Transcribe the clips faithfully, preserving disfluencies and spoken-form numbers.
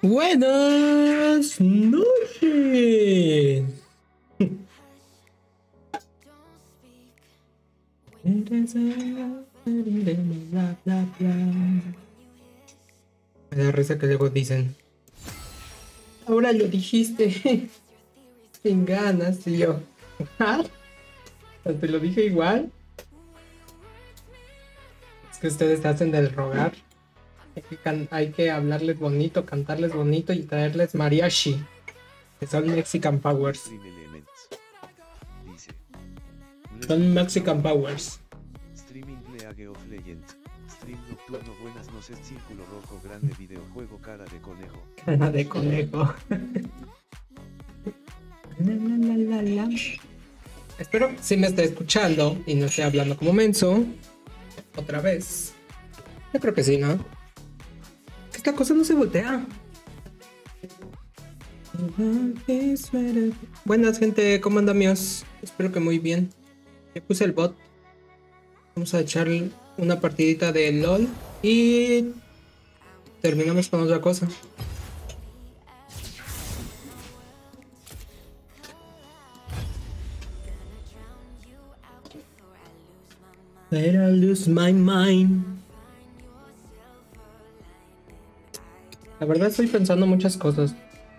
Buenas noches. Me da risa que luego dicen, ahora lo dijiste sin ganas, y yo, ¿ah? ¿Te lo dije igual? Es que ustedes hacen del rogar. Hay que, can hay que hablarles bonito, cantarles bonito y traerles mariachi, que son Mexican Powers. Son Mexican Powers. Streaming League of Legends. Stream nocturno, buenas noches, círculo rojo grande, videojuego, cara de conejo. Cara de conejo. La, la, la, la, la. Espero que sí me esté escuchando y no esté hablando como menso. Otra vez. Yo creo que sí, ¿no? Esta cosa no se voltea. Buenas, gente, ¿cómo andan, míos? Espero que muy bien. Ya puse el bot. Vamos a echar una partidita de LOL y terminamos con otra cosa. Let I lose my mind. La verdad estoy pensando muchas cosas.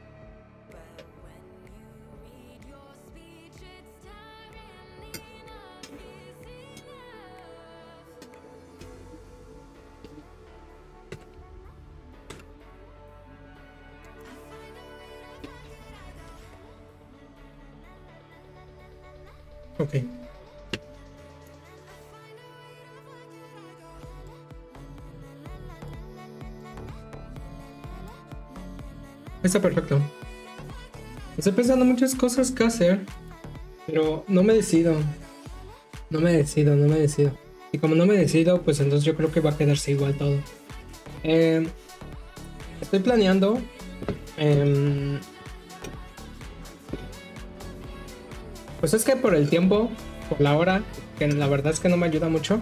Ok. Está perfecto. Estoy pensando muchas cosas que hacer, pero no me decido. No me decido, no me decido. Y como no me decido, pues entonces yo creo que va a quedarse igual todo. Eh, estoy planeando. Eh, pues es que por el tiempo, por la hora, que la verdad es que no me ayuda mucho.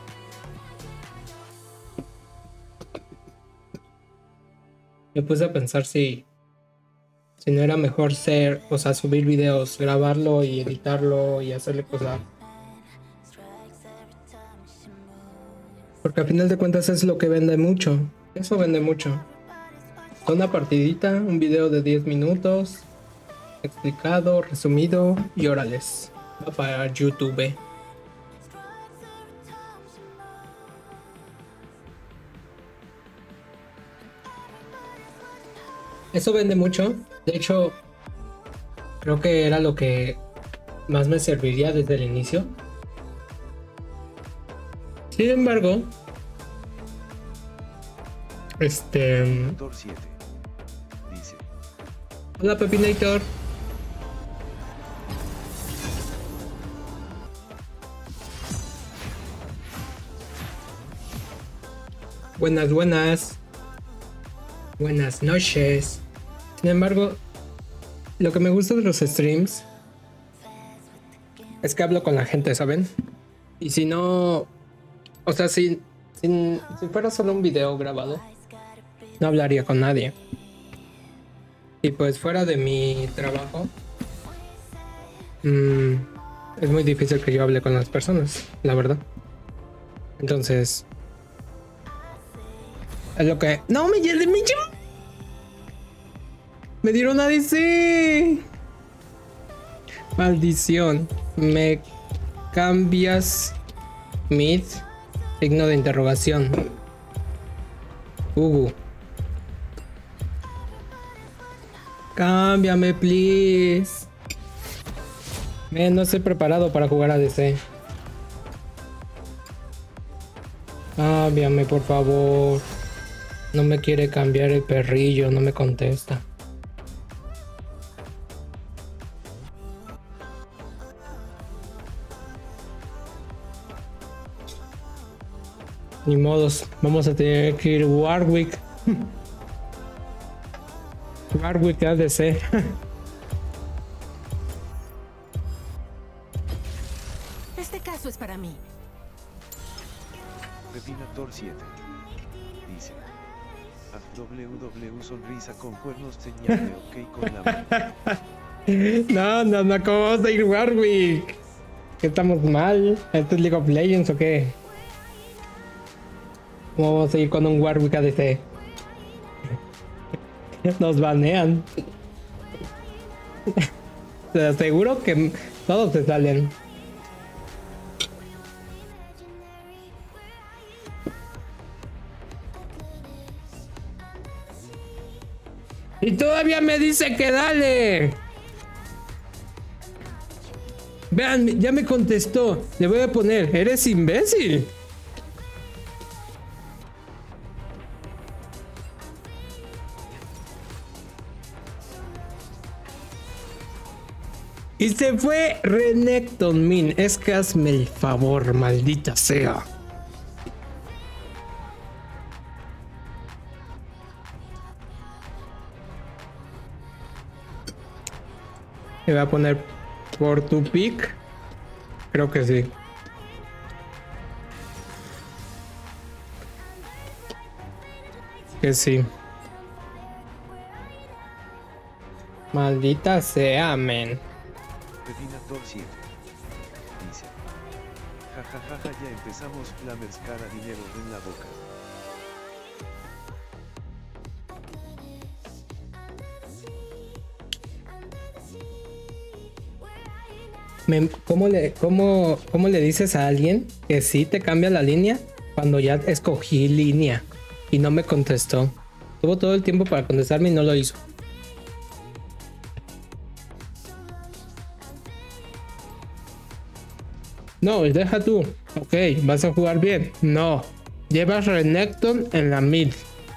Me puse a pensar si... Si no era mejor ser, o sea, subir videos, grabarlo y editarlo y hacerle cosas. Porque al final de cuentas es lo que vende mucho. Eso vende mucho. Una partidita, un video de diez minutos, explicado, resumido y órales. Va para YouTube. Eso vende mucho. De hecho, creo que era lo que más me serviría desde el inicio. Sin embargo, este... Hola, Pepinator. Buenas, buenas. Buenas noches. Sin embargo, lo que me gusta de los streams es que hablo con la gente, ¿saben? Y si no... O sea, si, si, si fuera solo un video grabado, no hablaría con nadie. Y pues fuera de mi trabajo, mmm, es muy difícil que yo hable con las personas, la verdad. Entonces... Es lo que... ¡No, me lleve, me lleve! ¡Me dieron a D C! Maldición. ¿Me cambias mid? Signo de interrogación. Ugu. Cámbiame, please. Man, no estoy preparado para jugar a D C. Cámbiame, por favor. No me quiere cambiar el perrillo, no me contesta. Ni modos, vamos a tener que ir Warwick. Warwick A D C. Este caso es para mí. Pepinator siete dice: Haz W W sonrisa con cuernos, señal de ok con la mano. No, no, no, ¿cómo vamos a ir Warwick? ¿Qué estamos mal? ¿Esto es League of Legends o qué? ¿Cómo vamos a ir con un Warwick A D C? Nos banean. Te aseguro que todos se salen. Y todavía me dice que dale. Vean, ya me contestó. Le voy a poner, eres imbécil. Y se fue Renekton Min. Es que hazme el favor, maldita sea. Le voy a poner por tu pick. Creo que sí. Que sí. Maldita sea, men. Pepinator siete. Dice. Jajajaja, ya empezamos, Flamers, cara dinero en la boca. Me, ¿cómo, le, cómo, ¿Cómo le dices a alguien que sí te cambia la línea cuando ya escogí línea y no me contestó? Tuvo todo el tiempo para contestarme y no lo hizo. No, deja tú. Ok, ¿vas a jugar bien? No. Llevas Renekton en la mid.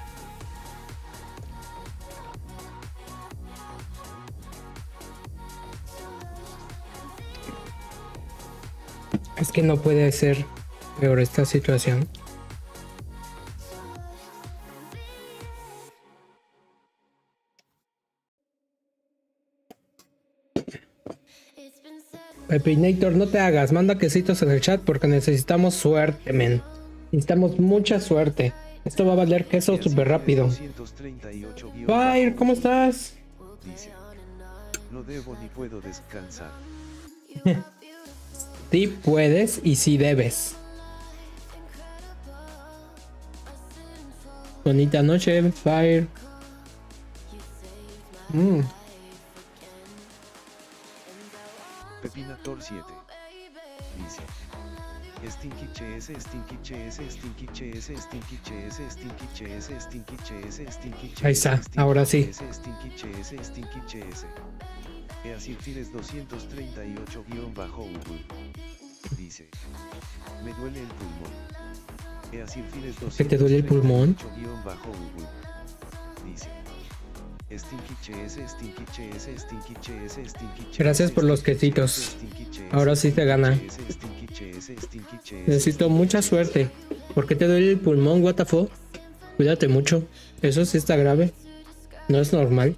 Es que no puede ser peor esta situación. Pepinator, no te hagas, manda quesitos en el chat porque necesitamos suerte, men. Necesitamos mucha suerte. Esto va a valer queso súper rápido. Fire, ¿cómo estás? Dice. No debo ni puedo descansar. Sí puedes y sí debes. Bonita noche, Fire. Mm. Pepinator siete. Dice. Stinky Ches, Stinky Ches, Stinky Ches, Stinky Ches, Stinky Ches, Stinky Ches, Stinky Ches. Ahí está, ahora sí. Stinky Ches, Stinky Ches. Easirfires doscientos treinta y ocho guión bajo Google. Dice. Me duele el pulmón. Easirfires ¿Qué te duele el pulmón? doscientos treinta y ocho guión bajo Google. Dice. Stinky Ches, Stinky Ches, Stinky Ches, Stinky Ches. Gracias por los quesitos. Ahora sí te gana. Necesito mucha suerte. ¿Por qué te duele el pulmón, what the fuck? Cuídate mucho. Eso sí está grave. No es normal.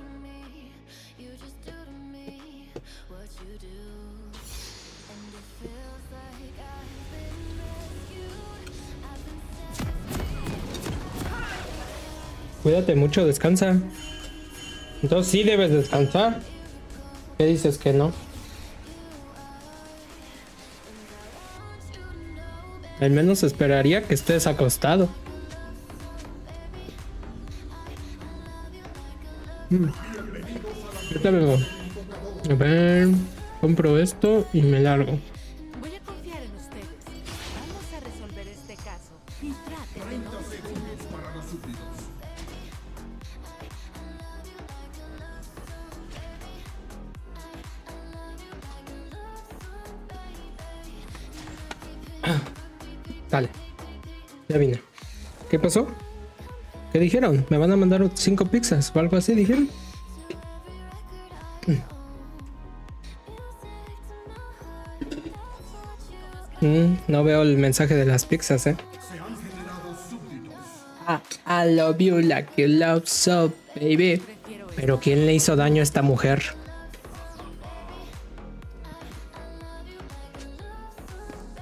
Cuídate mucho, descansa. Entonces sí debes descansar. ¿Qué dices que no? Al menos esperaría que estés acostado. Mm. Ahorita vengo. A ver, compro esto y me largo. Voy a confiar en ustedes. Vamos a resolver este caso y traten de no decepcionarme. Dale. Ya vine. ¿Qué pasó? ¿Qué dijeron? ¿Me van a mandar cinco pizzas o algo así? ¿Dijeron? Mm, no veo el mensaje de las pizzas, eh. Ah, I love you like you love so, baby. Pero ¿quién le hizo daño a esta mujer?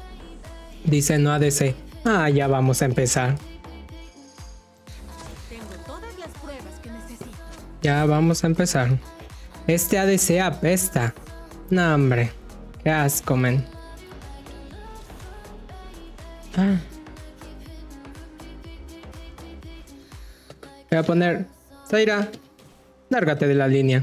Dice no A D C. Ah, ya vamos a empezar. Tengo Ya vamos a empezar. Este A D C apesta. No, hombre. Qué asco, men. Ah. Voy a poner... Zaira, lárgate de la línea.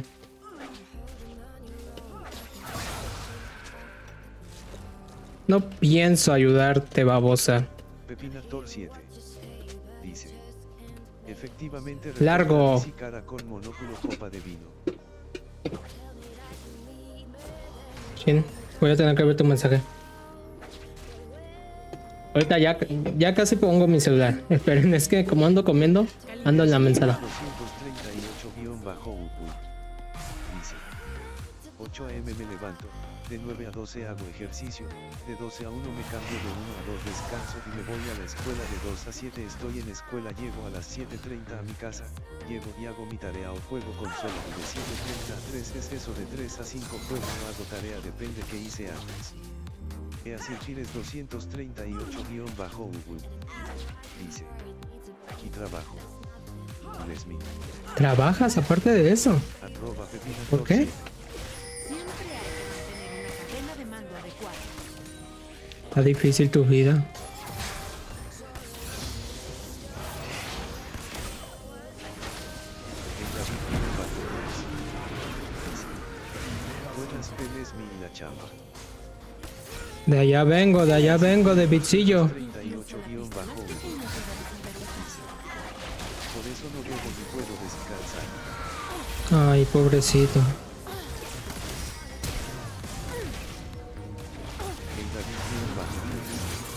No pienso ayudarte, babosa. Pepinator siete. Dice. Efectivamente. Largo. recuerda cara con monóculo copa de vino. Chin, voy a tener que ver tu mensaje. Ahorita ya, ya casi pongo mi celular. Esperen, es que como ando comiendo, ando en la mensada. doscientos treinta y ocho guión bajo U P U. Dice. ocho a eme me levanto. De nueve a doce hago ejercicio, de doce a uno me cambio, de uno a dos descanso y me voy a la escuela, de dos a siete estoy en escuela, llego a las siete treinta a mi casa, llego y hago mi tarea o juego consola, y de siete treinta a tres es eso, de tres a cinco juego o hago tarea, depende que hice antes. E así Gires doscientos treinta y ocho guión bajo U W. Dice. Y trabajo. Lesmi. ¿Trabajas aparte de eso? Arroba Pepinator ¿Por qué? siete. Siempre hay que mantener una cadena de mando adecuada. Está difícil tu vida. Buenas peles mi la chamba. De allá vengo, de allá vengo, de Bitzillo. treinta y ocho guión bajo U. Dice. Por eso no debo ni puedo descansar. Ay, pobrecito. El David guión bajo tres.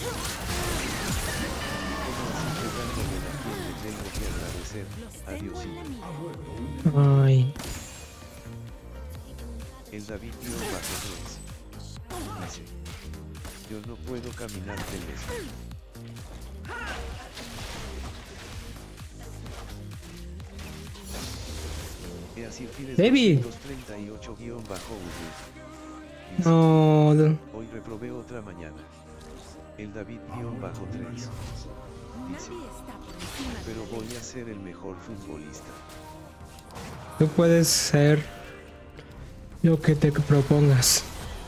Como así jugándole a quien le tengo que agradecer. Adiós. Ay. El David guión bajo tres. Dice. Yo no puedo caminar teléfono. E así Fires David. doscientos treinta y ocho guión bajo U. No. Hoy reprobé otra mañana. El David guión bajo tres. Dice. Nadie está por encima de Pero la voy ley. a ser el mejor futbolista. Tú puedes ser lo que te propongas.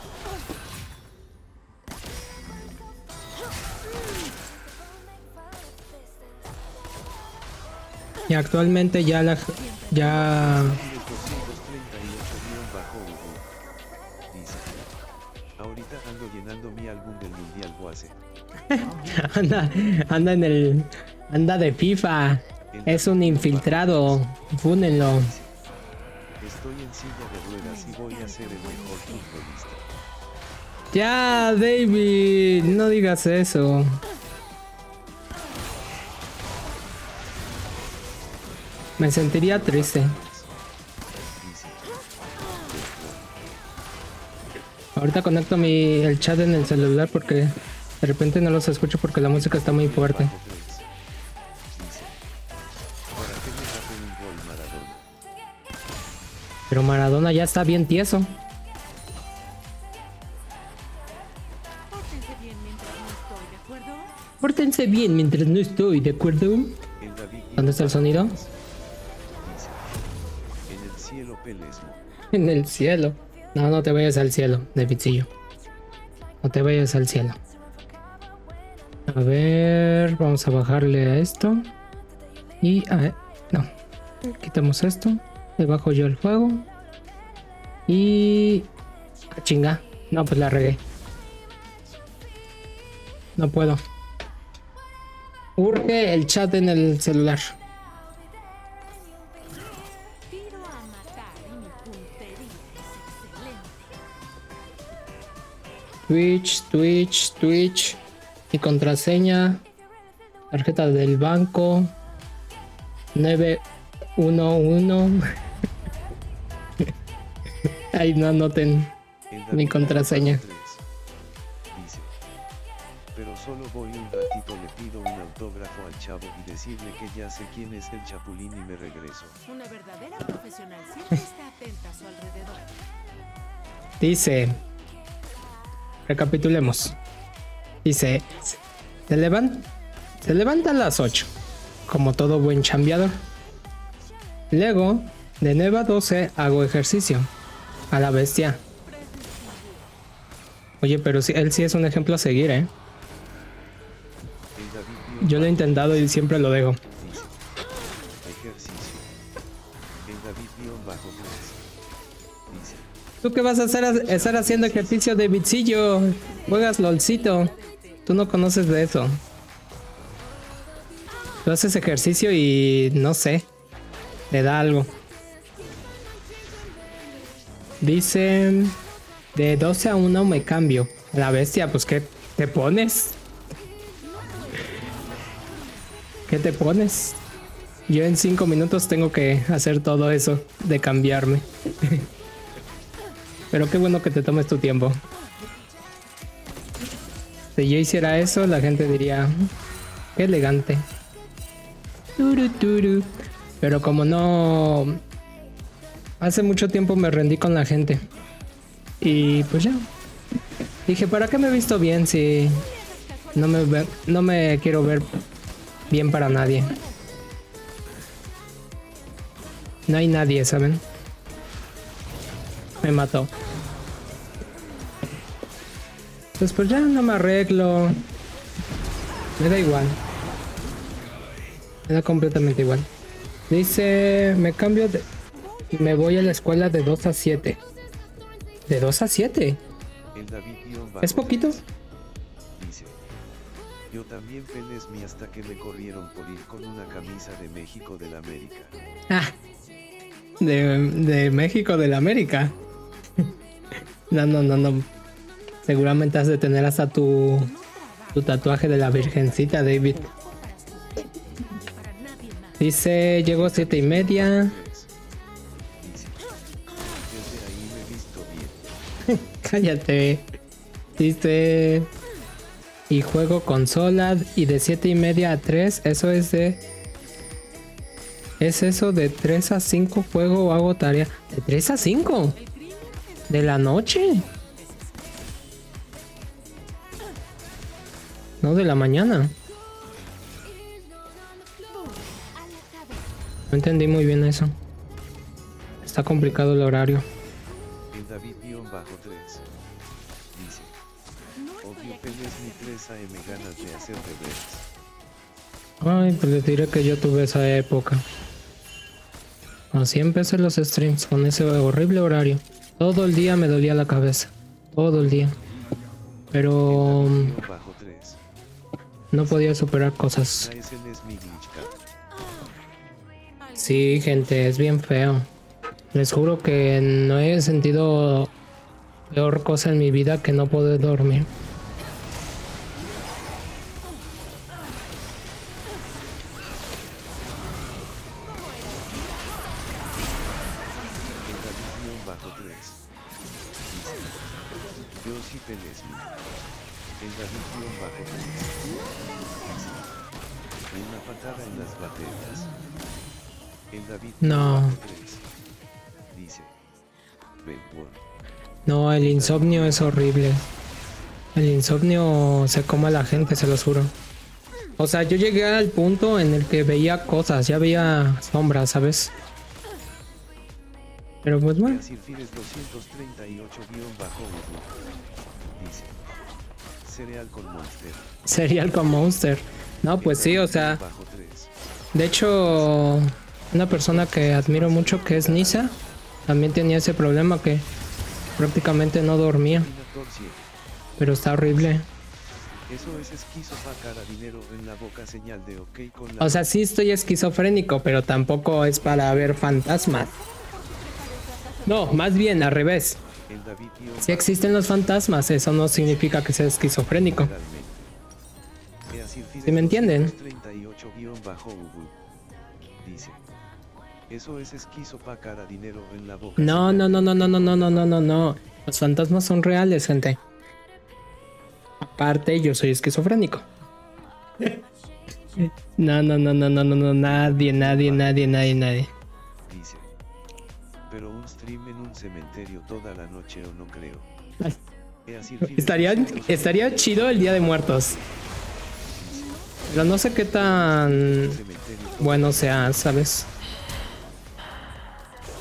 Y actualmente ya la ya Fires doscientos treinta y ocho guión bajo U. Dice. Ahorita ando llenando mi álbum del Mundial Boase. anda anda en el anda de FIFA. Es un infiltrado. Fúnenlo. Estoy en silla de ruedas y voy a ser el mejor futbolista. Ya, David, no digas eso. Me sentiría triste. Dice. Ahorita conecto mi el chat en el celular porque de repente no los escucho porque la música está muy fuerte. Bajo tres. Dice. ¿Para qué me hace un gol Maradona? Pero Maradona ya está bien tieso. Pórtense bien mientras no estoy, ¿de acuerdo? Pórtense bien mientras no estoy, ¿de acuerdo? El David ¿Dónde está el sonido? Dice. En el cielo pelesmo. En el cielo. No, no te vayas al cielo, Davidcillo. No te vayas al cielo. A ver, vamos a bajarle a esto. Y a ver, no. Quitamos esto. Le bajo yo el fuego. Y... Ah, chinga. No, pues la regué. No puedo. Urge el chat en el celular. Tiro a matar y mi puntería es excelente. Twitch, Twitch, Twitch. Mi contraseña. Tarjeta del banco. nueve uno uno. Ahí no anoten El mi David contraseña. tres. Dice. Pero solo voy un ratito, le pido un autógrafo al chavo y decirle que ya sé quién es el Chapulín y me regreso. Una verdadera profesional siempre está atenta a su alrededor. Dice. Recapitulemos. Dice. Se levanta. Se levanta a las ocho. Como todo buen chambeador. Luego De nueve a doce hago ejercicio. A la bestia. Oye, pero sí, él sí es un ejemplo a seguir, ¿eh? Yo lo he intentado y siempre lo dejo. ¿Tú qué vas a hacer? Estar haciendo ejercicio de Davidcillo. Juegas LOLcito. Tú no conoces de eso. Tú haces ejercicio y no sé. Le da algo. Dice... De doce a uno me cambio. La bestia, pues ¿qué te pones? ¿Qué te pones? Yo en cinco minutos tengo que hacer todo eso de cambiarme. Pero qué bueno que te tomes tu tiempo. Si yo hiciera eso, la gente diría... Qué elegante. Turu, turu. Pero como no... Hace mucho tiempo me rendí con la gente. Y pues ya. Dije, ¿para qué me he visto bien si no me, ve, no me quiero ver bien para nadie? No hay nadie, ¿saben? Me mató. Pues pues ya no me arreglo. Me da igual. Me da completamente igual. Dice, me cambio de... Me voy a la escuela de dos a siete. ¿De dos a siete? ¿Es poquito? Dice, yo también peles mi hasta que me corrieron por ir con una camisa de México del América. Ah, de, de México del América. No, no, no, no. Seguramente has de tener hasta tu, tu tatuaje de la Virgencita, David. Dice, llegó a siete y media. Cállate. Dice... Y juego consola y de siete y media a tres. Eso es de... Es eso de tres a cinco juego o hago tarea. ¿De tres a cinco? ¿De la noche? No, de la mañana. No entendí muy bien eso. Está complicado el horario. David-tres dice, obvio peles mi tres a eme ganas de hacer deberes. Ay, pues les diré que yo tuve esa época. Así empecé los streams con ese horrible horario. Todo el día me dolía la cabeza. Todo el día. Pero... no podía superar cosas. Sí, gente, es bien feo. Les juro que no he sentido peor cosa en mi vida que no poder dormir. Yo sí peles mi. En David-tres. Una patada en las baterías. En David no. Dice. No, el insomnio es horrible. El insomnio se come a la gente, se lo juro. O sea, yo llegué al punto en el que veía cosas, ya veía sombras, ¿sabes? Pero pues bueno. Dice, cereal con Monster. Cereal con Monster. No, pues sí, o sea. De hecho, una persona que admiro mucho, que es Nisa, también tenía ese problema que prácticamente no dormía. Pero está horrible. Eso es esquizofácara, dinero en la boca, señal de ok con la... O sea, sí estoy esquizofrénico, pero tampoco es para ver fantasmas. No, más bien al revés. Si existen los fantasmas, eso no significa que sea esquizofrénico. ¿Sí me entienden? Eso es esquizofácara, dinero en la boca. No, no, no, no, no, no, no, no, no, no, no. Los fantasmas son reales, gente. Aparte, yo soy esquizofrénico. No, no, no, no, no, no, no, nadie, nadie, nadie, nadie, nadie. Dice, pero un stream en un cementerio toda la noche o no creo. Estaría, estaría chido el Día de Muertos. Pero no sé qué tan bueno sea, ¿sabes?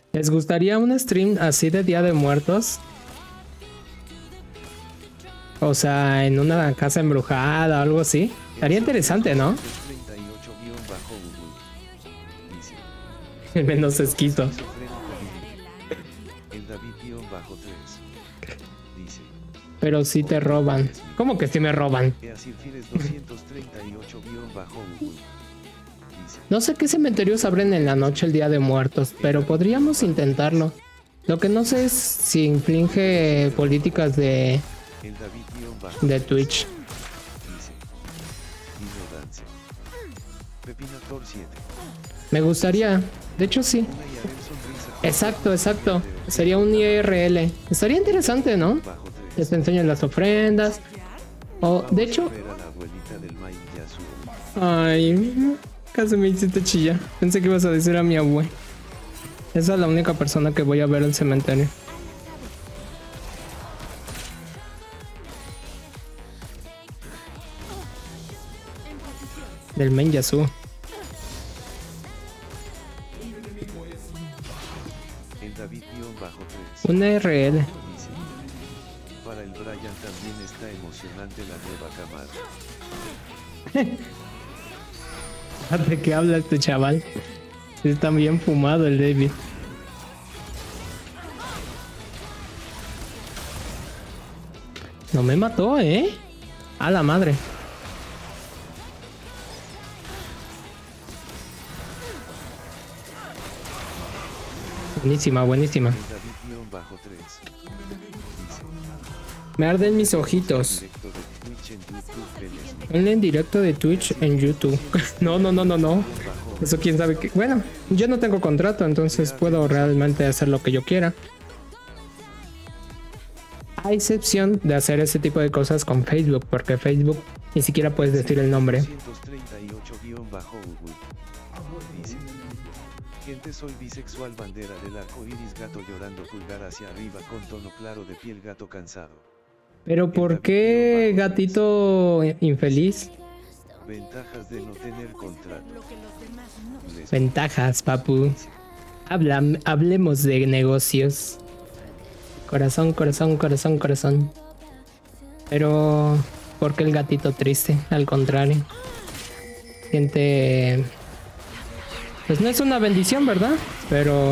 ¿Les gustaría un stream así de Día de Muertos? O sea, en una casa embrujada o algo así. Estaría interesante, ¿no? El menos esquizo. Pero si te roban. ¿Cómo que si me roban? No sé qué cementerios abren en la noche el Día de Muertos, pero podríamos intentarlo. Lo que no sé es si infringe políticas de de Twitch. Me gustaría, de hecho sí. Exacto, exacto. Sería un I R L. Estaría interesante, ¿no? Les enseñan las ofrendas. O, de hecho... Ay, casi me hiciste chillar. Pensé que ibas a decir a mi abue. Esa es la única persona que voy a ver en el cementerio. Del main Yasuo. Una R L. Para el Brian también está emocionante la nueva cámara. ¿De qué habla este chaval? Está bien fumado el David. No me mató, ¿eh? A la madre. Buenísima, buenísima. Me arden mis ojitos. Ponle en directo de Twitch en YouTube. No, no, no, no, no. Eso quién sabe qué. Bueno, yo no tengo contrato, entonces puedo realmente hacer lo que yo quiera. A excepción de hacer ese tipo de cosas con Facebook, porque Facebook ni siquiera puedes decir el nombre. Gente, soy bisexual, bandera del arco iris, gato llorando, pulgar hacia arriba con tono claro de piel, gato cansado. Pero ¿por qué gatito infeliz? Ventajas de no tener contrato. Ventajas, papu. Habla, hablemos de negocios. Corazón, corazón, corazón, corazón. Pero ¿por qué el gatito triste? Al contrario. Gente... Pues no es una bendición, ¿verdad? Pero...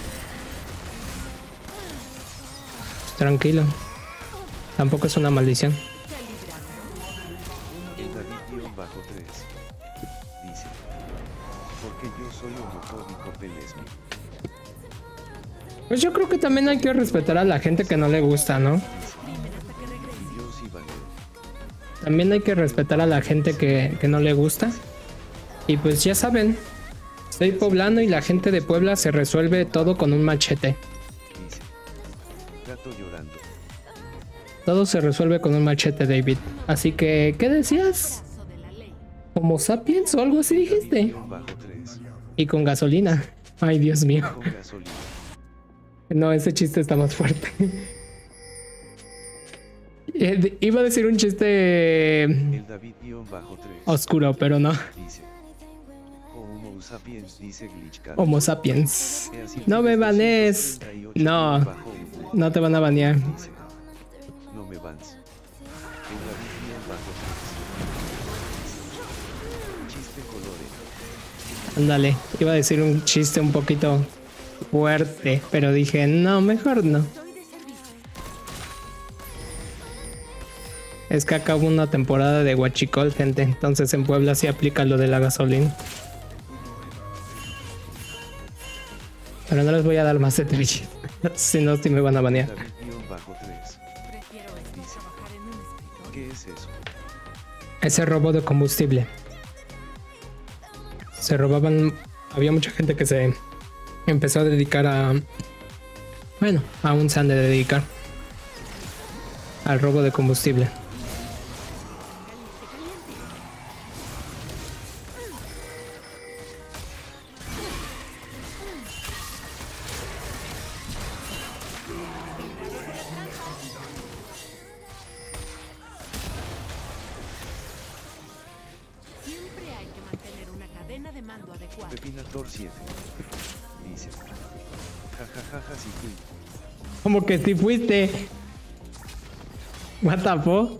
pues, tranquilo. Tampoco es una maldición. El David-tres dice: porque yo soy homofóbico, pelesme. Pues yo creo que también hay que respetar a la gente que no le gusta, ¿no? También hay que respetar a la gente que, que no le gusta. Y pues ya saben, soy poblano y la gente de Puebla se resuelve todo con un machete. Gato llorando. Todo se resuelve con un machete, David. Así que, ¿qué decías? ¿Homo sapiens o algo así dijiste? Y con gasolina. Ay, Dios mío. No, ese chiste está más fuerte. Eh, iba a decir un chiste oscuro, pero no. Homo sapiens. No me banees. No, no te van a banear. No me bans. Chiste colore. Ándale, iba a decir un chiste un poquito fuerte, pero dije, no, mejor no. Es que acabo una temporada de huachicol, gente. Entonces en Puebla sí aplica lo de la gasolina. Pero no les voy a dar más de Twitch. Si no, sí me van a banear. ¿Qué es eso? Ese robo de combustible. Se robaban... Había mucha gente que se empezó a dedicar a... Bueno, aún se han de dedicar al robo de combustible. Jajajaja, sí fui. Como que si fuiste. What the fuck?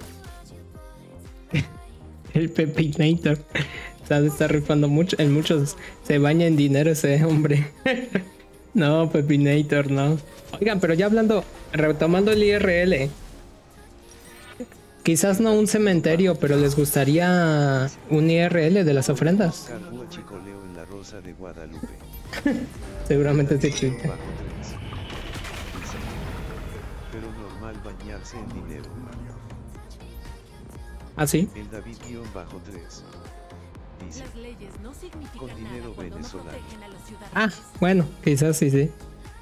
El Pepinator. Se está rifando mucho. En muchos se baña en dinero ese hombre. No, Pepinator, no. Oigan, pero ya hablando, retomando el I R L. Quizás no un cementerio, pero les gustaría un I R L de las ofrendas. Cargó chicoleo en la Rosa de Guadalupe. Seguramente sí existe. Bajo tres. Dice, pero normal bañarse en dinero. ¿Ah, sí? El David guión bajo tres. Dice, Las leyes no significan con dinero nada cuando no venezolano. protegen a los ciudadanos. Ah, bueno, quizás sí, sí.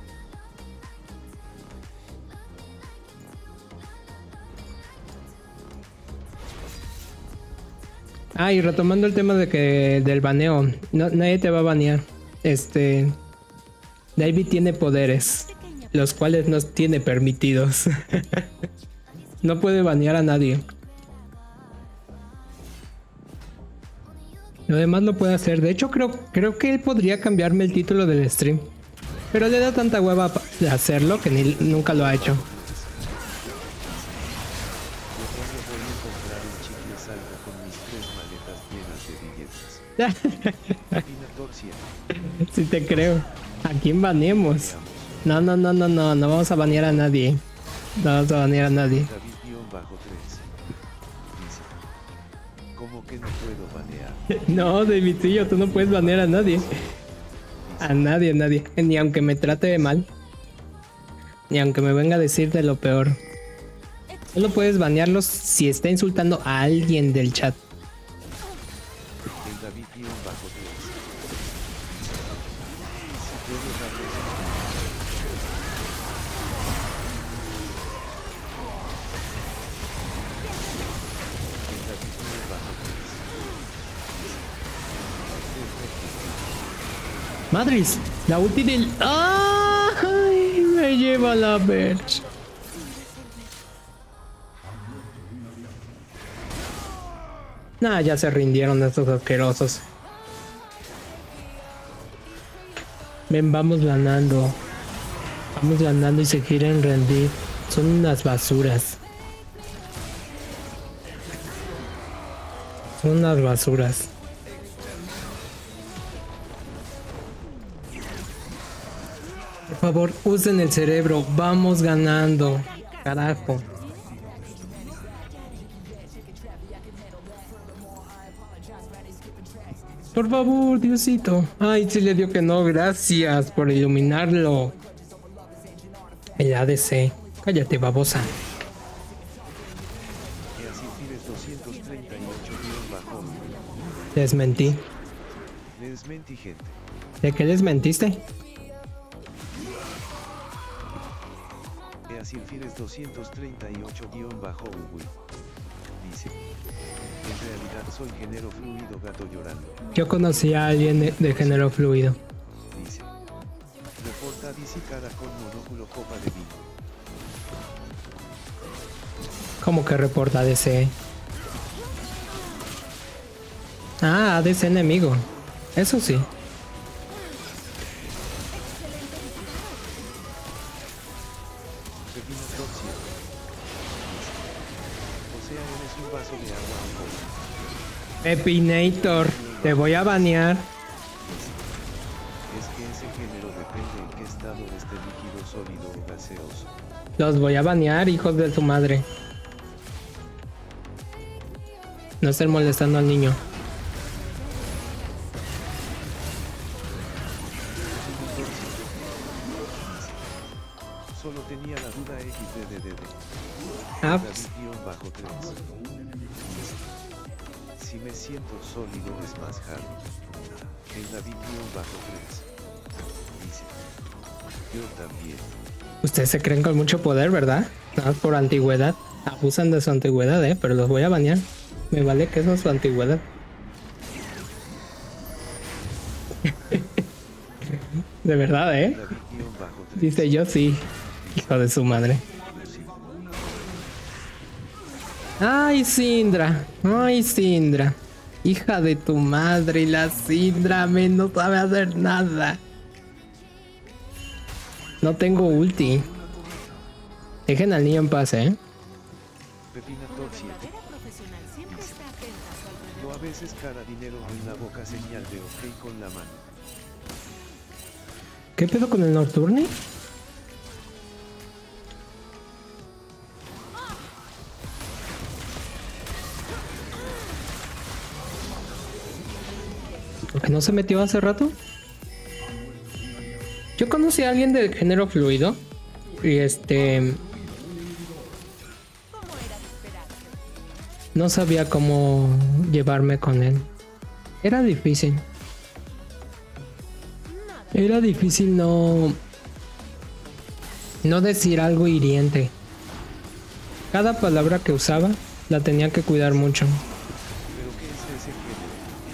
Ah, y retomando el tema de que del baneo, no, nadie te va a banear. Este, David tiene poderes, los cuales no tiene permitidos. No puede banear a nadie. Lo demás lo puede hacer. De hecho, creo, creo que él podría cambiarme el título del stream. Pero le da tanta hueva pa- de hacerlo que ni, nunca lo ha hecho. Yo cuando voy a comprar un chicle salgo con mis tres maletas llenas de billetes. Pinator siete. Sí te creo. ¿A quién baneemos? No, no, no, no, no. No vamos a banear a nadie. No vamos a banear a nadie. David guión bajo tres. Dice, ¿cómo que no puedo banear? No, Davidillo, tú no puedes banear a nadie. A nadie, a nadie. Ni aunque me trate mal. Ni aunque me venga a decir de lo peor. Solo puedes banearlos si está insultando a alguien del chat. El David guión bajo tres. Si puedo darles el David guión bajo tres. Madres, la ulti del... ¡Ay! Me lleva la verge. Nah, ya se rindieron estos asquerosos. Ven, vamos ganando. Vamos ganando y se quieren rendir. Son unas basuras. Son unas basuras. Por favor, usen el cerebro. Vamos ganando. Carajo. Por favor, Diosito. Ay, sí le dio que no. Gracias por iluminarlo. El A D C. Cállate, babosa. Y así tienes doscientos treinta y ocho guión bajo. Les mentí. Les mentí, gente. ¿De qué les mentiste? Y así tienes doscientos treinta y ocho guión bajo. Dice, en realidad soy género fluido gato llorando. Yo conocí a alguien de, de género fluido. Dice, reporta D C cara con monóculo copa de vino. ¿Cómo que reporta A D C? Ah, A D C enemigo. Eso sí. Pepino Proxia. O sea, eres un vaso de agua o coca. Pepinator, te voy a banear. Es que ese género depende en qué estado esté líquido, sólido o gaseoso. Los voy a banear, hijos de su madre. No estén molestando al niño. Solo tenía la duda X D D D. Ah, David bajo tres. Si me siento sólido es más hard. El David bajo tres. Dice. Yo también. ustedes se creen con mucho poder, ¿verdad? Nada más por antigüedad. Abusan de su antigüedad, eh, pero los voy a banear. Me vale que eso es su antigüedad. De verdad, eh. David bajo tres. Dice yo sí. Hijo de su madre. Ay, Sindra. Ay, Sindra. Hija de tu madre. Y la Sindra me no sabe hacer nada. No tengo ulti. Dejen al niño en paz, ¿eh? Pepina Tor siete. Yo a veces cara dinero en la boca señal de ok con la mano. ¿Qué pedo con el Nocturne? ¿Que no se metió hace rato? Yo conocí a alguien del género fluido y este no sabía cómo llevarme con él. Era difícil. Era difícil no no decir algo hiriente. Cada palabra que usaba la tenía que cuidar mucho. ¿Pero qué es ese género?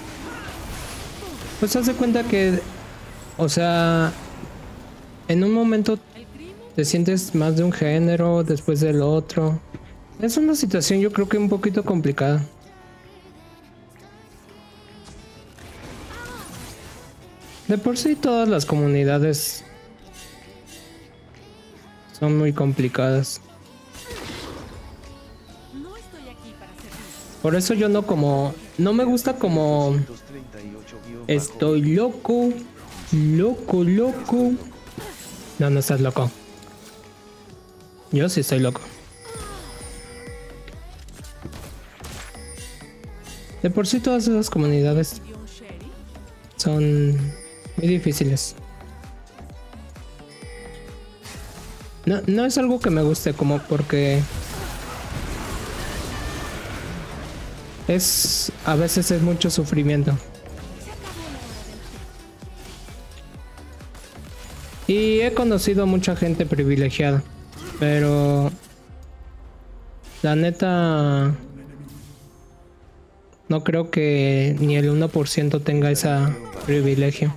Pues haz de cuenta que, o sea, en un momento te sientes más de un género, después del otro. Es una situación yo creo que un poquito complicada. De por sí todas las comunidades son muy complicadas. Por eso yo no como... No me gusta como... Estoy loco. Loco, loco. No, no estás loco. Yo sí estoy loco. De por sí todas esas comunidades son muy difíciles. No, no es algo que me guste como porque es a veces es mucho sufrimiento. Y he conocido mucha gente privilegiada, pero la neta no creo que ni el uno por ciento tenga ese privilegio.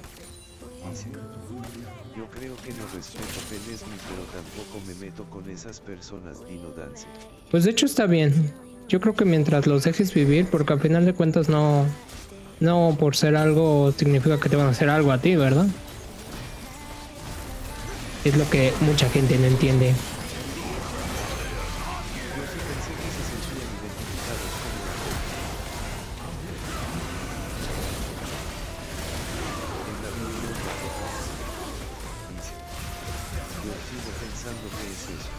Yo creo que no respeto Pelesmi, pero tampoco me meto con esas personas Dino Dance. Pues de hecho está bien. Yo creo que mientras los dejes vivir, porque al final de cuentas no, no por ser algo significa que te van a hacer algo a ti, ¿verdad? Es lo que mucha gente no entiende. Yo sí pensé que se sentían identificados con la en la video dice, yo sigo pensando que es eso.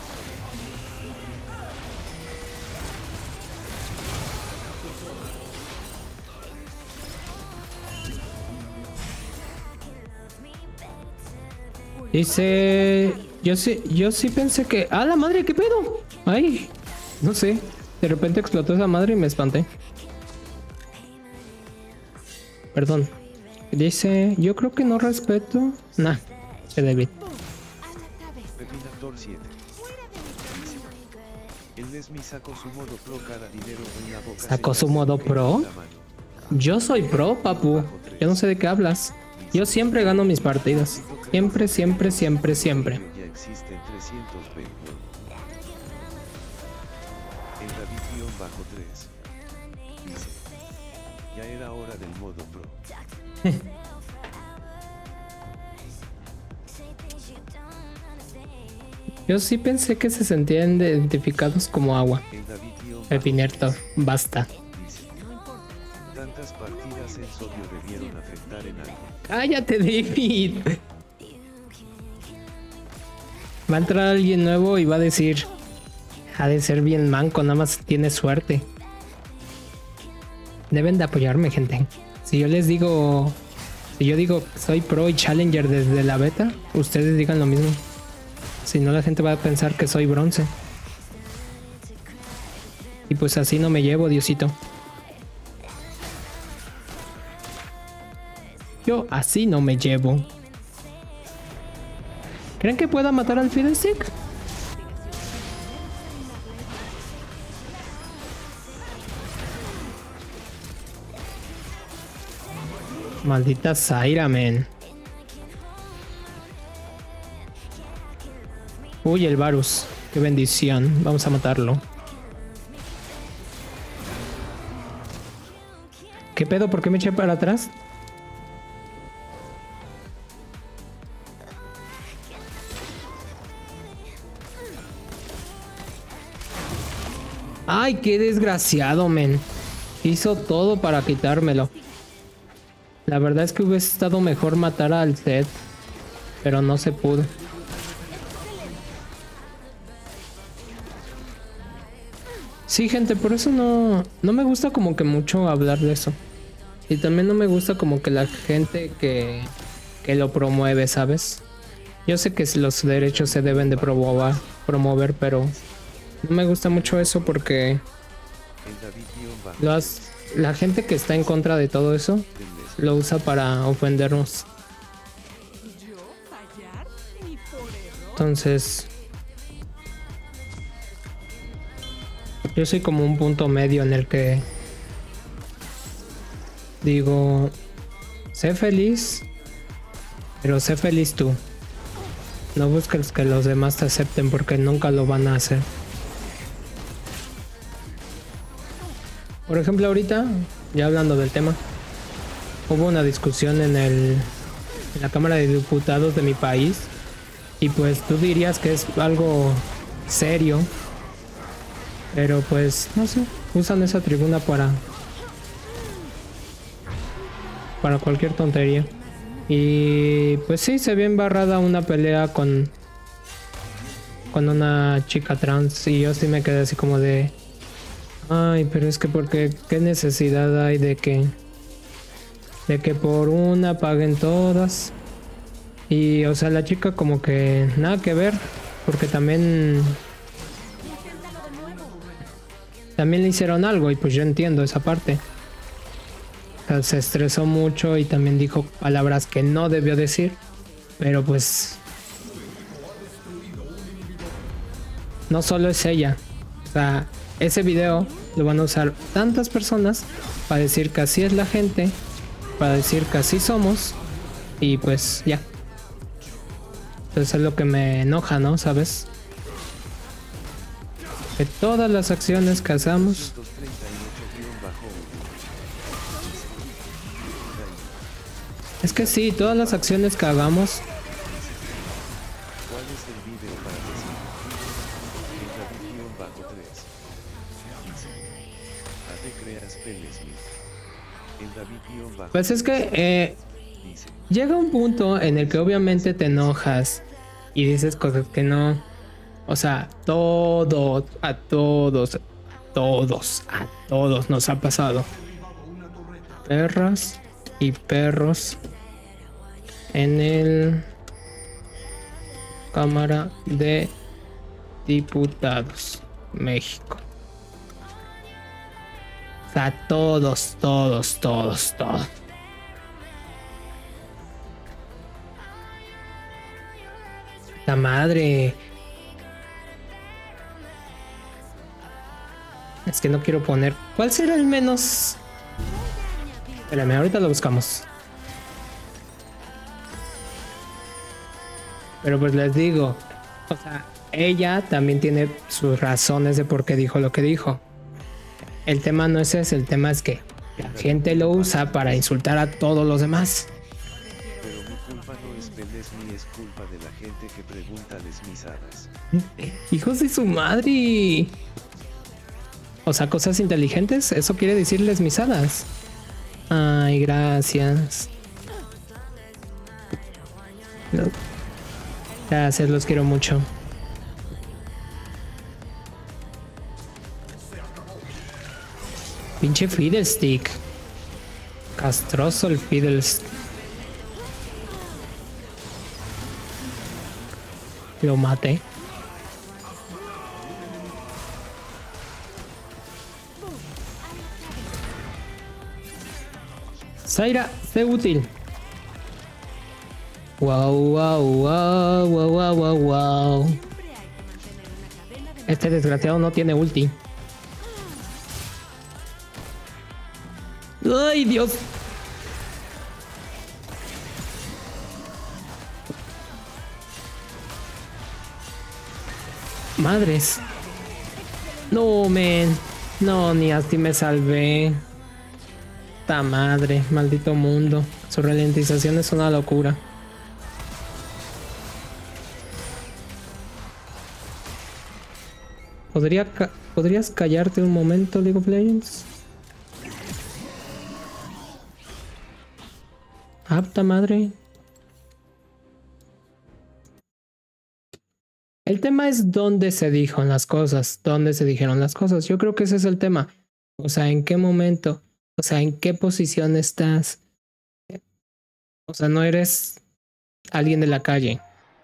Dice, yo sí, yo sí pensé que, ¡ah, la madre, qué pedo! Ay, no sé, de repente explotó esa madre y me espanté. Perdón. Dice, yo creo que no respeto. Nah, se David. Pepina Tor siete. El Lesmi sacó su modo pro cara dinero en la boca. ¿Sacó su modo pro? Yo soy pro, papu. Yo no sé de qué hablas. Yo siempre gano mis partidas. Siempre, siempre, siempre, siempre. Ya existen trescientos veinte. En David-tres. Dice. Ya era hora del modo pro. Yo sí pensé que se sentían identificados como agua. En David-, Pepinerto, basta. dice. Tantas partidas en sodio debieron afectar en algo. Cállate, David. Va a entrar alguien nuevo y va a decir, ha de ser bien manco, nada más tiene suerte. Deben de apoyarme, gente. Si yo les digo, si yo digo soy pro y challenger desde la beta, ustedes digan lo mismo. Si no, la gente va a pensar que soy bronce. Y pues así no me llevo, Diosito. Yo así no me llevo. ¿Creen que pueda matar al Fiddlestick? Maldita Zaira, man. Uy, el Varus. Qué bendición. Vamos a matarlo. ¿Qué pedo? ¿Por qué me eché para atrás? Ay, qué desgraciado, men. Hizo todo para quitármelo. La verdad es que hubiese estado mejor matar al Zed, pero no se pudo. Sí, gente, por eso no, no me gusta como que mucho hablar de eso. Y también no me gusta como que la gente que, que lo promueve, ¿sabes? Yo sé que los derechos se deben de promover, promover, pero no me gusta mucho eso porque las, la gente que está en contra de todo eso lo usa para ofendernos. Entonces, yo soy como un punto medio en el que digo, sé feliz, pero sé feliz tú. No busques que los demás te acepten porque nunca lo van a hacer. Por ejemplo, ahorita, ya hablando del tema, hubo una discusión en el en la Cámara de Diputados de mi país y pues tú dirías que es algo serio, pero pues no sé, usan esa tribuna para para cualquier tontería. Y pues sí, se vio embarrada una pelea con con una chica trans y yo sí me quedé así como de ay, pero es que porque qué necesidad hay de que de que por una paguen todas. Y o sea, la chica como que nada que ver, porque también también le hicieron algo y pues yo entiendo esa parte. O sea, se estresó mucho y también dijo palabras que no debió decir, pero pues no solo es ella. O sea, ese video lo van a usar tantas personas para decir que así es la gente, para decir que así somos y pues ya. Entonces es lo que me enoja, ¿no? ¿Sabes? Que todas las acciones que hacemos es que sí, todas las acciones que hagamos. ¿Cuál es el video para decir? El bajo tres. Dice. creas Pelesmith. El David Pues es que eh, llega un punto en el que obviamente te enojas y dices cosas que no. O sea, todo, a todos, a todos, a todos nos ha pasado. Perras y perros en el Cámara de Diputados, México. O sea, todos, todos, todos, todos. La madre. Es que no quiero poner. ¿Cuál será el menos? Espérame, ahorita lo buscamos. Pero pues les digo, o sea, ella también tiene sus razones de por qué dijo lo que dijo. El tema no es ese, el tema es que la gente lo usa para insultar a todos los demás. Pero mi culpa no es Pelesmith, es culpa de la gente que pregunta lesmizadas. Hijos de su madre. O sea, cosas inteligentes, eso quiere decir lesmizadas. Ay, gracias. No. Gracias, los quiero mucho. Pinche Fiddlestick. Castroso el Fiddlestick. Lo maté. Zaira, sé útil. Wow, wow, wow, wow, wow, wow, wow. Este desgraciado no tiene ulti. ¡Ay, Dios! Madres. No, men. No, ni así me salvé. Ta madre, maldito mundo. Su ralentización es una locura. Podría... ¿Podrías callarte un momento, League of Legends? Apta madre. El tema es dónde se dijeron las cosas, dónde se dijeron las cosas. Yo creo que ese es el tema. O sea, en qué momento, o sea, en qué posición estás. O sea, no eres alguien de la calle.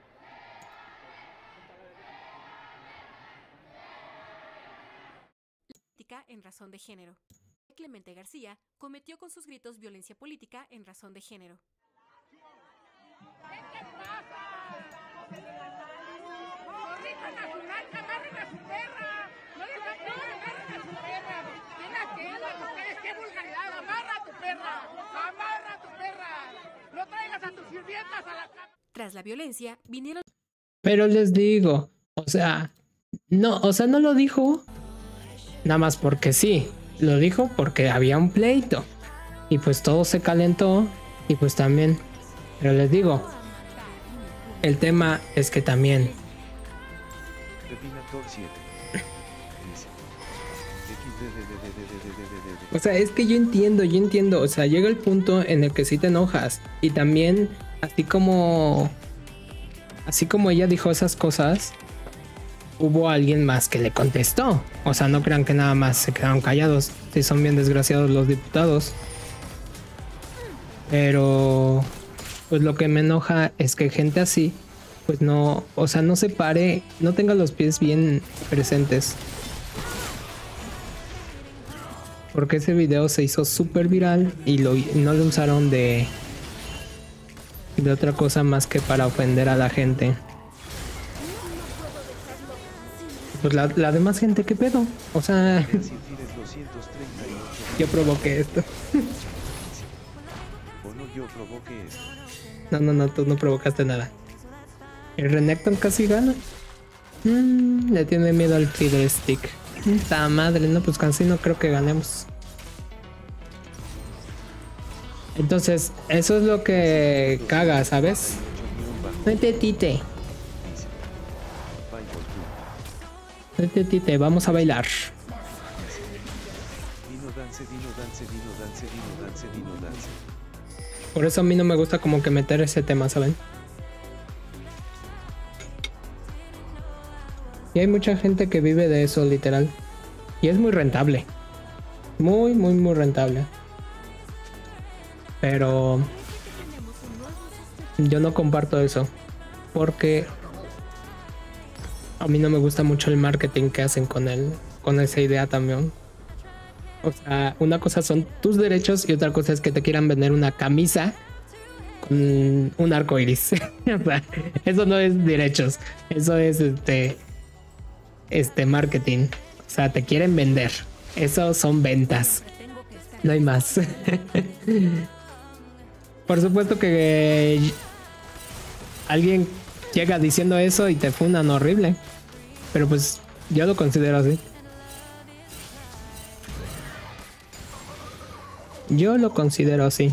En razón de género. Clemente García cometió con sus gritos violencia política en razón de género. ¿Qué pasa? ¡Corrijan a su marca, amarren a su perra! ¡No dejan que agarren a su perra! ¡Ven aquí, ustedes qué vulgaridad! ¡Amarra a tu perra! ¡Amarra a tu perra! ¡No traigas a tus sirvientas a la cama! Tras la violencia, vinieron... Pero les digo, o sea, no, o sea, no lo dijo nada más porque sí, lo dijo porque había un pleito y pues todo se calentó y pues también, pero les digo, el tema es que también o sea, es que yo entiendo, yo entiendo, o sea, llega el punto en el que sí te enojas y también así como así como ella dijo esas cosas, hubo alguien más que le contestó. O sea, no crean que nada más se quedaron callados. Sí, son bien desgraciados los diputados. Pero pues lo que me enoja es que gente así, pues no, o sea, no se pare, no tenga los pies bien presentes. Porque ese video se hizo súper viral y lo, no lo usaron de, de otra cosa más que para ofender a la gente. Pues la, la demás gente, ¿qué pedo? O sea, yo provoqué esto. No, no, no, tú no provocaste nada. El Renekton casi gana. Mm, le tiene miedo al Fiddle Stick. ¡Ta madre! No, pues casi no creo que ganemos. Entonces, eso es lo que caga, ¿sabes? Vete, tite. Vete, tite, vamos a bailar. Por eso a mí no me gusta como que meter ese tema, ¿saben? Y hay mucha gente que vive de eso, literal. Y es muy rentable. Muy, muy, muy rentable. Pero yo no comparto eso. Porque a mí no me gusta mucho el marketing que hacen con él, con esa idea también. O sea, una cosa son tus derechos y otra cosa es que te quieran vender una camisa con un arco iris. O sea, eso no es derechos. Eso es este... Este marketing. O sea, te quieren vender. Eso son ventas. No hay más. Por supuesto que eh, alguien llega diciendo eso y te funan horrible. Pero pues yo lo considero así. Yo lo considero así.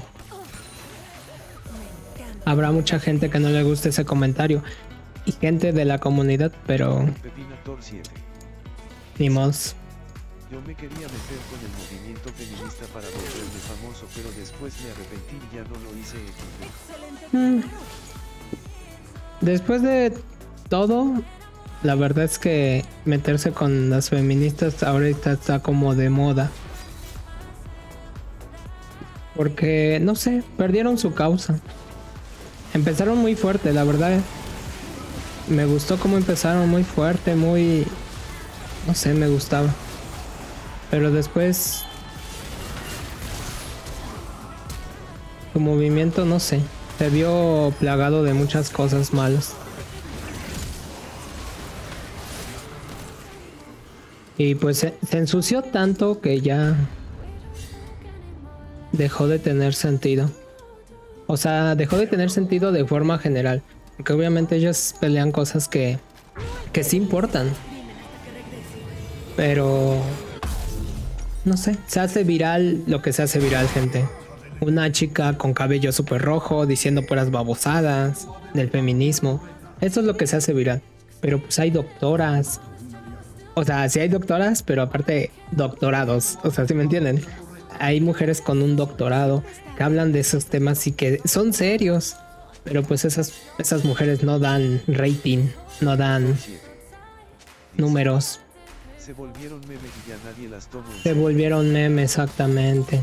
Habrá mucha gente que no le guste ese comentario. Y gente de la comunidad, pero... Ni más. Yo me quería meter con el movimiento feminista para volverme famoso, pero después me arrepentí y ya no lo hice. Mm. Después de todo, la verdad es que meterse con las feministas ahorita está como de moda. Porque, no sé, perdieron su causa. Empezaron muy fuerte, la verdad. Me gustó cómo empezaron, muy fuerte, muy... No sé, me gustaba. Pero después... su movimiento, no sé, se vio plagado de muchas cosas malas. Y pues se, se ensució tanto que ya... dejó de tener sentido. O sea, dejó de tener sentido de forma general. Porque obviamente ellos pelean cosas que, que sí importan. Pero... no sé, se hace viral lo que se hace viral, gente. Una chica con cabello súper rojo diciendo puras babosadas del feminismo. Eso es lo que se hace viral. Pero pues hay doctoras, O sea, sí hay doctoras, pero aparte doctorados. O sea, ¿sí me entienden? Hay mujeres con un doctorado que hablan de esos temas y que son serios. Pero pues esas, esas mujeres no dan rating, no dan números. Se volvieron memes y ya nadie las toma. Se volvieron memes, exactamente.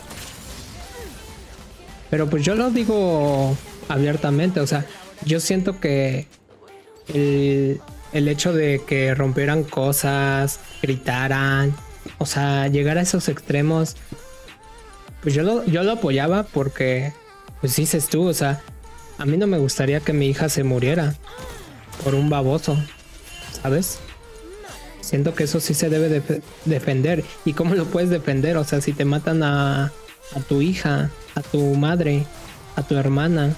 Pero pues yo lo digo abiertamente, o sea, yo siento que el, el hecho de que rompieran cosas, gritaran, o sea, llegar a esos extremos, pues yo lo, yo lo apoyaba porque, pues dices tú, o sea, a mí no me gustaría que mi hija se muriera por un baboso, ¿sabes? Siento que eso sí se debe de defender. ¿Y cómo lo puedes defender? O sea, si te matan a, a tu hija, a tu madre, a tu hermana,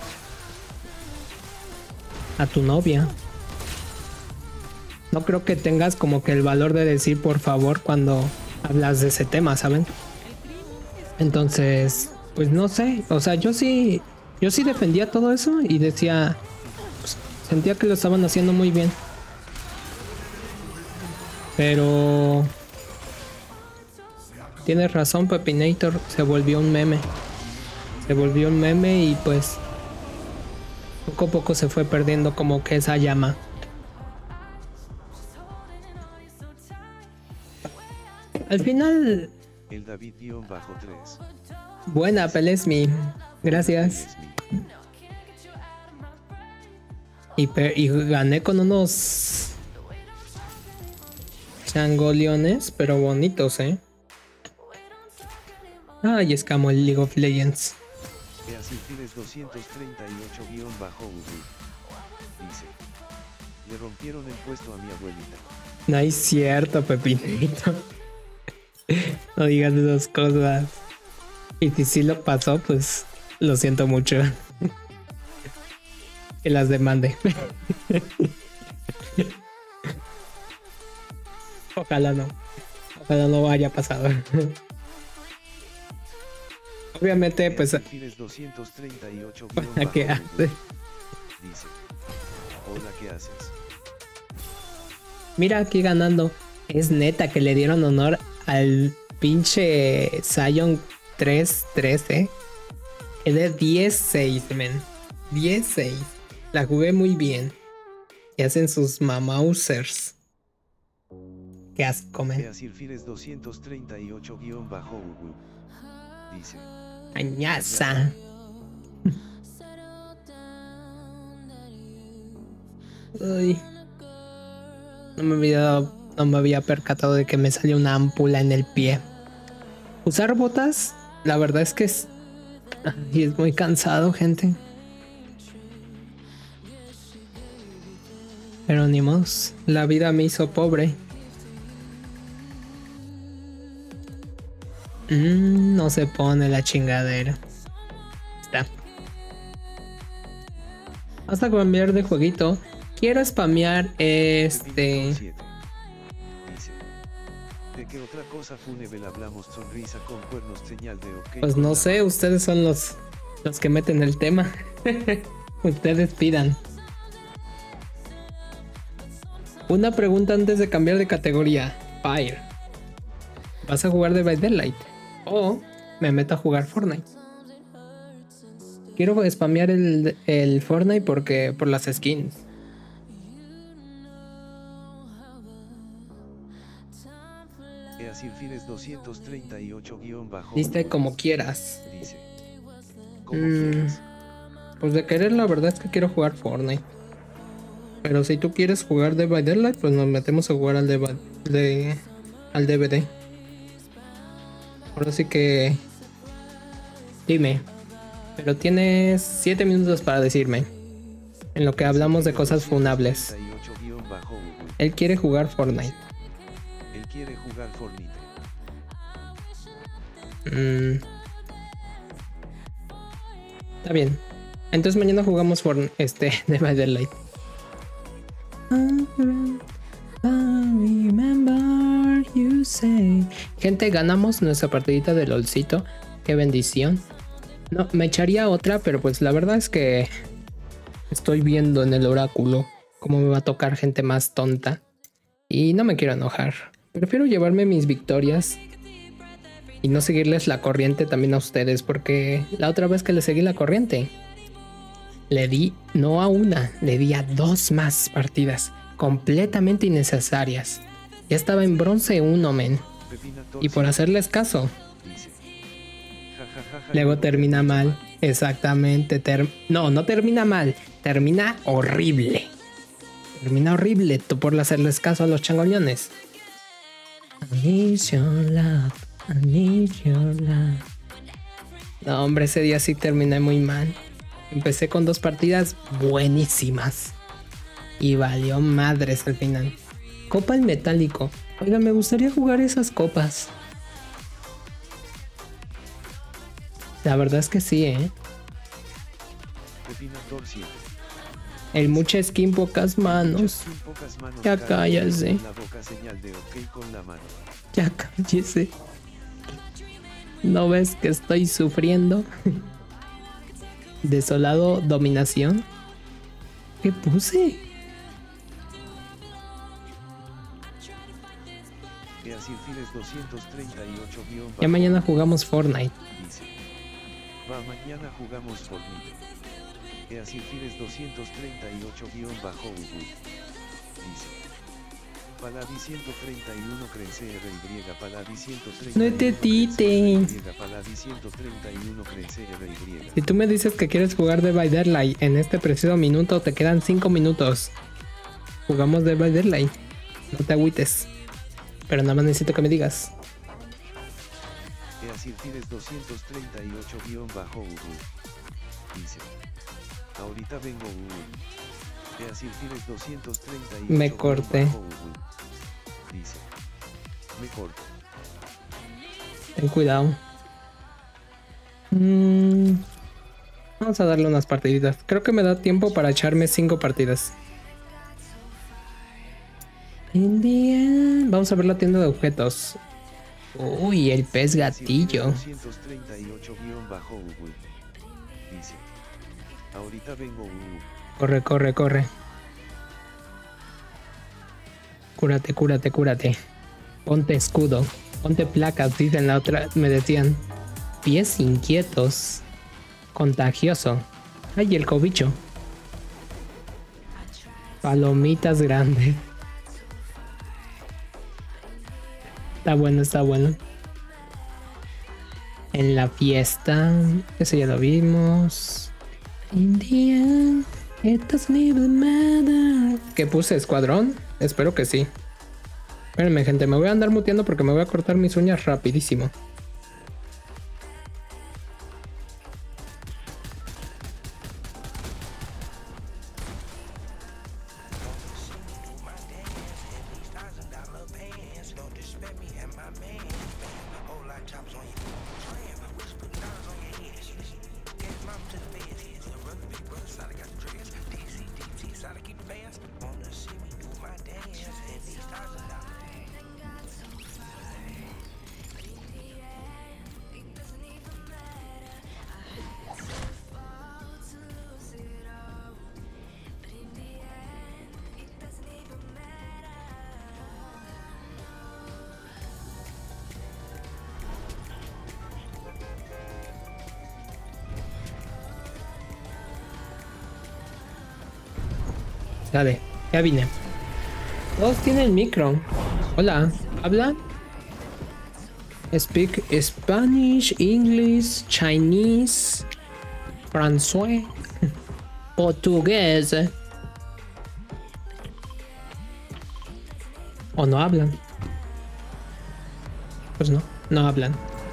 a tu novia. No creo que tengas como que el valor de decir por favor cuando hablas de ese tema, ¿saben? Entonces, pues no sé. O sea, yo sí, yo sí defendía todo eso y decía, pues, sentía que lo estaban haciendo muy bien. Pero tienes razón, Pepinator, se volvió un meme. Se volvió un meme y pues poco a poco se fue perdiendo como que esa llama. Al final... El David-tres. Buena, Pelesmi. Gracias. Y, y gané con unos... changoleones, pero bonitos, ¿eh? Ay, escamo el League of Legends. Easifires doscientos treinta y ocho guión bajo Ubu. Dice. Le rompieron el puesto a mi abuelita. No es cierto, Pepinito. No digas esas cosas. Y si sí lo pasó, pues lo siento mucho. Que las demande. Ojalá no. Ojalá no haya pasado. Obviamente, pues... doscientos treinta y ocho ¿Qué haces? Dice. Hola, ¿qué haces? Mira aquí ganando. Es neta que le dieron honor al pinche Zion tres trece. Quedé diez seis, men. diez seis. La jugué muy bien. Y hacen sus mamausers. Qué asco, men. Easifires doscientos treinta y ocho guión bajo Ubu. Dice. Añaza. Uy. No me había dado, no me había percatado de que me salió una ámpula en el pie. Usar botas, la verdad es que es, y es muy cansado, gente. Pero ni modo, la vida me hizo pobre. Mm, no se pone la chingadera. Está. Hasta cambiar de jueguito. Quiero spamear este. Dice. ¿De qué otra cosa fúnebre hablamos? Sonrisa con cuernos, señal de ok. Pues no sé, ustedes son los los que meten el tema. Ustedes pidan. Una pregunta antes de cambiar de categoría. Fire. ¿Vas a jugar Dead by Daylight? O me meto a jugar Fortnite. Quiero spamear el, el Fortnite porque por las skins. Easifires doscientos treinta y ocho guión bajo. Liste como quieras. Dice. Como Mm, quieras. pues de querer la verdad es que quiero jugar Fortnite. Pero si tú quieres jugar Dead by Daylight, pues nos metemos a jugar al, de, de, al D V D. Ahora sí que... Dime. Pero tienes siete minutos para decirme. En lo que hablamos de cosas funables. Él quiere jugar Fortnite. Él quiere jugar Fortnite. Mm. Está bien. Entonces mañana jugamos Fortnite, este, Dead by Daylight. Gente, ganamos nuestra partidita de LOLcito. Qué bendición. No, me echaría otra, pero pues la verdad es que estoy viendo en el oráculo cómo me va a tocar gente más tonta. Y no me quiero enojar. Prefiero llevarme mis victorias y no seguirles la corriente también a ustedes, porque la otra vez que le seguí la corriente, le di no a una, le di a dos más partidas completamente innecesarias. Ya estaba en bronce uno, men. Y por hacerles caso, luego termina mal. Exactamente. Ter no, no termina mal. Termina horrible. Termina horrible tú por hacerles caso a los changoleones. I need your love. I need your love. No, hombre, ese día sí terminé muy mal. Empecé con dos partidas buenísimas. Y valió madres al final. Copa en metálico. Oiga, me gustaría jugar esas copas. La verdad es que sí, ¿eh? El mucha skin, pocas manos. Ya cállese. Ya cállese. ¿No ves que estoy sufriendo? Desolado dominación. ¿Qué puse? Ya mañana jugamos Fortnite. Va, mañana jugamos Fortnite. Easirfiles doscientos treinta y ocho guión bajo Ubu. Dice. Paladi ciento treinta y uno crece R Y. Paladi ciento treinta y uno. No te tite. Paladi ciento treinta y uno crece R Y. Si tú me dices que quieres jugar Dead by Daylight en este preciso minuto, te quedan cinco minutos. Jugamos Dead by Daylight. No te agüites. Pero nada más necesito que me digas. Easirfiles doscientos treinta y ocho guión bajo Ubu. Dice. Ahorita vengo Ubu. Easirfiles doscientos treinta y ocho. Me corté. Dice. Me corto. Ten cuidado. Mm, vamos a darle unas partiditas. Creo que me da tiempo para echarme cinco partidas. Vamos a ver la tienda de objetos. Uy, el pez gatillo. doscientos treinta y ocho guión bajo Ubu. Dice. Ahorita vengo Ubu. Corre, corre, corre. Cúrate, cúrate, cúrate. Ponte escudo. Ponte placas, dicen la otra. Me decían. Pies inquietos. Contagioso. Ay, el cobicho. Palomitas grandes. Está bueno, está bueno. En la fiesta. Eso ya lo vimos. Indian. It doesn't even matter. ¿Qué puse? ¿Escuadrón? Espero que sí. Espérenme, gente. Me voy a andar muteando porque me voy a cortar mis uñas rapidísimo. Dale, ya vine. Todos tienen micro. Hola, ¿habla? Speak Spanish, English, Chinese, Francés, Portugués. ¿O no hablan? Pues no, no hablan.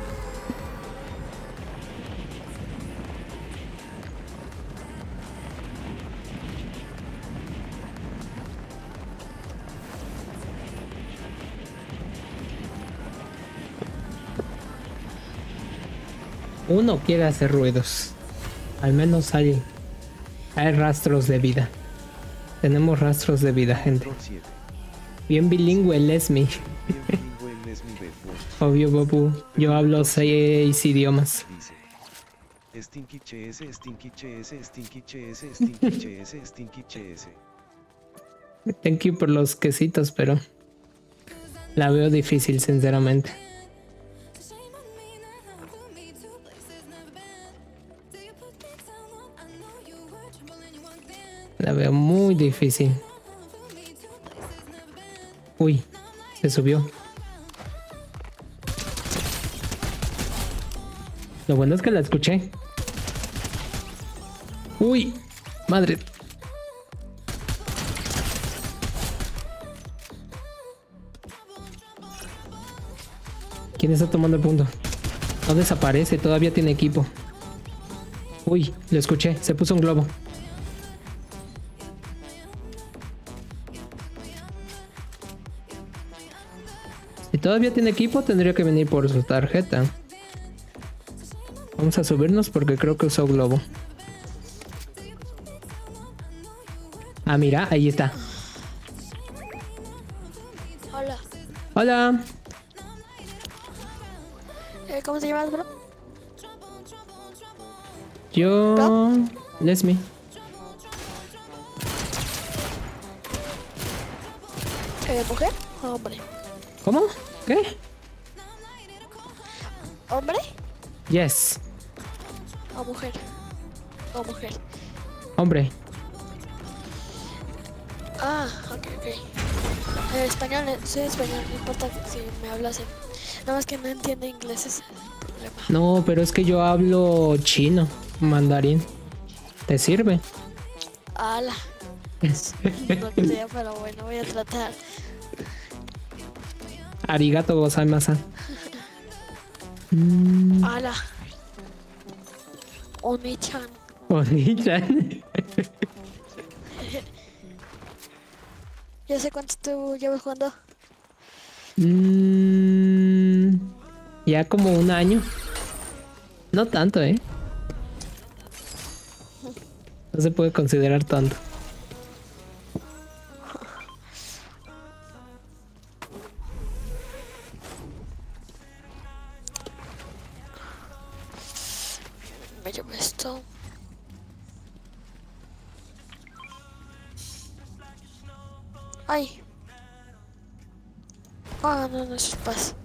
Uno quiere hacer ruidos. Al menos hay, hay rastros de vida. Tenemos rastros de vida, gente. Bien bilingüe, Lesmi. Obvio, Bobu. Yo hablo seis idiomas. Stinky Ches, Stinky Ches, Stinky Ches, Stinky Ches, Stinky Ches. Thank you por los quesitos, pero La veo difícil, sinceramente. La veo muy difícil. Uy, se subió. Lo bueno es que la escuché. Uy, madre. ¿Quién está tomando el punto? No desaparece, todavía tiene equipo. Uy, lo escuché, se puso un globo. Si todavía tiene equipo, tendría que venir por su tarjeta. Vamos a subirnos porque creo que usó globo. Ah, mira, ahí está. Hola. Hola. Eh, ¿Cómo te llamas, bro? Yo... ¿No? Lesmi. Eh, ¿Mujer o hombre? ¿Cómo? ¿Qué? ¿Hombre Yes. o mujer? O mujer. Hombre. Ah, ok, ok. Eh, español, eh, soy español, no importa si me hablas en... Nada más que no entiendo inglés, ese es el problema. No, pero es que yo hablo chino, mandarín. ¿Te sirve? Ala. No creo, pero bueno, voy a tratar. Arigato gozaimasu. Mm, Ala. Oni-chan. Oni-chan. Ya sé cuánto tú llevas jugando. Mm, ya como un año. No tanto, ¿eh? No se puede considerar tanto. Me llevo esto. Ay. Ah, no, no es paz.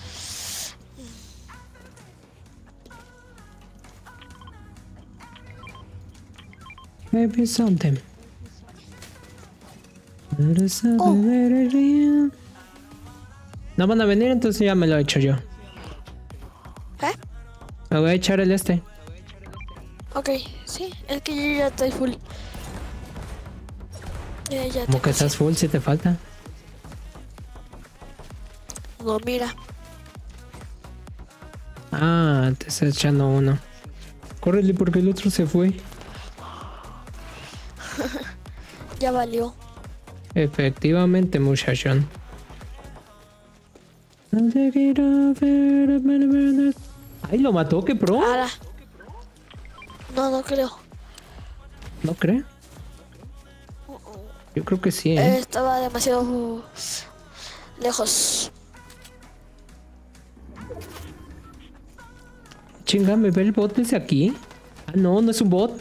Maybe something. Oh. No van a venir, entonces ya me lo he hecho yo. ¿Eh? Me voy a echar el este. Ok, sí, es que yo ya estoy full. Ya, ya Como tengo que estás full si te falta. cien. No, mira. Ah, te estás echando uno. Córrele porque el otro se fue. Ya valió. Efectivamente, muchachón. Ay, lo mató, qué pro. Ahora. No, no creo. ¿No cree? Yo creo que sí, Eh, ¿eh? estaba demasiado lejos. Chinga, ¿me ve el bot desde aquí? Ah, no, no es un bot.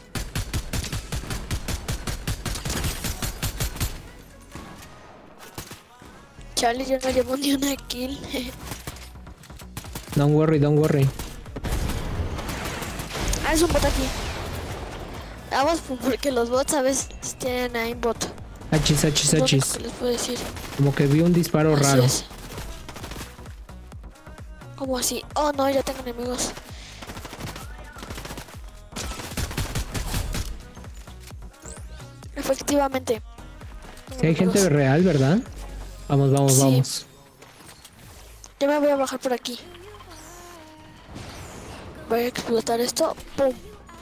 Charlie, yo no llevo ni una kill. Don't worry, don't worry. Ah, es un bot aquí. Vamos, porque los bots a veces tienen aimbot. Achis, achis, Es lo único achis. que les puedo decir. Como que vi un disparo Así raro. es. ¿Cómo así? Oh, no, ya tengo enemigos. Efectivamente. Si hay gente real, ¿verdad? Vamos, vamos, Sí. vamos. Yo me voy a bajar por aquí. Voy a explotar esto. ¡Pum!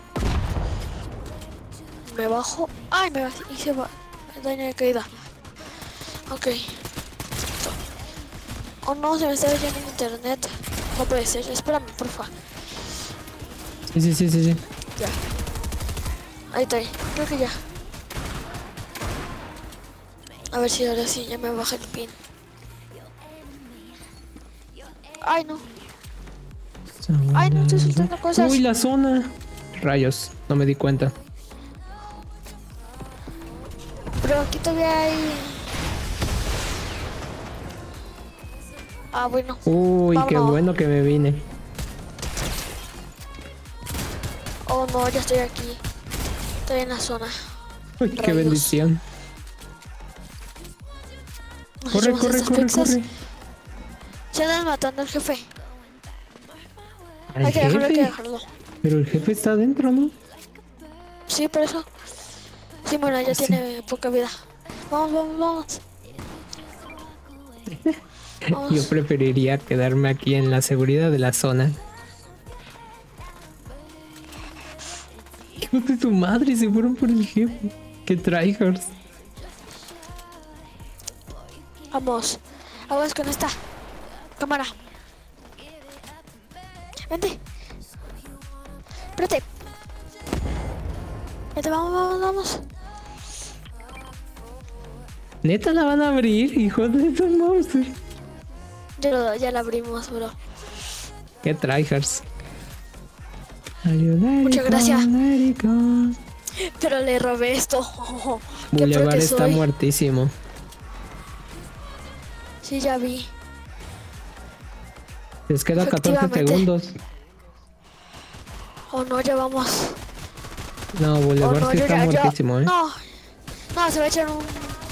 Me bajo. ¡Ay! Me hice ba- daño de caída. Ok. Listo. Oh no, se me está yendo en internet. No puede ser. Espérame, porfa. Sí, sí, sí, sí, sí. Ya. Ahí está. Creo que ya. A ver si ahora sí ya me baja el pin. Ay, no. Ay, no, estoy soltando cosas. Uy, la zona. Rayos, no me di cuenta. Pero aquí todavía hay... Ah, bueno. Uy, qué Vámonos. bueno que me vine. Oh, no, ya estoy aquí. Estoy en la zona. Uy, qué Rayos. bendición. Nos Corre, echamos corre, estas corre, pizzas. corre. Se andan matando al jefe. ¿Al Hay que dejarlo, hay que jefe? dejarlo. Pero el jefe está adentro, ¿no? Sí, por eso. Sí, bueno, ya Sí. tiene poca vida. Vamos, vamos, vamos. Vamos. Yo preferiría quedarme aquí en la seguridad de la zona. ¡Hijo de tu madre! Se fueron por el jefe. ¡Qué tryhards! Vamos. Vamos con esta cámara. Vente. Espérate. Vente, vamos, vamos, vamos. ¿Neta la van a abrir, hijo de tu monster? Ya, lo, ya la abrimos, bro. ¡Qué tryhards! Ayudar. Muchas gracias. Pero le robé esto. Qué pro Boulevard que está soy. muertísimo. Sí, ya vi. Les queda catorce Efectivamente. segundos. Oh, no, ya vamos. No, Oh, Boulevard no, sí yo está ya, yo... muertísimo, ¿eh? No. No, se va a echar un...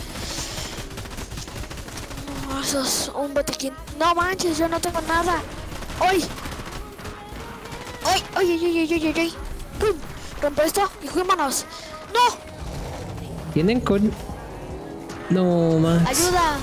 No, eso es un botiquín. No manches, yo no tengo nada. ¡Ay! ¡Ay! ¡Ay, ay, ay, ay, ay, ay! ¡Pum! Rompe esto y juémonos. ¡No! Tienen con... No, más. ¡Ayuda!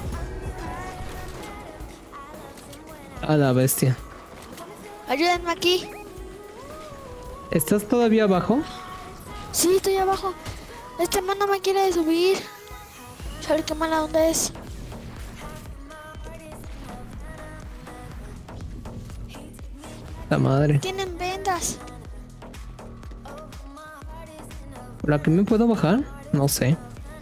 A la bestia. ¡Ayúdenme aquí! ¿Estás todavía abajo? Sí, estoy abajo. Este man no me quiere subir. Saber qué mala onda es. La madre. Tienen vendas. ¿Por la que me puedo bajar? No sé.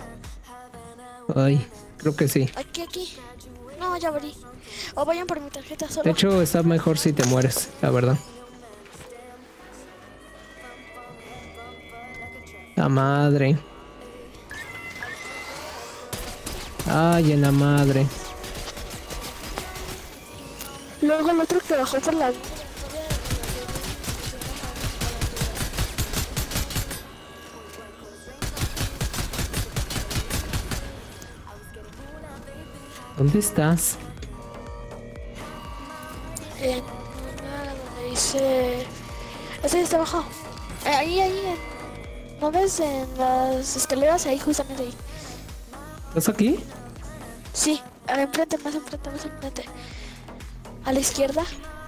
Ay, creo que sí. Aquí, aquí. No, ya abrí. O vayan por mi tarjeta solo. De hecho, está mejor si te mueres, la verdad. La madre. Ay, en la madre. Luego el otro que bajó por la... ¿Dónde estás? En una donde dice... Ese está abajo. Eh, ahí, ahí. En... ¿No ves? En las escaleras, ahí, justamente ahí. ¿Estás aquí? Sí, a enfrente, más enfrente, más enfrente. A la izquierda.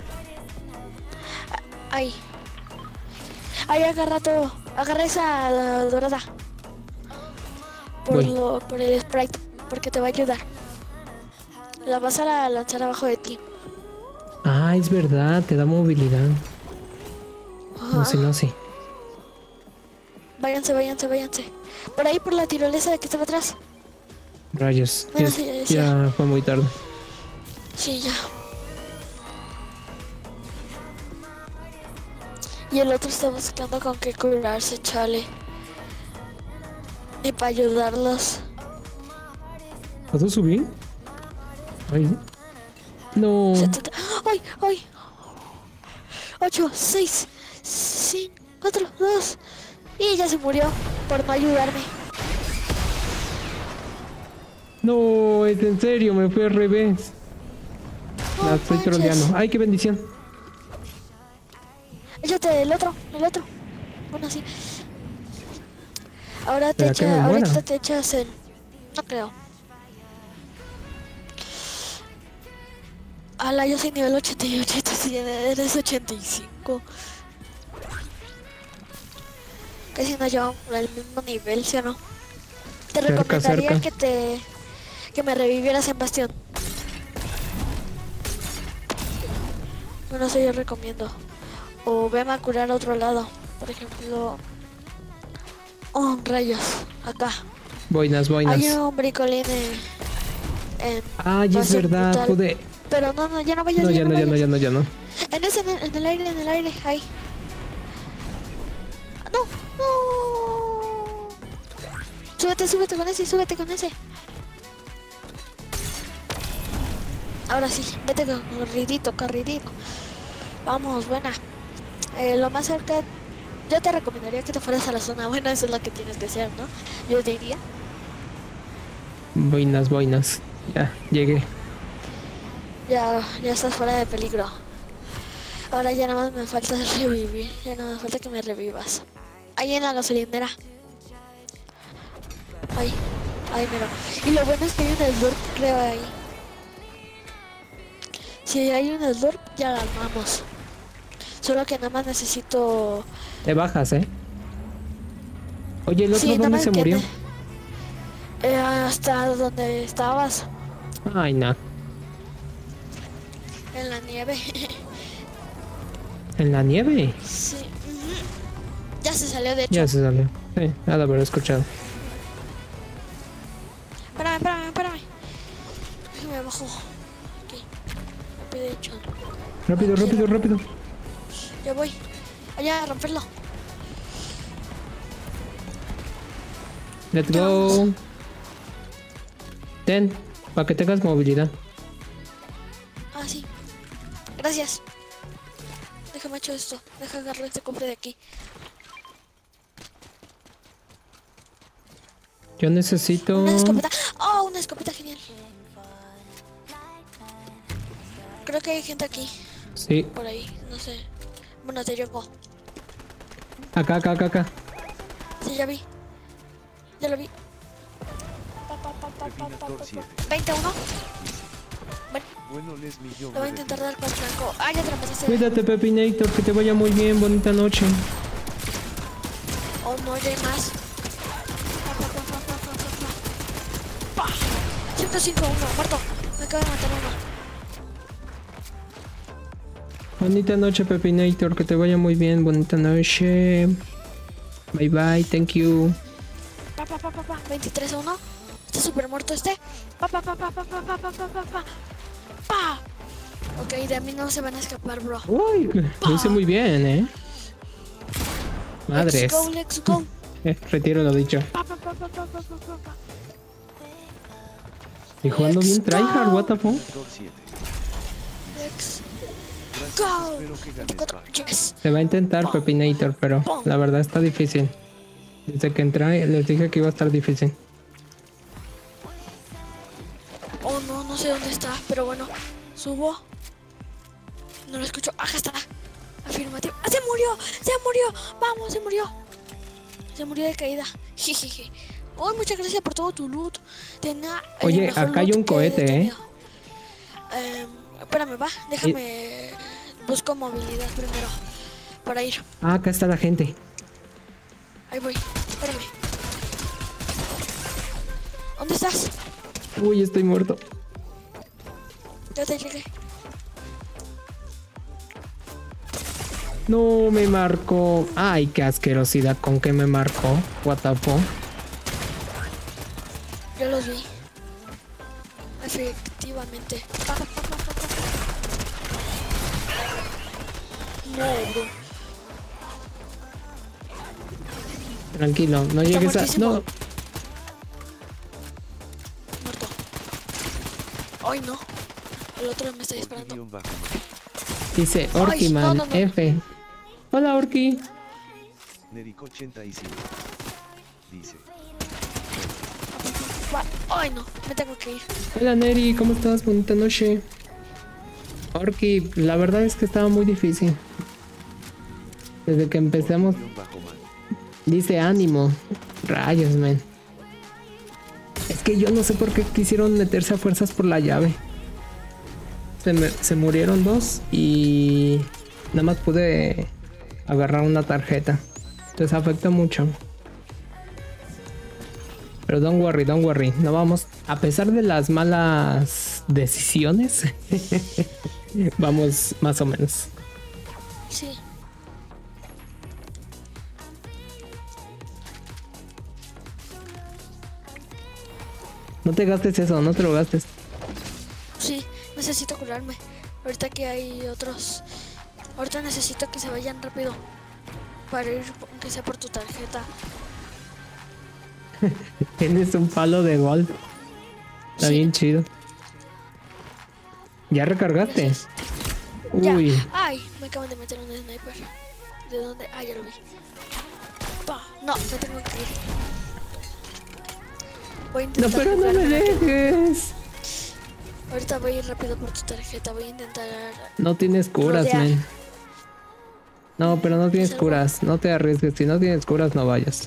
A- Ahí. Ahí agarra todo. Agarra esa uh, dorada. Por, Voy. lo, por el sprite. Porque te va a ayudar. La vas a la- lanzar abajo de ti. Ah, es verdad, te da movilidad. No sé, no sé. Váyanse, váyanse, váyanse. Por ahí, por la tirolesa que estaba atrás. Rayos. Bueno, Ya, sí, ya decía. ya fue muy tarde. Sí, ya. Y el otro está buscando con qué curarse, chale. Y para ayudarlos. ¿Puedo subir? Ay. No. setenta. ¡Ay, ay! ocho, seis, cinco, cuatro, dos. Y ya se murió por no ayudarme. No, es en serio, me fui al revés. No La estoy manches. troleando. Ay, qué bendición. Échate el otro, el otro. Bueno, sí. Ahora te ¿Para qué me echas, muera? ahorita te echas el... No creo. Ala, yo soy nivel ochenta y ocho, tú sí eres ochenta y cinco. Casi no llevamos al mismo nivel, ¿sí o no? Te Cerca, recomendaría cerca. que te... que me revivieras en Bastión. Bueno, eso yo recomiendo. O veme a curar a otro lado. Por ejemplo... Oh, rayos. Acá. Boinas, boinas. Hay un bricolín en... en Ay, es base verdad, brutal. pude. Pero no, no, ya no vayas, No, ya no, ya no, vayas. ya no, ya no. En ese, en el, en el aire, en el aire, ahí. Ah, no, no. Súbete, súbete con ese, súbete con ese. Ahora sí, vete corridito, corridito. Vamos, buena. Eh, lo más cerca, yo te recomendaría que te fueras a la zona buena, eso es lo que tienes que hacer, ¿no? Yo diría. Buenas, buenas. Ya, llegué. Ya, ya estás fuera de peligro. Ahora ya nada más me falta revivir, ya nada más falta que me revivas. Ahí en la gasolinera. Ahí, ahí mero. Y lo bueno es que hay un slurp, creo, ahí. Si hay un slurp, ya ganamos. Solo que nada más necesito... Te bajas, ¿eh? Oye, ¿el otro Sí, nada dónde más se que murió? ne- eh, hasta donde estabas, Ay, no. en la nieve. ¿En la nieve? Sí. Ujú. Ya se salió, de hecho. Ya se salió. Sí, nada, pero he escuchado. Espérame, espérame, espérame. Déjame bajo. Aquí. Rápido, de hecho. Rápido, Aquí, rápido, rápido. Ya voy. Allá a romperlo. Let's go. Ten, para que tengas movilidad. Ah, sí. Gracias. Déjame echar esto. Deja agarrar este cofre de aquí. Yo necesito... Una escopeta. Oh, una escopeta genial. Creo que hay gente aquí. Sí, Por ahí. No sé. Bueno, te llevo. acá, acá, acá, acá. Sí, ya vi. Ya lo vi. Pa, pa, pa, pa, pa, pa, Pepinator pa, siete. pa. veintiuno. Bueno, Bueno, les millón le voy a intentar dar con Franco. Ah, ya te lo pasaste. Cuídate, Pepinator, que te vaya muy bien. Bonita noche. Oh, no, ya hay más. Pa, pa, pa, pa, pa, pa, pa, pa. Pa. ciento cinco, uno, muerto. Me acaba de matar uno. Bonita noche, Pepinator, que te vaya muy bien. Bonita noche. Bye, bye, thank you. Pa, pa, pa, pa, pa. veintitrés a uno. Está súper muerto este. Pa, pa, pa, pa, pa, pa, pa, pa, pa, pa, pa. Pa. Ok, de mí no se van a escapar, bro. Uy, lo hice muy bien, ¿eh? Madres. Let's go, let's go. Eh, retiro lo dicho. Pa, pa, pa, pa, pa, pa, pa, pa, pa. Y jugando bien tryhard, what the fuck. Pepinator siete. Let's Gracias, go. espero que ganes Cuatro. back. Yes. Se va a intentar Pepinator, pero la verdad está difícil. Desde que entré les dije que iba a estar difícil. Oh, no, no sé dónde está, pero bueno. Subo. No lo escucho. Acá está. Afirmativo. ¡Ah, se murió! ¡Se murió! ¡Vamos, se murió! Se murió de caída. Jejeje. Oh, muchas gracias por todo tu loot. Tenía el Oye, mejor acá hay loot un que he cohete, ¿eh? tenido. Eh, espérame, va. Déjame. Busco movilidad primero. Para ir. Ah, acá está la gente. Ahí voy. Espérame. ¿Dónde estás? Uy, estoy muerto. Ya te llegué. No me marcó. Ay, qué asquerosidad con que me marcó. What the fuck. Yo los vi. Efectivamente. Pa, pa, pa, pa, pa, pa. No, bro. Tranquilo, no llegues a... muertísimo. No, Muerto. Ay, no. El otro me está disparando. Guión bajo. dice Ay, Orkiman no, no, no. F. Hola, Orki. Nerico ochenta y cinco. Dice. Va. Ay, no. Me tengo que ir. Hola, Neri, ¿cómo estás? Bonita noche. Orki, la verdad es que estaba muy difícil. Desde que empezamos, Guión bajo man. dice ánimo. Rayos, man. Es que yo no sé por qué quisieron meterse a fuerzas por la llave. Se, me- se murieron dos y nada más pude agarrar una tarjeta. Entonces afecta mucho. Pero don't worry, don't worry. No vamos, a pesar de las malas decisiones, vamos más o menos. Sí. No te gastes eso, no te lo gastes. Sí. Necesito curarme. Ahorita que hay otros. Ahorita necesito que se vayan rápido. Para ir, aunque sea por tu tarjeta. Tienes un palo de golf. Está Sí. bien chido. ¿Ya recargaste? Gracias. Ya. Uy. Ay, me acaban de meter un sniper. ¿De dónde? Ah, ya lo vi. Pa. No, me tengo que ir. Voy a No, intentar pero no jugar me una que- dejes. Ahorita voy a ir rápido por tu tarjeta. Voy a intentar. No tienes curas, Rodear. men. No, pero no tienes Salvo. curas. No te arriesgues. Si no tienes curas, no vayas.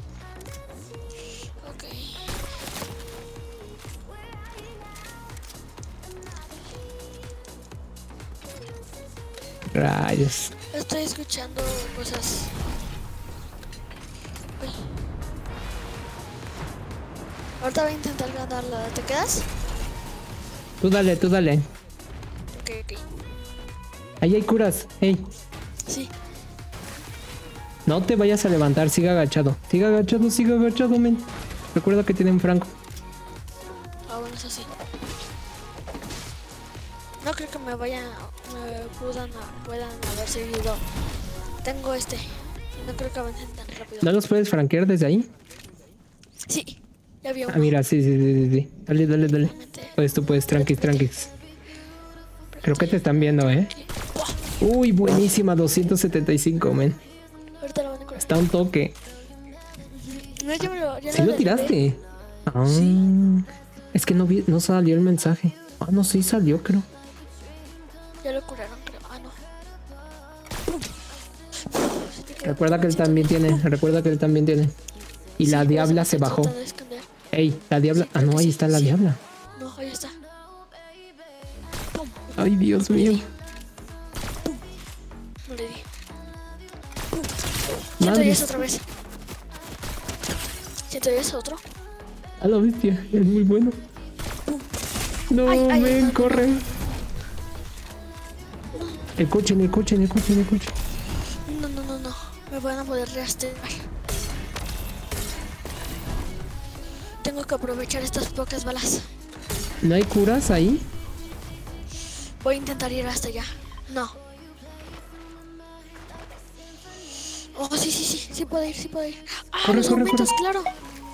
Ok. Rayos. Estoy escuchando cosas. Uy. Ahorita voy a intentar ganarla. ¿Te quedas? Tú dale, tú dale. Ok, ok. Ahí hay curas. Ey, Sí. no te vayas a levantar. Siga agachado. Siga agachado, siga agachado, men. Recuerda que tienen Franco. Ah, bueno, eso sí. No creo que me vayan, me puedan, puedan haber seguido. Tengo este. No creo que avancen tan rápido. ¿No los puedes franquear desde ahí? Sí, ya vi uno. Ah, mira, sí, sí, sí, sí, sí. Dale, dale, dale. Realmente. Pues tú puedes, tranquis, tranquis. Creo que te están viendo, ¿eh? Buah, Uy, buenísima, doscientos setenta y cinco, men. ahorita lo van a curar. Está un toque. No, yo me lo, yo ¿Sí lo derribé. tiraste? Ah, es que no vi, no salió el mensaje. Ah, no, sí salió, creo. Ya lo curaron, creo. Ah, no. Recuerda que él también tiene, recuerda que él también tiene. Y la Sí, diabla pues, se bajó. trata de esconder. Ey, la diabla. Sí, Ah, no, ahí sí, está la sí. diabla. No, ahí está. Pum, Ay, Dios mío. no le di. Siento Madre. eso otra vez. Siento eso otro. A la bestia, es muy bueno. No, Ay, ay, men, no, no, corre. El coche, en el coche, en el coche, en el coche. No, no, no, no. Me van a poder rastrear. Tengo que aprovechar estas pocas balas. ¿No hay curas ahí? Voy a intentar ir hasta allá. No. Oh, sí, sí, sí. Sí puedo ir, sí puedo ir. Ah, Corre, los corre, momentos, corre. claro.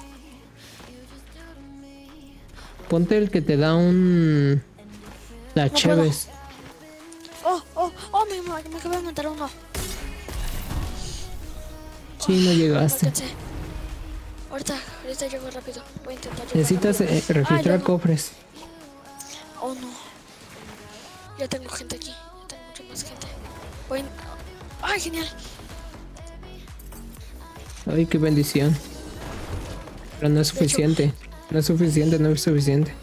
Ponte el que te da un... La No puedo. Cheves. Oh, oh, oh, me, me, me acabo de matar uno. Sí, no No llegaste. alcancé. Ahorita, ahorita llego rápido. Voy a intentar llegar Necesitas rápido. eh, registrar Ah, ya no. cofres. Oh, no. Ya tengo gente aquí. Ya tengo mucha más gente. Voy a... ¡Ay, genial! Ay, qué bendición. Pero no es De hecho- suficiente. No es suficiente, no es suficiente.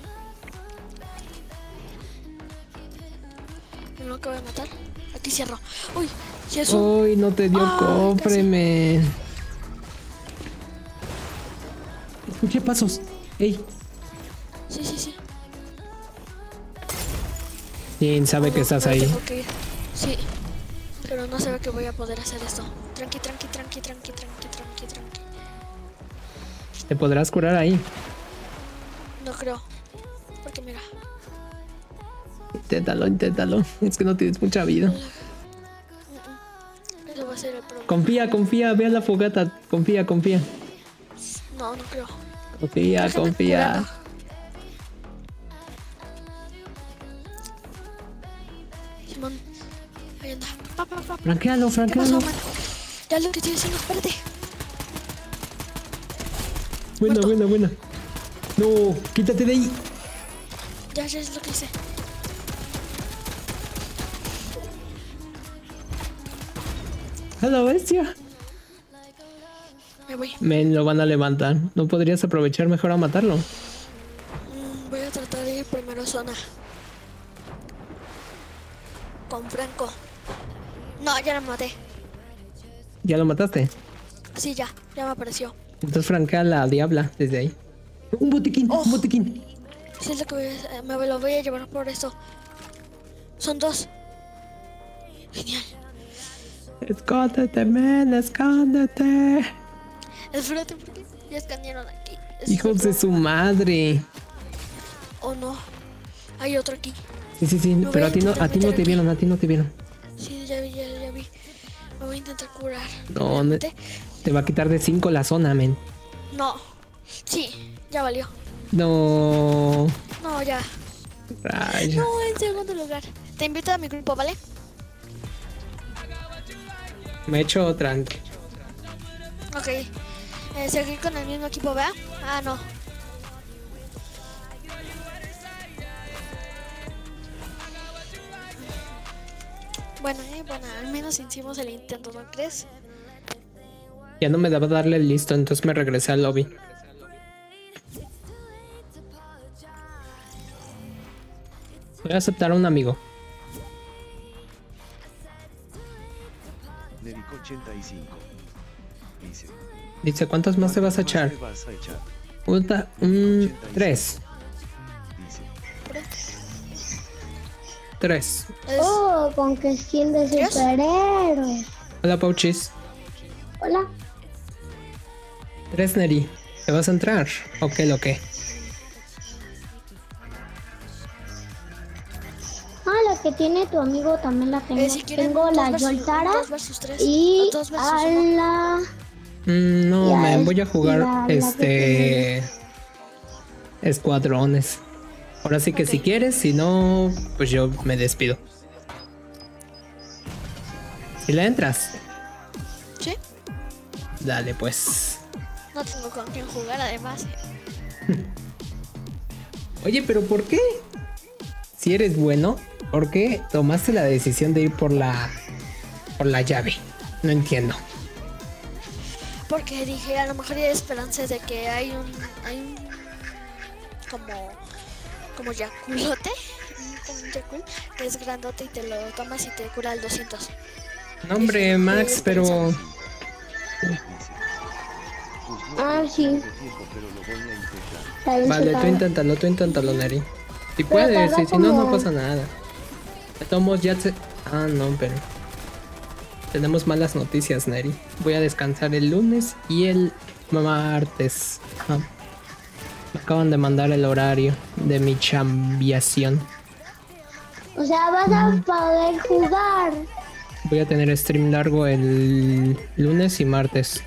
Me lo acabo de matar. Aquí cierro. Uy, si es un... Uy, no te dio Ay, cofre, casi. men. Escuché pasos. Ey, Sí, sí, sí. ¿quién sabe No, que no, estás pero ahí? tengo que ir. Sí. Pero no sabe que voy a poder hacer esto. Tranqui, tranqui, tranqui, tranqui, tranqui, tranqui, tranqui. Te podrás curar ahí. No creo. Porque mira. Inténtalo, inténtalo. Es que no tienes mucha vida. Eso va a ser el problema. Confía, confía, ve a la fogata. Confía, confía. No, no creo. Confía, Déjame confía. curarlo. Simón. Ahí anda. Pa, pa, pa. Franquealo, ¿Qué franquealo. pasó, man? Ya lo que estoy haciendo, espérate. Buena, Muerto. buena, buena. No, quítate de ahí. Ya, ya es lo que hice. A la bestia. Me voy. Men, lo van a levantar. ¿No podrías aprovechar mejor a matarlo? Mm, voy a tratar de ir primero a zona. Con Franco. No, ya lo maté. ¿Ya lo mataste? Sí, ya. Ya me apareció. Entonces franquea a la diabla desde ahí. Un botiquín, Oh. un botiquín. Sí, es lo que voy a, eh, me lo voy a llevar por eso. Son dos. Genial. Escóndete, men, escóndete. Espérate, porque ya escanearon aquí. Es Hijos de su madre. Oh, no. Hay otro aquí. Sí, sí, sí, Me voy pero a a ti no, intentar a ti no meter te aquí. vieron, a ti no te vieron. Sí, ya vi, ya, ya vi. Me voy a intentar curar. No, ¿Me no- maté? te va a quitar de cinco la zona, men. No. Sí, ya valió. No. No, ya. Rayos. No, en segundo lugar. Te invito a mi grupo, ¿vale? Me he hecho otra. Ok. Eh, seguir con el mismo equipo, ¿verdad? Ah, no. Bueno, eh, bueno, al menos hicimos el intento, ¿no crees? Ya no me daba darle el listo, entonces me regresé al lobby. Voy a aceptar a un amigo. Nerico ochenta y cinco. Dice. Dice, ¿cuántos más te vas a echar? ¿Cuántos más te vas a echar? Puta, un... tres. Dice. Tres. Es- Oh, con que skin de ¿Dios? superhéroe. Hola, Pauchis. Hola. Tres, Neri. ¿Te vas a entrar? ¿O qué, lo que? Ah, la que tiene tu amigo también la tengo. eh, si quieren, tengo dos la versus- Yoltara dos versus tres, y o dos versus a uno. la... Mm, no, Ya, me es- voy a jugar la- la este... escuadrones. Ahora sí que Ok. si quieres, si no, pues yo me despido. Si le entras, ¿Sí? dale pues. No tengo con quién jugar, además. Oye, pero ¿por qué? Si eres bueno, ¿por qué tomaste la decisión de ir por la por la llave? No entiendo. Porque dije, a lo mejor hay esperanzas de que hay un... Hay un... Como... Como yaculote. Como un yacul, que es grandote y te lo tomas y te cura el doscientos. No, hombre, Max, pero Dice. Pues no Ah, tengo sí. de tiempo, pero lo voy a intentar. Está bien vale, tú chupada. inténtalo, tú inténtalo, Neri. Si Pero puedes, tarda y si no, no como- pasa nada. De todos modos, ya se... Ah, no, pero... Tenemos malas noticias, Neri. Voy a descansar el lunes y el martes. Ah. Me acaban de mandar el horario de mi chambiación. O sea, vas a poder jugar. Voy a tener stream largo el lunes y martes.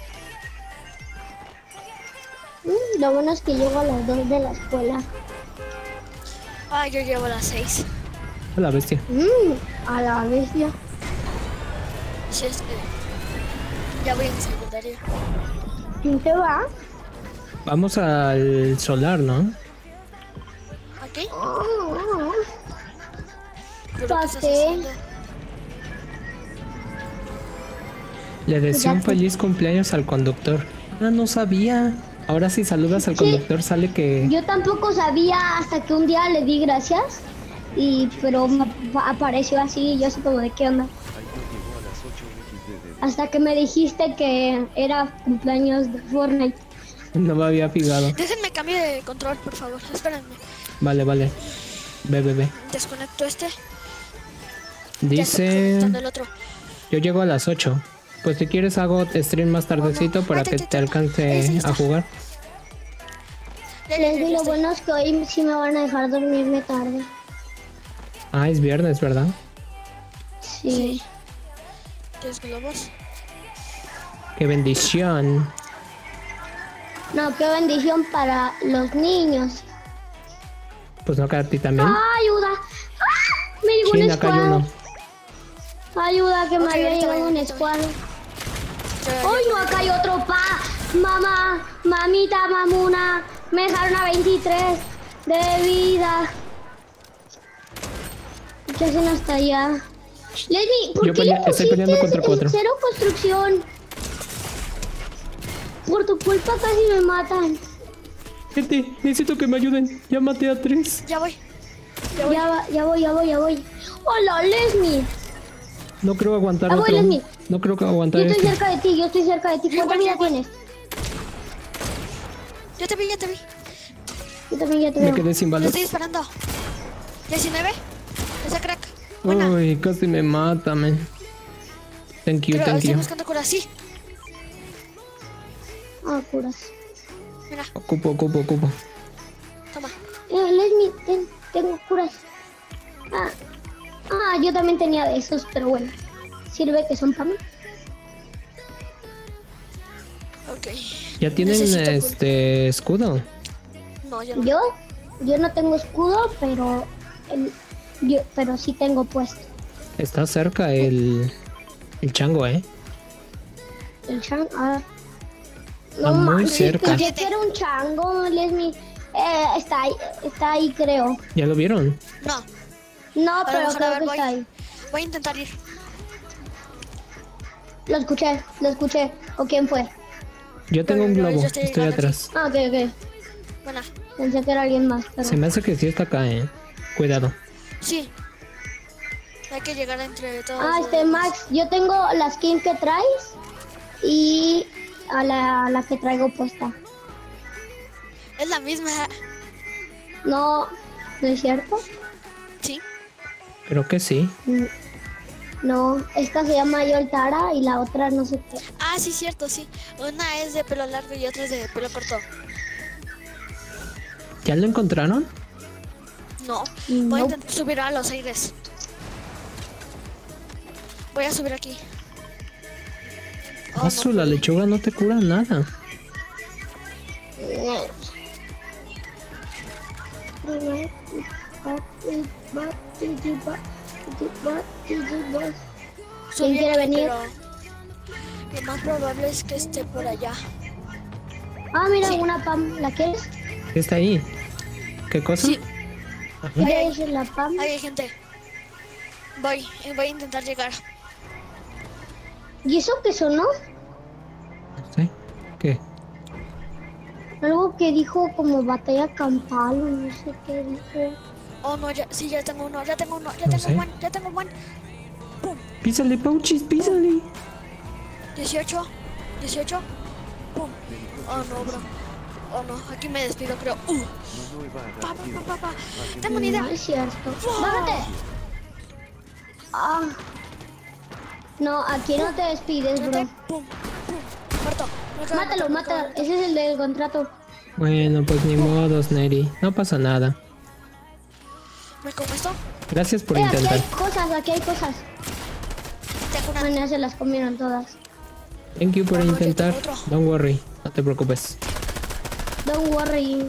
Mm, lo bueno es que llego a las dos de la escuela. Ah, yo llevo las seis. Hola, bestia. Mm, a la bestia. Sí, es que... Ya voy en secundaria. ¿Quién te va? Vamos al solar, ¿no? ¿Aquí? Oh, ¿Pero ¿Pa' qué estás qué? haciendo? Le deseo un Ya sé. feliz cumpleaños al conductor. Ah, no sabía. Ahora si saludas al Sí. conductor sale que... yo tampoco sabía hasta que un día le di gracias. Y pero me ap- apareció así y yo así como de qué onda. Ayo llegó a las ocho equis de D. Hasta que me dijiste que era cumpleaños de Fortnite. No me había fijado. Déjenme cambiar de control, por favor. Espérenme. Vale, vale. Ve, ve, ve. Desconecto este. Ya estoy Dice... conectando el otro. Yo llego a las ocho. Pues si quieres hago stream más tardecito para Ay, que ta, ta, te ta. Ahí alcance sí está. a jugar. Ya, ya, Les ya, digo, ya lo estoy. bueno es que hoy sí me van a dejar dormirme tarde. Ah, es viernes, ¿verdad? Sí. ¿Tienes globos? Qué bendición. No, qué bendición para los niños. Pues no, que a ti también. ¡Ah, ayuda! ¡Ah! Me llegó un Chin, acá hay escuadro. uno. Ayuda, que me Ok, había ahorita llegado voy, un ahorita voy. escuadro. Ya, ya. ¡Ay, no! Acá hay otro pa. Mamá, mamita, mamuna. Me dejaron a veintitrés de vida. ¿Qué hacen hasta allá? Leslie, ¿por Yo qué pelea- le estoy peleando pusiste contra cuatro. cero construcción? Por tu culpa casi me matan. Gente, necesito que me ayuden. Ya maté a tres. Ya voy. Ya, va- ya voy, ya voy, ya voy. ¡Hola, Leslie! No creo aguantar Ah, voy, otro. Leslie. No creo que Yo aguantar estoy este. cerca de ti, yo estoy cerca de ti. ¿Cuánta Igual, vida igual. tienes? Ya te vi, ya te vi. Yo también ya te Me veo. quedé sin Le balas. estoy disparando. diecinueve. Esa crack. Buena. Uy, casi me mata, man. Thank you, Pero thank estoy you. buscando cura. Sí. Ah, curas. Mira, Ocupo, ocupo, ocupo. toma. Eh, Leslie, ten- tengo curas. Ah. ah, yo también tenía de esos, pero bueno. Sirve que son para mí. Ok. Ya tienen Necesito este escudo. No, yo no. Yo, yo no tengo escudo, pero el, yo, pero sí tengo puesto. Está cerca el, el chango, ¿eh? El chango. Ah. Está muy manches, cerca. Pensé que era un chango, Lesmi. Eh, está ahí, está ahí, creo. ¿Ya lo vieron? No, No, a lo pero mejor, a creo ver, que voy. está ahí. Voy a intentar ir. Lo escuché, lo escuché. ¿O quién fue? Yo tengo un Yo- yo globo, estoy estoy llegando atrás. Ah, ok, ok. Buena. Pensé que era alguien más, pero... Se me hace que sí está acá, ¿eh? Cuidado. Sí. Hay que llegar entre todos. Ah, los este, demás. Max, yo tengo la skin que traes y a la, la que traigo puesta. Es la misma. No, ¿no es cierto? Sí. Creo que sí. Mm, No, esta se llama Yoltara y la otra no sé qué. Ah, sí, cierto, sí. Una es de pelo largo y otra es de pelo corto. ¿Ya lo encontraron? No. Voy a No. intentar subir a los aires. Voy a subir aquí. Oh, Ah, su, no. la lechuga no te cura nada. Subí quiere aquí, venir? pero lo más probable es que esté por allá. Ah, mira, Sí. una Pam. ¿La quieres? ¿Qué está ahí? ¿Qué cosa? Sí. Ajá. ¿Quieres la Pam? Ahí hay gente. Voy, eh, voy a intentar llegar. ¿Y eso qué sonó? No sé. ¿Qué? Algo que dijo como batalla campal o no sé qué dijo. Oh, no, ya, sí, ya tengo uno, ya tengo uno, ya No tengo sé. un one, ya tengo un one. Pum. Písale, Pauchis, písale. dieciocho, dieciocho. Pum. Oh, no, bro. Oh, no, aquí me despido, creo. Uh. No, no iba a Pa, dar pa, tiempo. pa, pa, pa. Bajen Tengo una de- idea. No es cierto. Wow. ¡Bájate! Ah. No, aquí no te despides, bro. Vete. Pum, pum. Muerto. Me acabo de Mátalo, matar, me acabo mátalo. de matar. Ese es el del contrato. Bueno, pues ni modos, Neri. No pasa nada. ¿Me como esto? Gracias por Eh, aquí intentar. hay cosas, aquí hay cosas. Tengo una. Bueno, ya se las comieron todas. Thank you por Bueno, yo intentar. tengo otro. Don't worry. No te preocupes. Don't worry.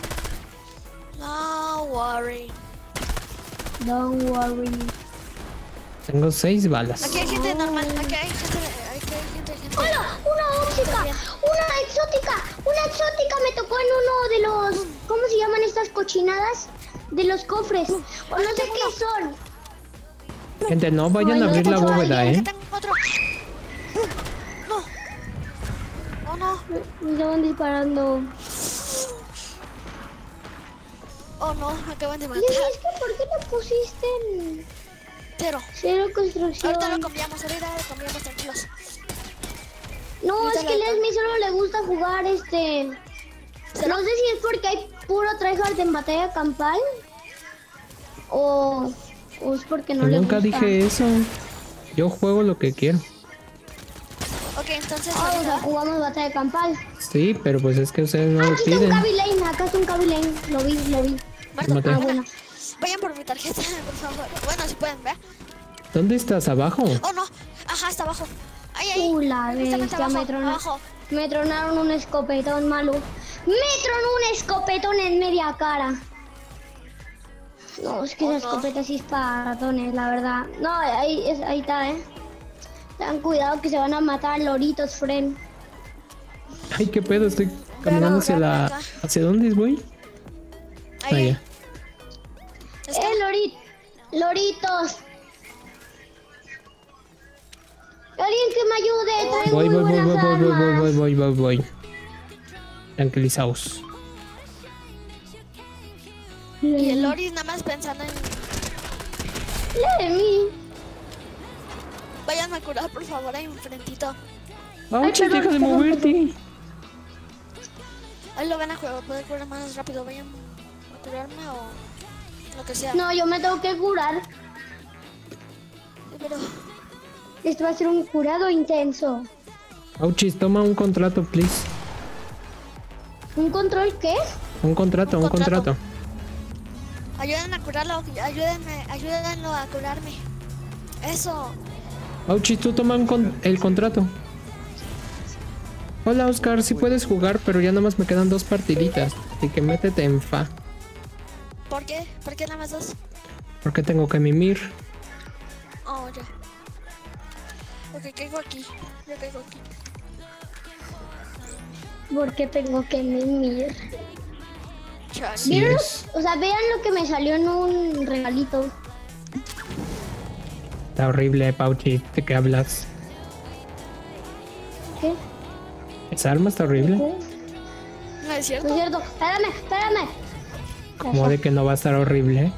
No worry. Don't worry. Tengo seis balas. Aquí hay gente normal, aquí hay gente, aquí hay gente, gente. ¡Hola! ¡Una óptica! ¡Una exótica! ¡Una exótica! Me tocó en uno de los... ¿Cómo se llaman estas cochinadas? De los cofres. O no sé qué son. Gente, no vayan Ay, a no abrir la escucho a bóveda, alguien. ¿eh? Aquí tengo otro. No. Oh, no. Me estaban disparando. Oh, no, me acaban de matar. Leslie, es que ¿por qué le pusiste en Cero. cero construcción? Ahorita lo cambiamos, ahorita lo cambiamos, tranquilos. No, ahorita es que lo- Leslie solo le gusta jugar este... ¿Cero? No sé si es porque hay puro tryhard en batalla campal. O... O es porque no Yo le nunca gusta. dije eso. Yo juego lo que quiero. Ok, entonces Ah, o sea, ahorita. jugamos batalla campal. Sí, pero pues es que ustedes no lo Aquí está un piden. Kaby Lane, acá está un Kaby Lane. Lo vi, lo vi. Marco, Maté. Ah, bueno, bueno. vayan por mi tarjeta, por favor. Bueno, si pueden, ¿ve? ¿Dónde estás? ¿Abajo? Oh, no. Ajá, está abajo. Ahí, ahí. Uh, la Justamente bestia, abajo, me tronaron. abajo. Me tronaron un escopetón malo. Me tronó un escopetón en media cara. No, es que Oh, esa no. escopeta sí es para ratones, la verdad. No, ahí, es, ahí está, eh. Tengan cuidado que se van a matar loritos, friend. Ay, qué pedo, estoy caminando hacia la... acá. ¿Hacia dónde voy? Ahí, Ah, ahí. ya. ¿Está? Eh, lorit, loritos. Alguien que me ayude, traigo Voy, muy voy, voy, voy, buenas voy, voy, voy, armas. voy, voy, voy, voy. Tranquilizaos. Y el Loris nada más pensando en. Lemmy. Váyanme a curar, por favor, ahí enfrentito. ¡Auchi, perdón, deja de perdón, moverte! Ahí lo van a jugar, puede curar más rápido. Vayan a curarme o lo que sea. No, yo me tengo que curar. Pero. Esto va a ser un curado intenso. Auchis, toma un contrato, please. ¿Un control qué? Un contrato, Un un contrato. contrato. Ayuden a curarlo, ayúdenme, ayúdenlo a curarme. Eso. Auchis, tú toma un con- el contrato. Hola, Oscar, sí puedes jugar, pero ya nada más me quedan dos partiditas. Así que métete en fa. ¿Por qué? ¿Por qué nada más dos? ¿Por qué tengo que mimir? Oh, ya. Ok, caigo aquí. Yo caigo aquí. Porque tengo que mimir. Chale. Sí ¿Vieron? es. O sea, vean lo que me salió en un regalito. Está horrible, Pauchi. ¿De qué hablas? ¿Qué? Esa arma está horrible. ¿Qué? No es No es cierto. cierto. Espérame, espérame. ¿Cómo de que no va a estar horrible?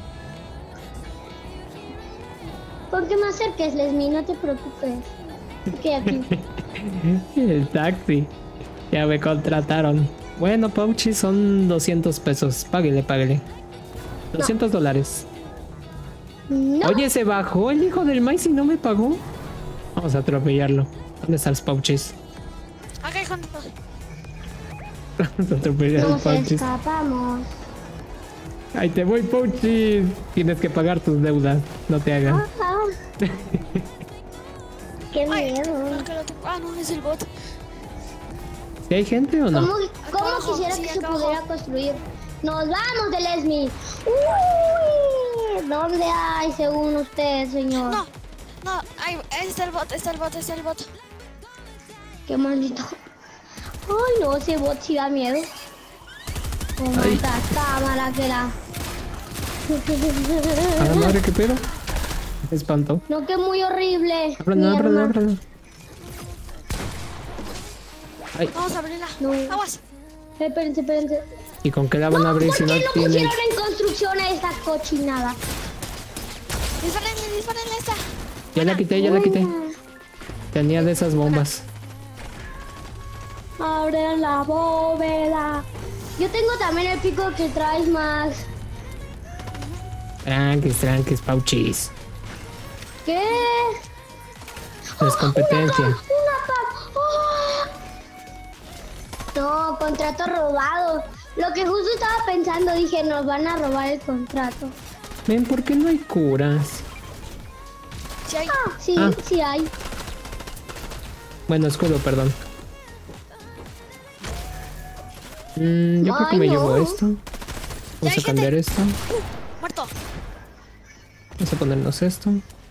¿Por qué me acerques, Lesmi? No te preocupes. Que aquí. El taxi. Ya me contrataron. Bueno, Pauchi, son doscientos pesos. Páguele, páguele. doscientos dólares. No. Oye, se bajó el hijo del maíz y no me pagó. Vamos a atropellarlo. ¿Dónde están los Pauchis? Acá hay gente. Vamos a atropellar a los Nos Pauchis. escapamos. Ahí te voy, Pauchis. Tienes que pagar tus deudas. No te hagan. Ah. Qué Ay, miedo. no, que lo tengo. Ah, no, es el bot. ¿Sí hay gente o no? ¿Cómo, cómo abajo, quisiera sí, que se acá pudiera abajo. construir? Nos vamos del Lesmi. Uy, ¿dónde hay según usted, señor? No, no, ahí, ahí está el bot, está el bot, está el bot. Qué maldito. Ay, no, ese bot sí da miedo. Como Ay. esta cámara que la... A la madre, ¿qué pedo? Me espantó. No, que muy horrible. Ábralo, mi ábralo, arma. ábralo. Ay, Vamos a abrirla. No. Aguas. Espérense, espérense. ¿y con qué la van a abrir ¿Por si no qué no tienen? pusieron en construcción a esta cochinada? Dispárenle, dispárenle a esta. Ya la quité, ya la quité. Tenía de esas bombas. Abre la bóveda. Yo tengo también el pico que traes más. Tranquis, tranquis, Pauchis. ¿Qué? No es competencia. Una pam. ¡Oh! No, contrato robado. Lo que justo estaba pensando, dije, nos van a robar el contrato. Ven, ¿por qué no hay curas? Sí hay. Ah, sí, Ah. sí hay. Bueno, escudo, perdón. Mm, yo creo que Ay, me no. llevo esto. Ya Vamos hay a cambiar esto. Muerto. Vamos a ponernos esto.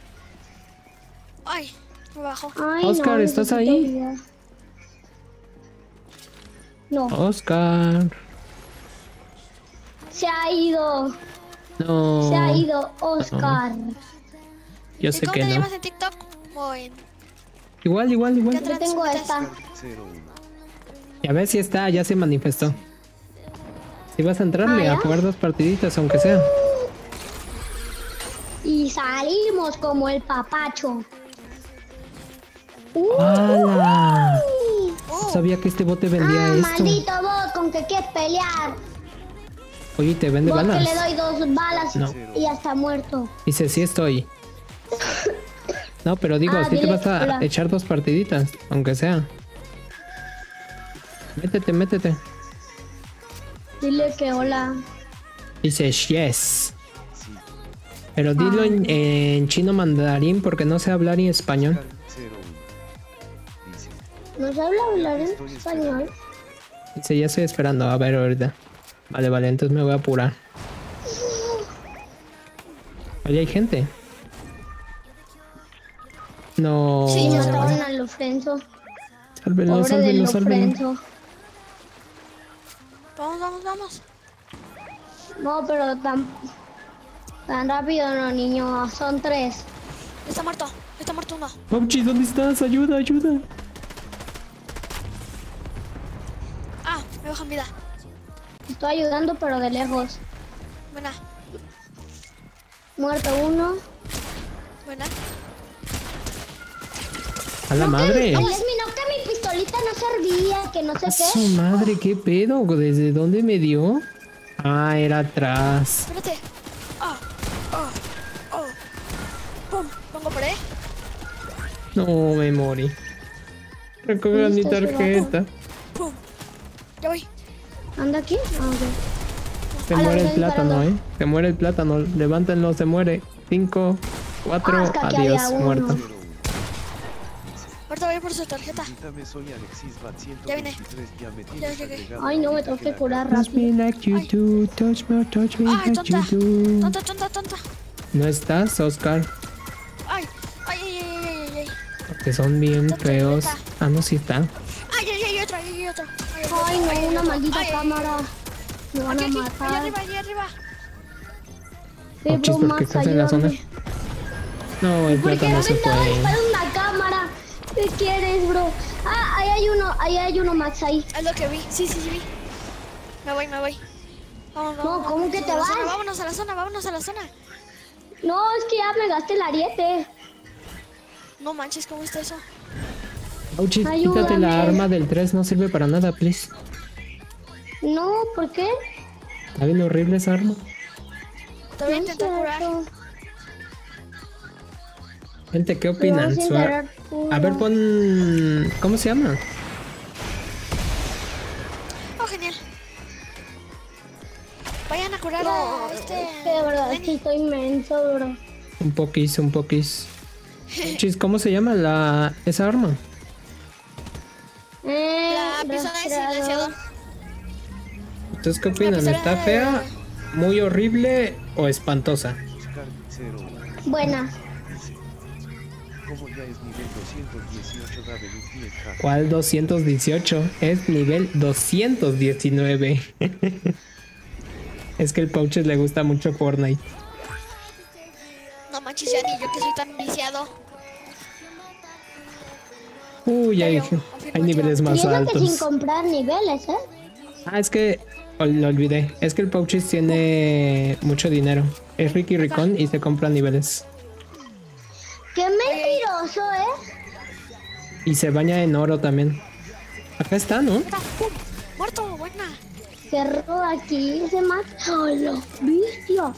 Ay, me bajo. Ay, Oscar, no, ¿estás necesito ahí? vida. No, Oscar. se ha ido. No. Se ha ido Oscar. Yo ¿Y sé cómo que te no. llamas en TikTok? O en... Igual, igual, igual. ¿Qué Yo tengo esta. cero uno. Ya ves si está, ya se manifestó. Si vas a entrarle Ah, a ¿ya? jugar dos partiditas, aunque sea. Y salimos como el papacho. ¡Hala! Oh, Sabía que este bote vendía Ah, esto. maldito bot con que quieres pelear. Oye, ¿te vende Bot que balas? le doy dos balas No. y ya está muerto. Dice, sí estoy. No, pero digo, Ah, sí te dile vas a hola. echar dos partiditas, aunque sea. Métete, métete. Dile que hola. Dice, yes. Sí. Pero dilo en, en chino mandarín porque no sé hablar en español. cero uno. Dice. ¿Nos habla hablar en español? Dice, ya estoy esperando. A ver, ahorita. Vale, vale, entonces me voy a apurar. Oye, hay gente. No. Sí, Y ya mataron al Lofrenzo. Sálvenlo, Pobre del sálvenlo, sálvenlo. Lofrenzo. vamos, vamos, vamos. No, pero tan, tan rápido no, niño. Son tres. Está muerto, está muerto uno. Pauchi, ¿dónde estás? Ayuda, ayuda. Ah, me bajan vida. Estoy ayudando, pero de lejos. Buena, Muerto uno. buena. A la No, madre. Que, ay, Lesmi, no, que mi pistolita no servía, que no sé A su qué. madre, ¿qué pedo? ¿Desde dónde me dio? Ah, era atrás. Espérate. Ah, ah, oh. Pum, pongo por ahí. No, me morí. Recoge mi Listo, se tarjeta. Pum. Ya voy. ¿Anda aquí? Ah, ok. Se A la muere el vez plátano, disparando. eh. Se muere el plátano. Levántenlo, se muere. Cinco, cuatro, Ah, es que aquí adiós, había uno. muerto. cero uno. Ahorita voy por su tarjeta. Invítame, soy Alexis Bat Ya vine. ciento veintitrés, ya me Ya tienes llegué. agregado Ay, no, me ahorita tengo que que la curar Touch me rápido. like you Ay. do. Touch me, touch me Ay, like you tonta. do. Tonta, tonta, tonta. ¿No estás, Oscar? Ay, ay, ay, ay, ay, ay, ay. Porque son bien Está feos. completa. Ah, no, sí está. Ay, ay, ay, otra, ay, ay, otra. Ay, Ay, no, ay, una ay, maldita ay, ay, cámara. Me van Aquí, a aquí, matar. allá arriba, allá arriba. Eh, Ochis, bro, ¿por qué Max, estás en la zona? ayúdame. No, el Porque plátano no se me estaba fue. disparando una cámara. ¿Qué quieres, bro? Ah, ahí hay uno, ahí hay uno, Max, ahí. Es lo que vi. Sí, sí, sí, vi. Me voy, me voy. Vamos, vamos. No, ¿cómo vamos que a te la vas? zona, vámonos a la zona, vámonos a la zona. No, es que ya me gasté el ariete. No manches, ¿cómo está eso? Auchis, Ayúdame. quítate la arma del tres, no sirve para nada, please. No, ¿por qué? Está bien horrible esa arma. Te voy a No es intentar curar. cierto. Gente, ¿qué Vamos opinan? a Su- intentar A ver, pon... ¿Cómo se llama? Oh, genial. Vayan a curar No, a este. es que de verdad Lenny. sí estoy inmenso, bro. Un poquis, un poquis. Auchis, ¿cómo se llama la esa arma? Eh, La pistola de rastreador. silenciador. ¿Ustedes qué opinan? pistola ¿Está de- fea, muy horrible o espantosa? Oscar cero uno Buena. dice: como ya es nivel doscientos dieciocho, da Beluti, jaja. ¿Cuál doscientos dieciocho? Es nivel doscientos diecinueve. Es que el Pouches le gusta mucho Fortnite. No manches, ya ni yo que soy tan viciado. Uy, hay, Pero, hay niveles más Y eso que sin altos. comprar niveles, ¿eh? Ah, es que ol- lo olvidé. Es que el Pouches tiene mucho dinero. Es Ricky Ricón y se compra niveles. ¡Qué mentiroso, eh! Y se baña en oro también. Acá está, ¿no? ¡Pum! ¡Muerto! ¡Buena! Cerró aquí, ese Max. ¡Hola! ¡Bestia!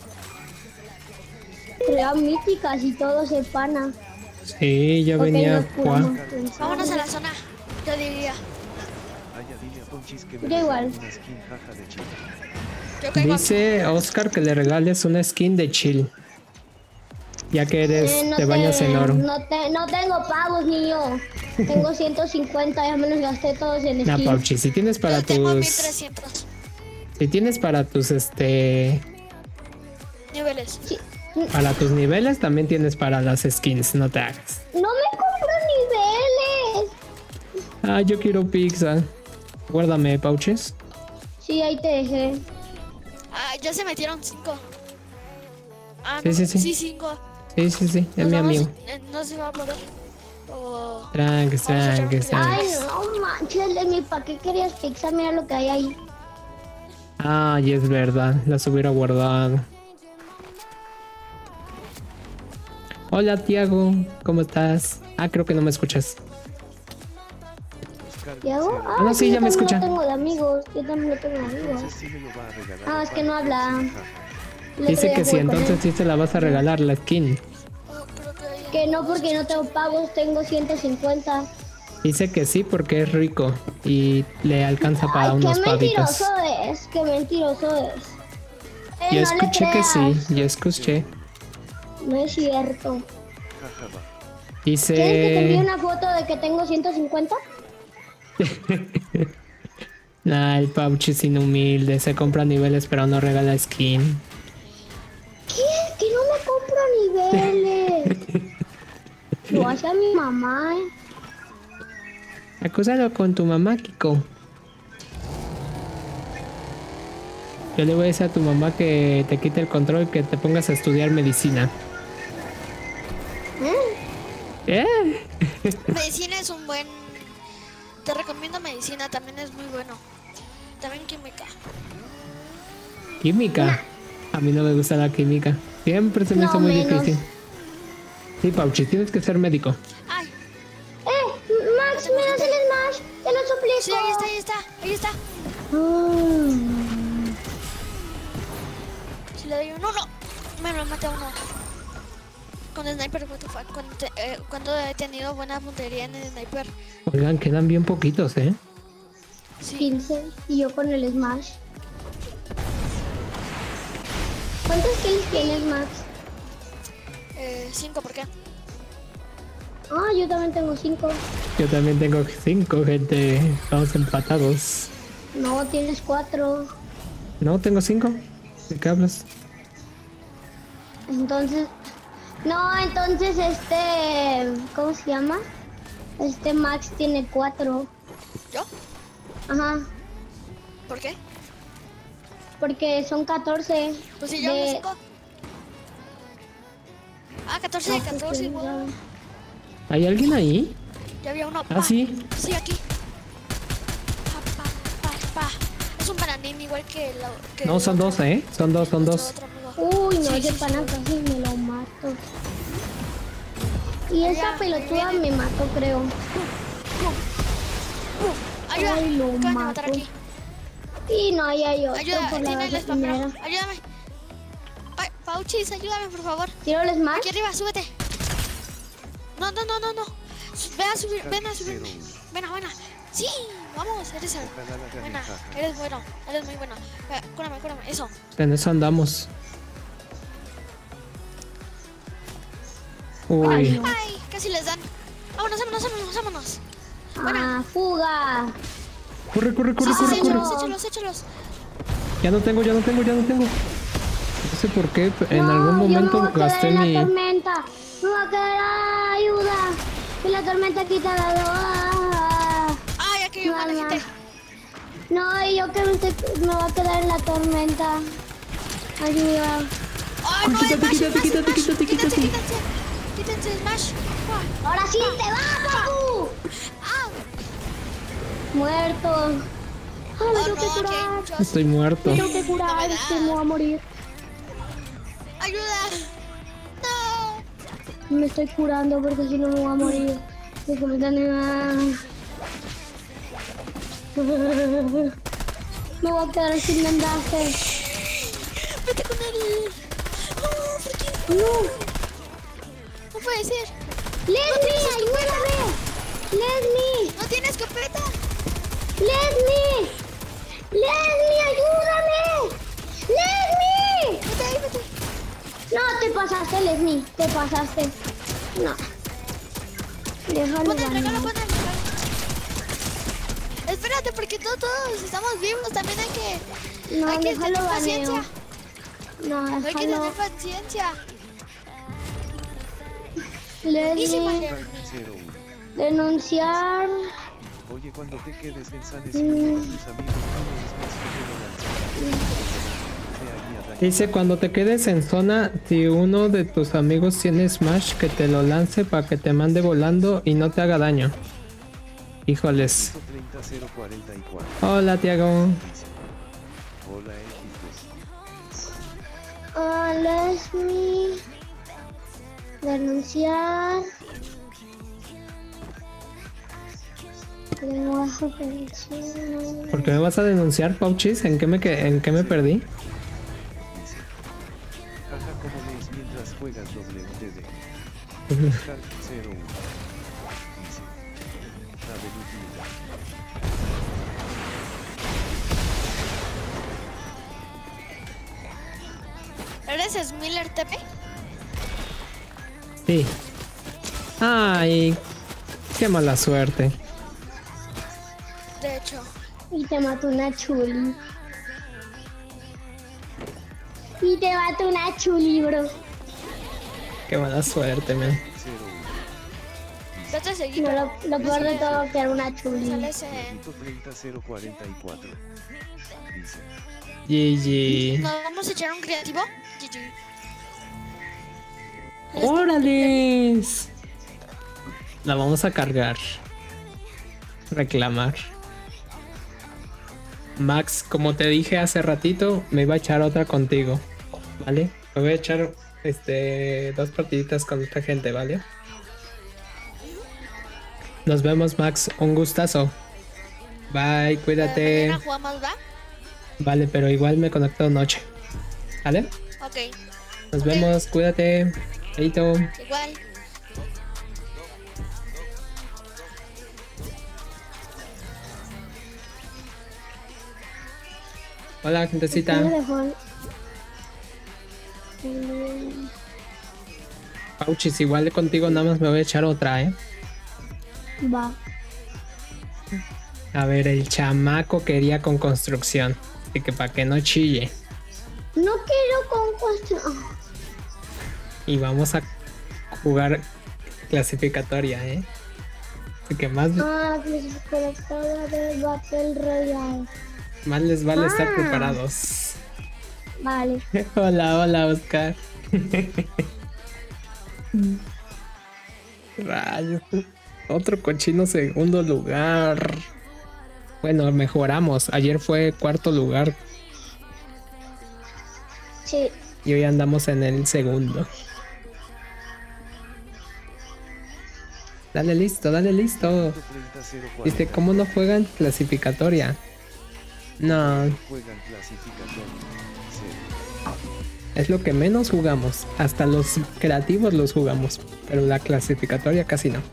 Crea míticas y todo se pana. Sí, ya Ok, venía. nos Juan. curamos pensando. Vámonos a la zona. Yo diría. Aya, dile a Ponchis que me Da igual. regale una skin, jaja, de chica. Yo caigo aquí. Dice Oscar que le regales una skin de chill. Ya que eres, Eh, no te bañas te- en oro. No, te, no tengo pavos, niño. Tengo ciento cincuenta, ya me los gasté todos en Nah, skin. Pauchi, si tienes para Yo tengo mil tus. trescientos Si tienes para tus este. niveles. Sí. Para tus niveles, también tienes para las skins, no te hagas. No me compro niveles. Ah, yo quiero pizza. Guárdame, Pouches. Sí, ahí te dejé. Ah, ya se metieron cinco. Ah, Sí, no. sí, sí. Sí, cinco. Sí, sí, sí, es Nos mi vamos- amigo. eh, No se va a poder. Oh. Tranqui, Vamos a tranqui, echar un tranqui. Ay, no manches, Lenny, ¿para qué querías pizza? Mira lo que hay ahí. Ay, es verdad, las hubiera guardado. Hola, Tiago, ¿cómo estás? Ah, creo que no me escuchas. Oscar ¿Y hago? cero uno Ah, no, sí, ya yo me también escucha. lo tengo de amigos. Yo también lo tengo de amigos. entonces sí me lo va a regalar. Ah, es que no para habla. Ponchis, jaja. El otro Dice día que sí, jugué con entonces él. sí se la vas a regalar, la skin. Oh, creo que... Que no, porque no tengo pavos, tengo ciento cincuenta. Dice que sí porque es rico y le alcanza para Ay, unos qué pavitos. mentiroso es, qué mentiroso es. Eh, Yo no le escuché que sí, creas. yo escuché. No es cierto. Jaja, va. ¿Quieres que te envíe Dice... una foto de que tengo ciento cincuenta? Nah, el Pouch es inhumilde, se compra niveles pero no regala skin. ¿Qué? Que no me compro niveles. Lo hace a mi mamá, eh. Acúsalo con tu mamá, Kiko. Yo le voy a decir a tu mamá que te quite el control y que te pongas a estudiar medicina. ¿Eh? Medicina es un buen... Te recomiendo medicina, también es muy bueno. También química. Química. A mí no me gusta la química. Siempre se me No, hizo muy menos. difícil. Sí, Pauchi, tienes que ser médico. ¡Ay! Eh, Max, me das el smash. Te lo suplico. Sí, ahí está, ahí está, ahí está. Mm. Si le doy uno, no. Me lo maté a uno. Con sniper, what the fuck. Cuando, te- eh, cuando he tenido buena puntería en el sniper. Oigan, quedan bien poquitos, ¿eh? Sí. quince y yo con el smash. ¿Cuántos kills tienes, Max? Eh, cinco, ¿por qué? Ah, yo también tengo cinco. Yo también tengo cinco, gente. Estamos empatados. No, tienes cuatro. No, tengo cinco. ¿De qué hablas? Entonces, no, entonces este, ¿cómo se llama? Este Max tiene cuatro. ¿Yo? Ajá, ¿Por qué? porque son catorce. Pues si yo de- me cinco. Ah, catorce de catorce, igual. ¿Hay alguien ahí? Ya había uno. Ah, sí. Sí, aquí. Pa, pa, pa, pa. Es un bananín igual que el. Que No, el son otro. dos, ¿eh? Son dos, son Otro, dos. otro amigo. Uy, no, Sí, ese sí, pana sí. casi me lo mato. Y esa Ya, pelotuda ahí viene. me mató, creo. Ayuda. Ay, lo Acaban de matar mato. aquí. Y no, ahí hay otro Ayuda, por tiene la el spam, gasolinera. bro. Ayúdame. Ay, Pauchis, ayúdame, por favor. ¿Tiro el smash? Aquí arriba, súbete. No, no, no, no, no. Ven a subir, ven a subir. Ven, buena. Sí, vamos, eres el. Ojalá la gane, Buena, jaja. eres bueno, eres muy bueno. Eh, Cúrame, cúrame, eso. En eso andamos. Uy. Ay, no. Ay, casi les dan. Vámonos, vámonos, vámonos, vámonos. Ah, fuga. Corre, corre, Sí, corre, sí, corre, sí, corre. échalos, échalos, échalos. Ya no tengo, ya no tengo, ya no tengo. No sé por qué, en No, algún yo me momento voy a quedar gasté en mi... la tormenta. Me voy a quedar, ah, ayuda. Que la tormenta quita la ah. Ay, aquí hay un Mamá. gente. No, y yo que me, estoy- me voy a quedar en la tormenta. Ayuda. Ay, no, Quítate, Smash, quítate, Smash, quítate, Smash. quítate, Quítense, quítate. quítense. Quítense, Smash. Ah, Ahora sí te vas, papu. ah. Muerto. Ay, me Oh, tengo no, que aquí hay curar. muchos. Estoy muerto. Me tengo que curar, No me es que me voy a morir. Ayuda. No. Me estoy curando porque si no me voy a morir. Déjame tener. Me voy a quedar sin vendaje. Vete con él. No, ¿por qué? No. No puede ser. Leslie, ayúdame. Leslie, No tiene escopeta. Leslie. Leslie, ayúdame. Leslie. Vete ahí, vete. No, te pasaste, Leslie. Te pasaste. No. Déjalo Pon el regalo, ganar. pon el regalo. Espérate, porque no todos estamos vivos. También hay que. No, hay que déjalo tener baneo. paciencia. No, Hay que déjalo. tener paciencia. Easy, Leslie, Mager. cero uno. denunciar. Oye, cuando te quedes en San Isidro con tus amigos, no es más que te lo lanzan. Dice, cuando te quedes en zona, si uno de tus amigos tiene Smash, que te lo lance para que te mande volando y no te haga daño. Híjoles. treinta cero cuarenta y cuatro. Hola, Tiago. Dice, hola, X dos. Ah, Leslie. Denunciar. Lenguaje ofensivo. ¿Por qué me vas a denunciar, Pauchis? ¿En qué me, que- en qué me perdí? Dice, jaja, como lees mientras juegas W D D. Hulk cero uno. Dice, Avenida. ¿Eres Smiller T P? Sí. Ay, qué mala suerte. De hecho. Y te mató una chuli. Y te mató una chuli, bro. Qué mala suerte, man. cero uno. Yo te seguí, No, pero lo, lo peor de sí, todo que era una chuli. sales en... treinta cero cuarenta y cuatro. Dice, G G. ¿Nos vamos a echar un creativo? G G. ¡Órales! La vamos a cargar. Reclamar. Max, como te dije hace ratito, me iba a echar otra contigo. ¿Vale? Me voy a echar este dos partiditas con esta gente, ¿vale? Nos vemos, Max. Un gustazo. Bye, Eh, cuídate. Mañana jugamos, ¿va? Vale, pero igual me conecto noche. ¿Vale? Ok, Nos Ok. vemos, cuídate. Chaito. igual. Hola, gentecita. Me dejó- Pauchis, igual contigo nada más me voy a echar otra, ¿eh? Va. A ver, el chamaco quería con construcción. Así que para que no chille. No quiero con construcción. Y vamos a jugar clasificatoria, ¿eh? Así que más, Ah, clasificatoria de Battle Royale. más les vale estar Ah. preparados. Vale. Hola, hola, Oscar. Rayos. Otro cochino segundo lugar. Bueno, mejoramos. Ayer fue cuarto lugar Sí. y hoy andamos en el segundo. Dale listo, dale listo. Dice, ¿cómo no juegan clasificatoria? No, Juegan clasificatoria. Cero. es lo que menos jugamos. Hasta los creativos los jugamos, pero la clasificatoria casi no.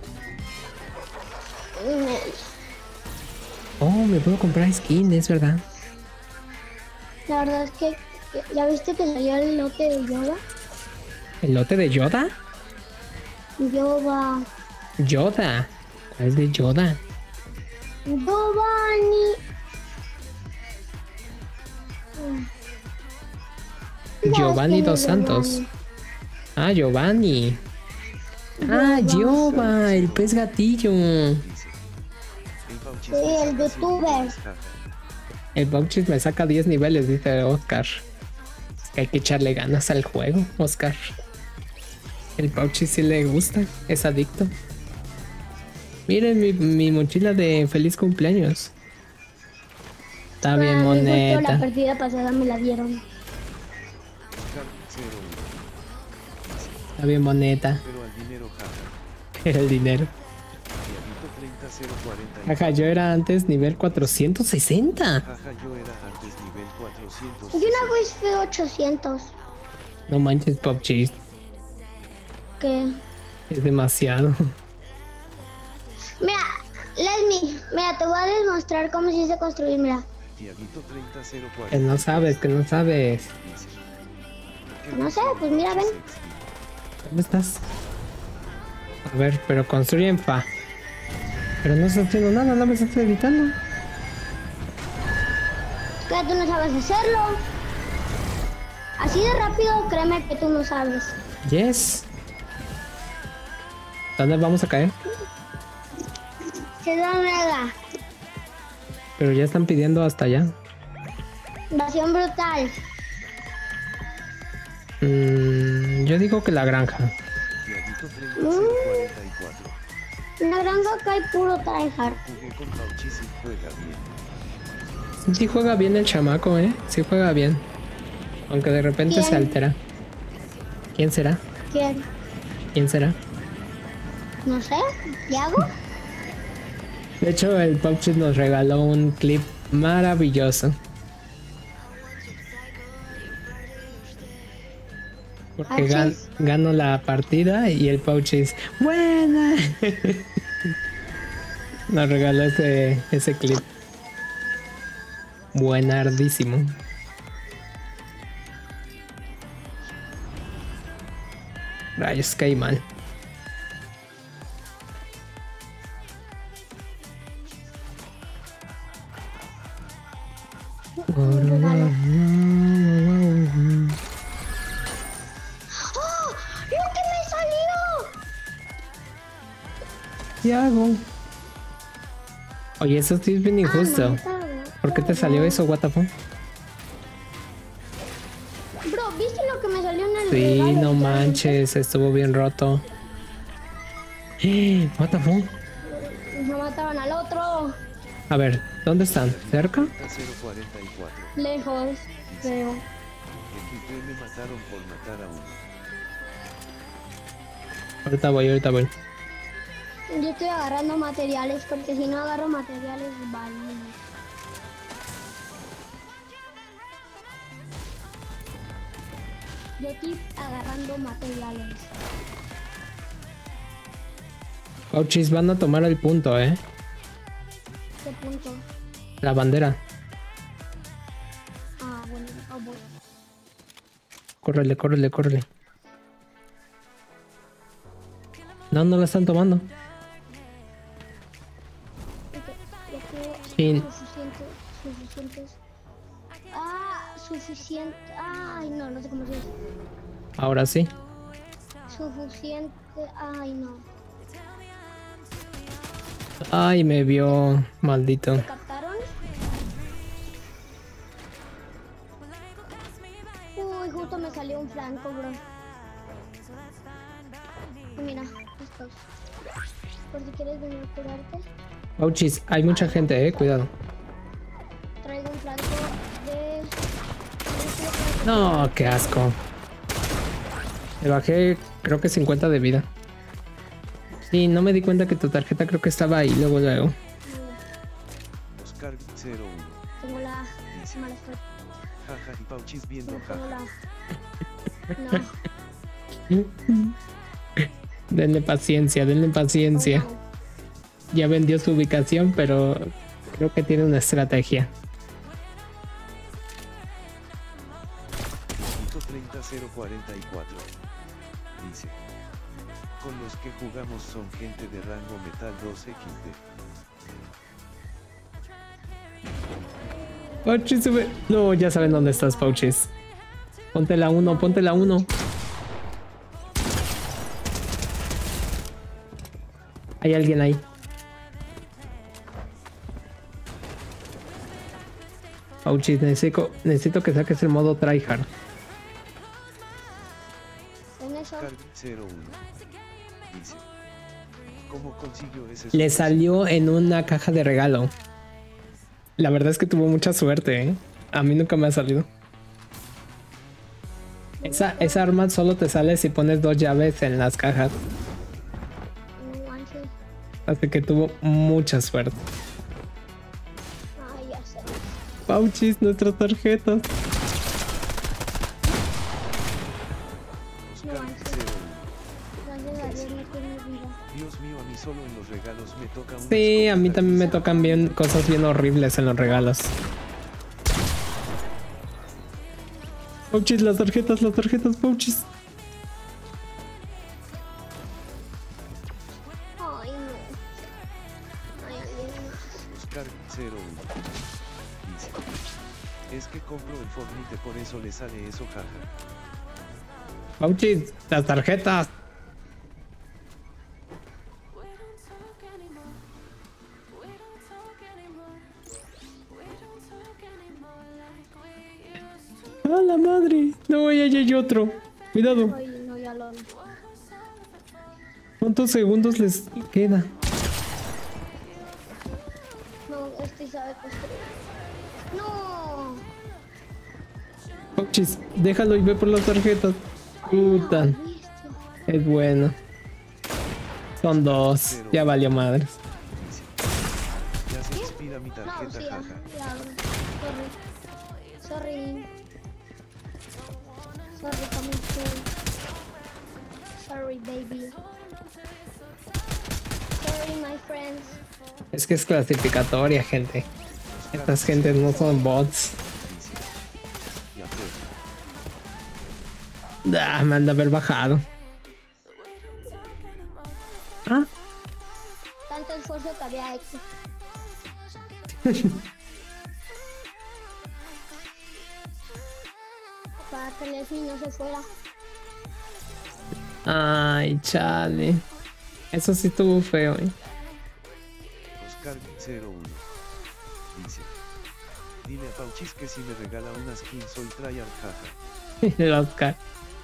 Oh, me puedo comprar skin, es verdad. La verdad es que, ¿ya viste que salió el lote de Yoda? ¿El lote de Yoda? Yoda. Yoda. ¿Cuál es de Yoda? Giovanni. Giovanni ¿Quién dos es Santos. Giovanni? Ah, Giovanni. Ah, Yoba, el pez gatillo. Sí, el youtuber. El Bauchis me saca diez niveles, dice Oscar. Es que hay que echarle ganas al juego, Oscar. El Bauchis sí le gusta, es adicto. Miren mi, mi mochila de feliz cumpleaños. Está bien, Ah, me gustó, La moneta. partida pasada me la dieron. Cero. Está bien, moneta. Pero al dinero jaja. Era el dinero. Diablito treinta cero cuarenta. Ajá, yo era antes nivel cuatrocientos sesenta. Jaja, yo era antes nivel cuatrocientos. Yo una vez fui ochocientos. No manches, Bauchis. ¿Qué? Es demasiado. Mira, Lesmi, mira, te voy a demostrar cómo se dice construir, mira. Diablito treinta cero Que cuarenta. no sabes, que no sabes. No sé, pues mira, ven. ¿Dónde estás? A ver, pero construye en fa. Pero no estás haciendo nada, no me estás editando. Que tú no sabes hacerlo. Así de rápido, créeme que tú no sabes. Yes. ¿Dónde vamos a caer? Se da mega. Pero ya están pidiendo hasta allá. Invasión brutal. Mm, yo digo que la granja. Diablito treinta cero cuarenta y cuatro. En la granja acá hay puro tryhard. Jugué con Bauchis y juega bien. Sí juega bien el chamaco, ¿eh? Sí juega bien. Aunque de repente ¿Quién? se altera. ¿Quién será? ¿Quién? ¿Quién será? No sé. ¿Qué hago? De hecho, el Popchit nos regaló un clip maravilloso. Porque gan- Achis. gano la partida y el Pouchis, ¡buena! Nos regaló ese, ese clip. Buenardísimo. Rayos, caí mal. ¡Oh! ¡Lo que me salió! ¿Qué hago? Oye, eso sí es bien injusto. ¿Por qué te salió eso, what the fuck? Bro, ¿viste lo que me salió en el Sí, regalo? no manches, estuvo bien roto. ¡Eh! What the fuck? No mataban al otro. A ver, ¿dónde están? ¿Cerca? cero cuarenta y cuatro. Lejos, creo. En tu P me mataron por matar a uno. Ahorita voy, ahorita voy. Yo estoy agarrando materiales porque si no agarro materiales, vale. Yo estoy agarrando materiales. Pouchis, van a tomar el punto, ¿eh? ¿Qué punto? La bandera. Ah, bueno, ah, voy. Córrele, córrele, córrele. No, no la están tomando. Ya tengo Sí. suficientes, suficientes. Ah, suficiente. Ay, no, no sé cómo se dice. Ahora sí. suficiente. Ay, no. Ay, me vio, maldito. ¿Te captaron? Uy, justo me salió un flanco, bro. Mira, estos. Por si quieres venir a curarte. Pauchis, hay mucha gente, eh, cuidado. Traigo un flanco de... No, qué asco. Le bajé, creo que cincuenta de vida. Sí, no me di cuenta que tu tarjeta creo que estaba ahí, luego, luego. Oscar cero uno. Tengo la Dice, mala suerte. jaja y Pauchis viendo Tengo jaja. la... No. Denle paciencia, denle paciencia. no. Ya vendió su ubicación, pero creo que tiene una estrategia. treinta cero cuarenta y cuatro. Dice. Con los que jugamos son gente de rango metal dos equis de. Pauchis sube. No, ya saben dónde estás, Pauchis. Ponte la uno, ponte la uno. Hay alguien ahí. Pauchis, necesito, necesito que saques el modo tryhard. En eso. Oscar cero uno. Dice. ¿Cómo consiguió ese Le suceso? salió en una caja de regalo. La verdad es que tuvo mucha suerte, ¿eh? A mí nunca me ha salido. Esa, esa arma solo te sale si pones dos llaves en las cajas. No manches. Así que tuvo mucha suerte. Ay, ya sé. Pauchis, nuestras tarjetas. Oscar No, cero uno. Gracias a Dios no tiene vida. Dios mío, a mí solo en los regalos me toca una Sí, a mí escopeta también me lisa. tocan bien cosas bien horribles en los regalos. Pauchis, las tarjetas, las tarjetas, Pauchis. Ay, no. Ay, alguien más. Oscar cero uno. Dice. Es que compro el Fortnite, por eso le sale eso, jaja. Pauchis, las tarjetas. ¡A la madre! No, ya hay otro. Cuidado. Ay, no, ya lo... ¿Cuántos segundos les queda? No, este sabe construir. No. Pauchis, déjalo y ve por las tarjetas. Puta. Ay, bestia. Es bueno. Son dos. Ya valió madres. Dice. Ya se expira mi No, tarjeta, sí, ya, jaja. ya abro. Sorry. Sorry. Sorry, coming soon. Sorry, baby. Sorry, my friends. Es que es clasificatoria, gente. Estas gentes no son bots. Dice. Y aprueba. Ah, me han de haber bajado. Ah, Tanto esfuerzo que había hecho. Para que Leslie no se fuera. ay, chale. Eso sí estuvo feo, eh. Oscar cero uno. Dice. Dile a Pauchis que si me regala una skin soy tryhard, jaja. El Oscar.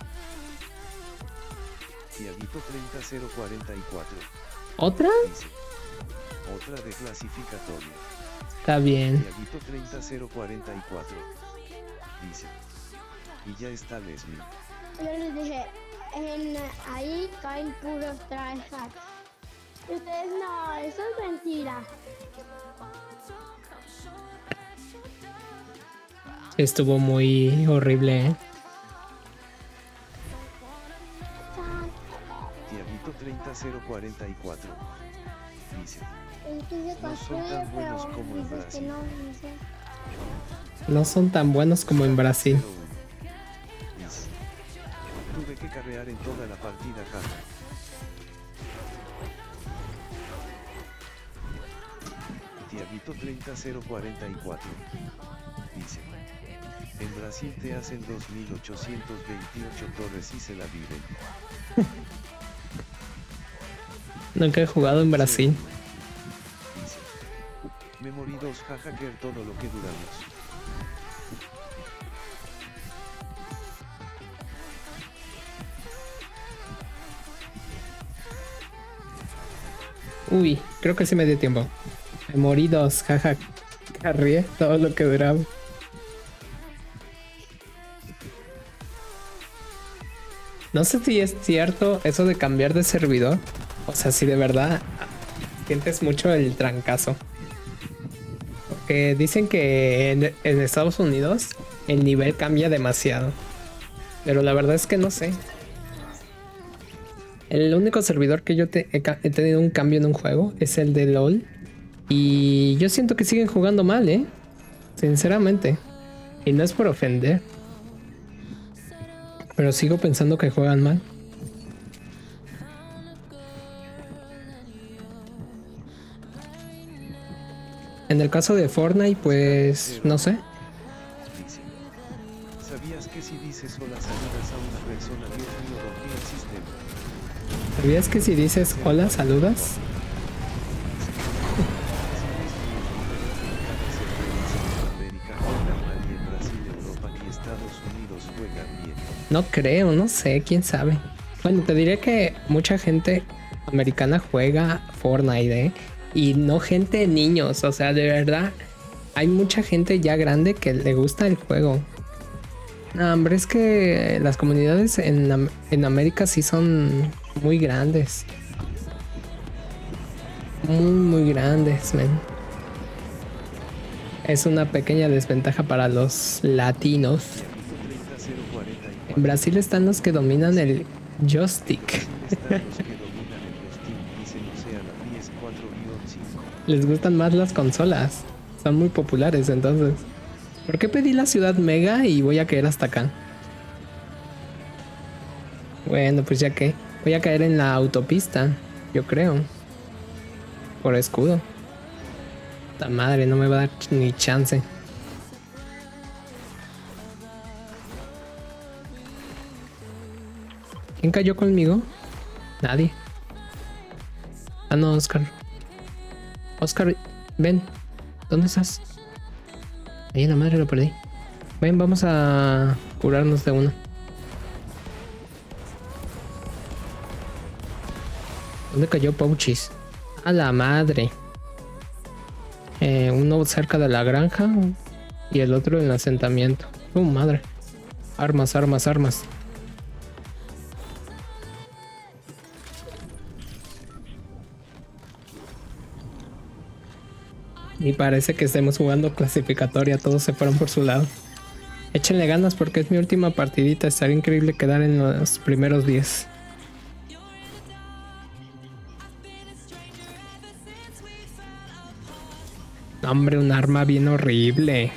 Tiaguito treinta cero cuarenta y cuatro. ¿Otra? Dice. Otra de clasificatoria. Está bien. Tiaguito treinta cero cuarenta y cuatro. Dice. Y ya está Leslie. Yo les dije, en, ahí caen puros tryhards. Y ustedes no, eso es mentira. Estuvo muy horrible, eh. Tiaguito treinta cero cuarenta y cuatro. Dice. Es que se No son construye, tan buenos pero como en dices que Brasil. no, no sé. No son tan buenos como en Brasil. cero uno. Dice. Tuve que carrear en toda la partida, jaja. Tiaguito treinta cero cuarenta y cuatro. Dice. En Brasil te hacen dos mil ochocientos veintiocho torres y se la viven. Nunca he jugado en Brasil. Dice. Me morí dos jajaker todo lo que duramos. Uy, creo que sí me dio tiempo. Me morí dos, jaja. Carrié todo lo que duraba. No sé si es cierto eso de cambiar de servidor. O sea, si de verdad sientes mucho el trancazo. Porque dicen que en, en Estados Unidos el nivel cambia demasiado. Pero la verdad es que no sé. El único servidor que yo te, he, he tenido un cambio en un juego es el de LOL. Y yo siento que siguen jugando mal, ¿eh? Sinceramente. Y no es por ofender. Pero sigo pensando que juegan mal. En el caso de Fortnite, pues no sé. Dice. ¿Sabías que si dices hola saludas a una persona, Dios mío, rompí el sistema? ¿Sabías que si dices hola saludas? No creo, no sé, quién sabe. Bueno, te diré que mucha gente americana juega Fortnite, ¿eh? Y no gente niños, o sea, de verdad, hay mucha gente ya grande que le gusta el juego. No, hombre, es que las comunidades en, en América sí son muy grandes. Muy, muy grandes, man. Es una pequeña desventaja para los latinos. En Brasil están los que dominan el joystick. Les gustan más las consolas. Son muy populares entonces. ¿Por qué pedí la ciudad mega y voy a caer hasta acá? Bueno, pues ya que voy a caer en la autopista, yo creo. Por escudo. La madre, no me va a dar ni chance. ¿Quién cayó conmigo? Nadie. Ah, no, Oscar. Oscar, ven. ¿Dónde estás? Ahí en la madre lo perdí. Ven, vamos a curarnos de uno. ¿Dónde cayó Pouchis? A la madre. Eh, uno cerca de la granja y el otro en el asentamiento. Oh, madre. Armas, armas, armas. Y parece que estemos jugando clasificatoria. Todos se fueron por su lado. Échenle ganas porque es mi última partidita. Estaría increíble quedar en los primeros diez. Hombre, un arma bien horrible.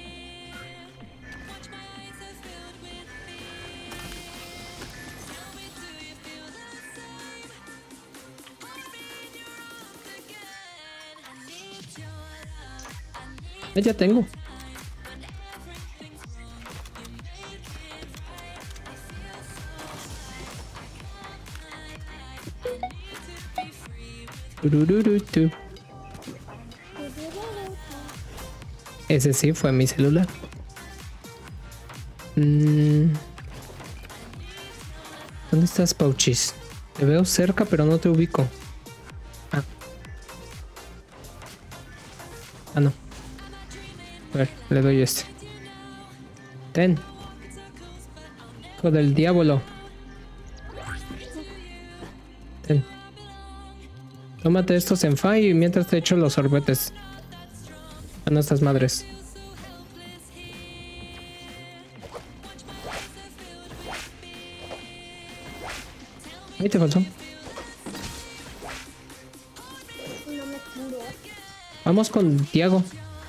Eh, ya tengo. Turururutu. Ese sí fue mi celular. Mm. ¿Dónde estás, Pouchis? Te veo cerca, pero no te ubico. Ah. Ah, no. A ver, le doy este. Ten. Hijo del diablo. Ten. Tómate estos en fa y mientras te echo los sorbetes a nuestras madres. Ahí te faltó. Vamos con Tiago.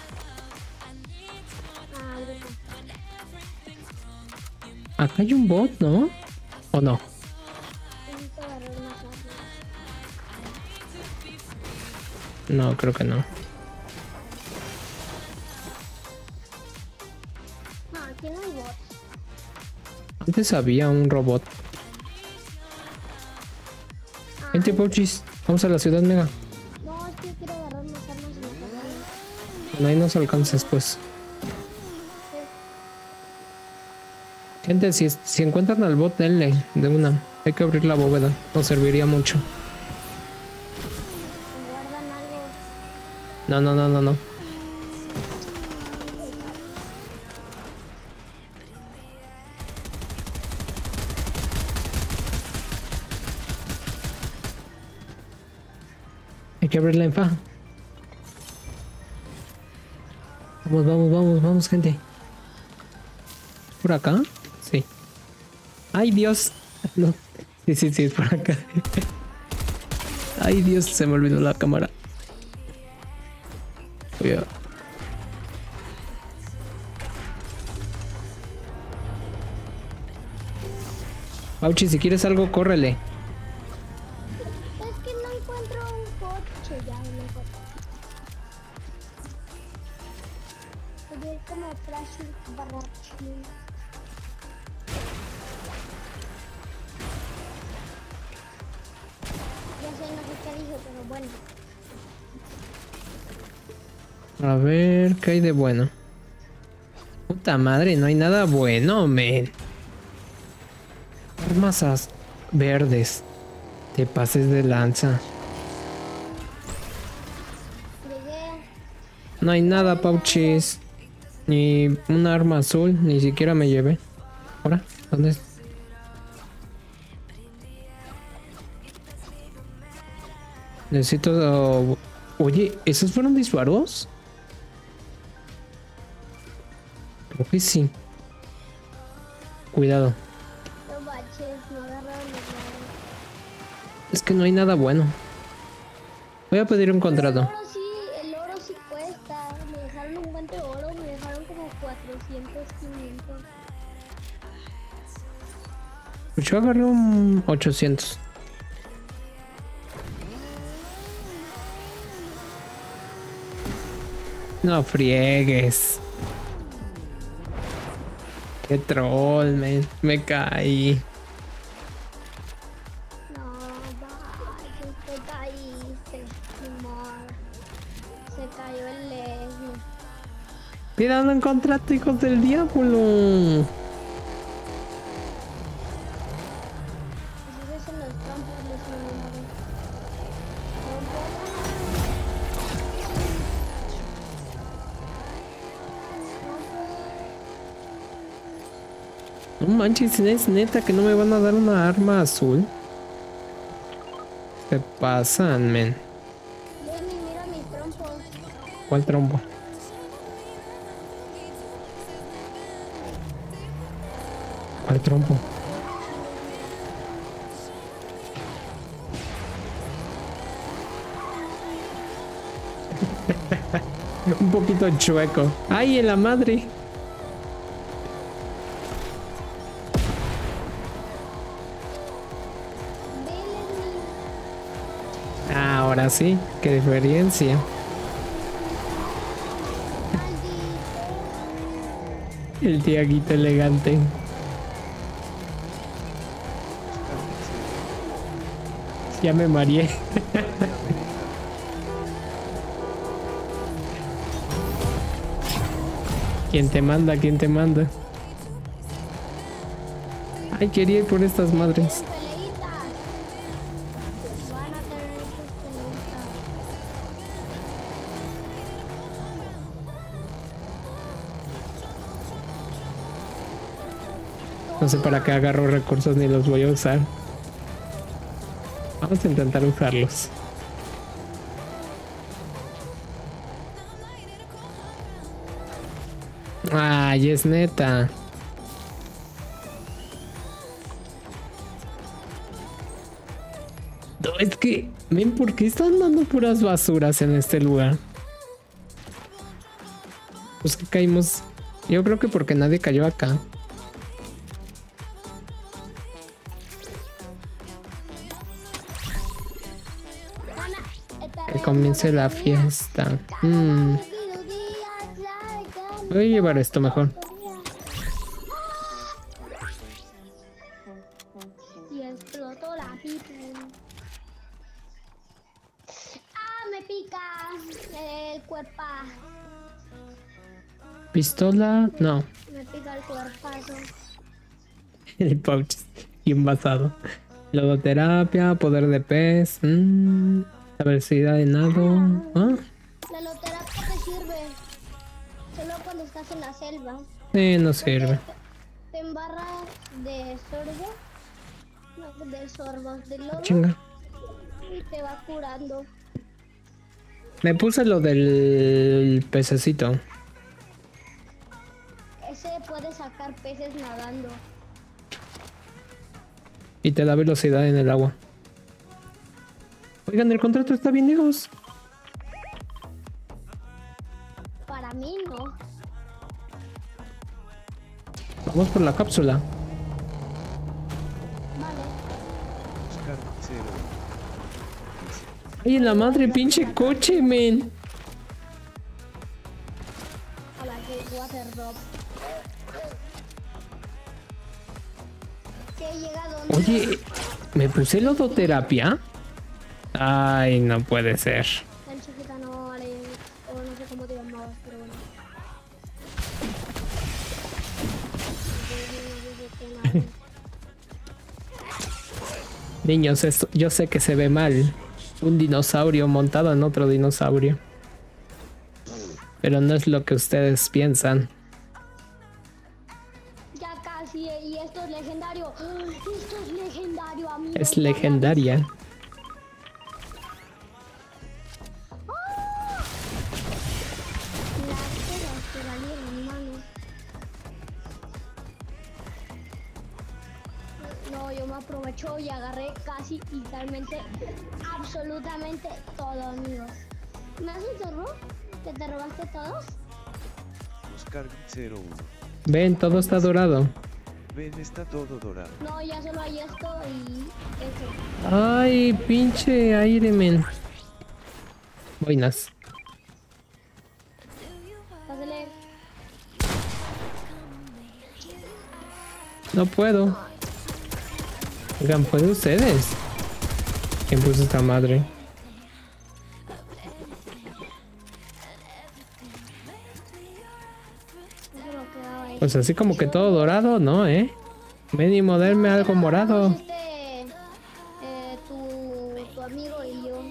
Acá hay un bot, ¿no? ¿O no? No, creo que no. No, aquí Antes había un robot. Vente, Pouchis. Vamos a la ciudad mega. No, es que yo quiero agarrar unas armas y me Bueno, ahí nos alcanzas, pues. Gente, si, si encuentran al bot, denle de una. Hay que abrir la bóveda. Nos serviría mucho. guardan algo. No, no, no, no, no. Hay que abrir la enfa. Vamos, vamos, vamos, vamos, gente. ¿Por acá? Sí. ¡Ay, Dios! No. Sí, sí, sí, es por acá. ¡Ay, Dios! Se me olvidó la cámara. Voy a... Pauchi, si quieres algo, córrele. Es que no encuentro un coche, ya no encuentro. Sería como frágil barrachín. Ya sé, no sé qué dijo, pero bueno. A ver, ¿qué hay de bueno? Puta madre, no hay nada bueno, men. Armas as- verdes. Te pases de lanza. Llegué. No hay nada, Pauchis. Ni un arma azul, ni siquiera me llevé. ¿Ahora? ¿Dónde es? Necesito... uh, Oye, ¿esos fueron disparos? Creo que sí. Cuidado. No baches, no agarraron los lados. Es que no hay nada bueno. Voy a pedir un contrato. El oro sí, el oro sí cuesta. Me dejaron un guante de oro, me dejaron como cuatrocientos, quinientos. Pues yo agarré un ochocientos. No friegues. Qué troll, man. Me caí. No, baches, te caíste, amor. Se cayó el lesno. Cuidado en contrato, hijos del diablo. Esos son los trompos, los números. No manches, es neta que no me van a dar una arma azul. Se pasan, men. Lenny, mira mis trompos. ¿Cuál trompo? ¿Cuál trompo? Un poquito chueco. ¡Ay, en la madre! Ahora sí, qué diferencia. El tiaguito elegante. Ya me mareé. ¿Quién te manda? ¿Quién te manda? Ay, quería ir por estas madres. Van a tener esas peleitas. No sé para qué agarro recursos ni los voy a usar. Vamos a intentar usarlos. Ay, es neta. No, es que, ven, ¿por qué están dando puras basuras en este lugar? Pues que caímos. Yo creo que porque nadie cayó acá. Que comience la fiesta. Mm. Voy a llevar esto mejor. Ah, me pica el cuerpo. Pistola, no. Me pica el cuerpazo. El pouch y envasado. Lodoterapia, poder de pez. Mmm, la velocidad de nado. ¿Ah? La loterapia te sirve solo cuando estás en la selva. Eh, no sirve. Te embarras de sorbo. No, de sorbo, de lodo. Chinga. Y te va curando. Me puse lo del pececito. Ese puede sacar peces nadando. Y te da velocidad en el agua. Oigan, el contrato está bien lejos. Para mí no. Vamos por la cápsula. Vale. Oscar cero. Ay, en la madre, pinche coche, men. A la que water drop. Que llega donde. Oye, ¿me puse lodoterapia? Ay, no puede ser. Tan chiquita no vale. O no sé cómo te llamabas, pero bueno. Niños, esto, yo sé que se ve mal. Un dinosaurio montado en otro dinosaurio. Pero no es lo que ustedes piensan. Ya casi, y esto es legendario. Esto es legendario, amigo. Es legendaria. No, yo me aprovecho y agarré casi literalmente absolutamente todo, amigos. ¿Me haces un zorro? ¿Que te robaste todos? Oscar cero uno. Ven, todo está dorado. Ven, está todo dorado. No, ya solo hay esto y eso. Ay, pinche aire, men. Buenas. Pásale. No puedo. Oigan, ¿pueden ustedes? ¿Quién puso esta madre? Pues así como que todo dorado, ¿no, eh? Mínimo, darme algo morado. Este, eh, tu, tu amigo y yo.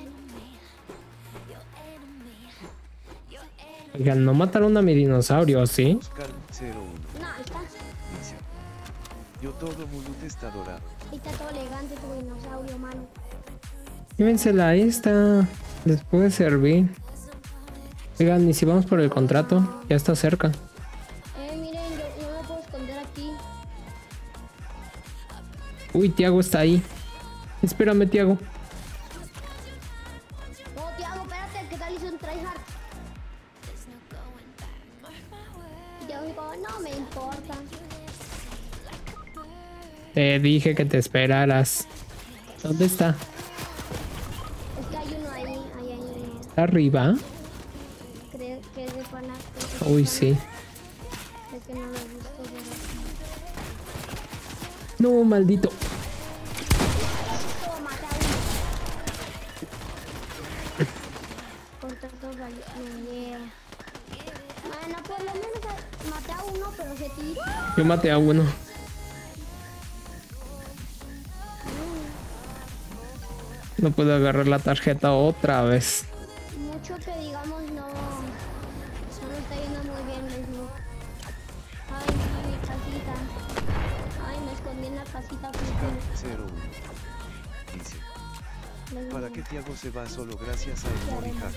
Oigan, no mataron a mi dinosaurio, ¿sí? Oscar cero uno. No, ahí está. Dice. Yo todo mulut está dorado. Ahí está todo elegante tu dinosaurio, mano. Llévensela a esta. Les puede servir. Oigan, y si vamos por el contrato, ya está cerca. Eh, miren, yo, yo me puedo esconder aquí. Uy, Tiago está ahí. Espérame, Tiago. No, Tiago, espérate, ¿qué tal hizo un tryhard? Y Tiago dijo, no me importa. Te dije que te esperaras. ¿Dónde está? Es que hay uno ahí, ahí, ahí, ahí. ¿Está arriba? Creo que es de pana. Uy, sí. Es que no lo he visto, pero... No, maldito. Oh, maté a uno. Corta todo, yeah. Bueno, por lo menos maté a uno, pero se tiró. Yo maté a uno. No puedo agarrar la tarjeta otra vez. Mucho que digamos no, no lo está yendo muy bien, mismo. Ay, mi casita. Ay, me escondí en la casita. Oscar cero uno. Dice. ¿Para qué Tiago se va solo gracias a el Morija?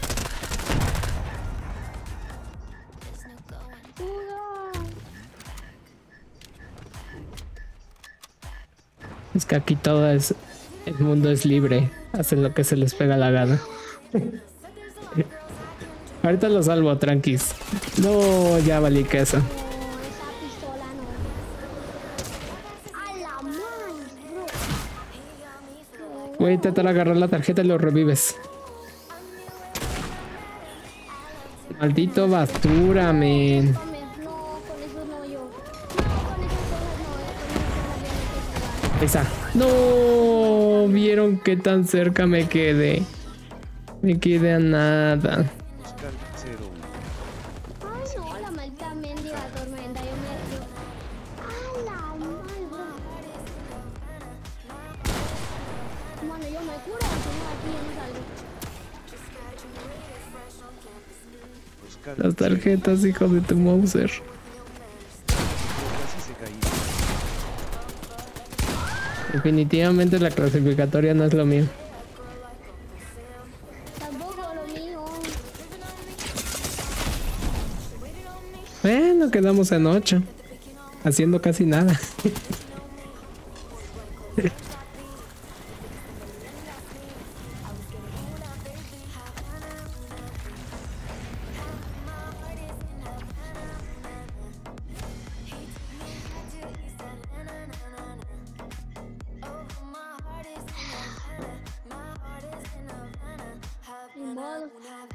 Es que aquí todo es... El mundo es libre. Hacen lo que se les pega la gana. Ahorita lo salvo, tranquis. No, ya valí queso. No, esa pistola no. A la madre, bro. Voy a intentar agarrar la tarjeta y lo revives. Maldito basura, men. No, con eso no yo. No, con esas cosas no, eh, con esas cosas ya no hay que jugar. Ahí está. No, vieron qué tan cerca me quedé. Me quedé a nada. Oscar cero uno. Ay, no, la maldita mendiga tormenta. Yo me. Yo... ¡A la madre! Bueno, yo me curo, si no, aquí yo no salgo. Oscar Las tarjetas, hijo de tu Mauser. casi se caía. Definitivamente la clasificatoria no es lo mío. Tampoco lo mío. Bueno, quedamos en ocho. Haciendo casi nada. Ni modo.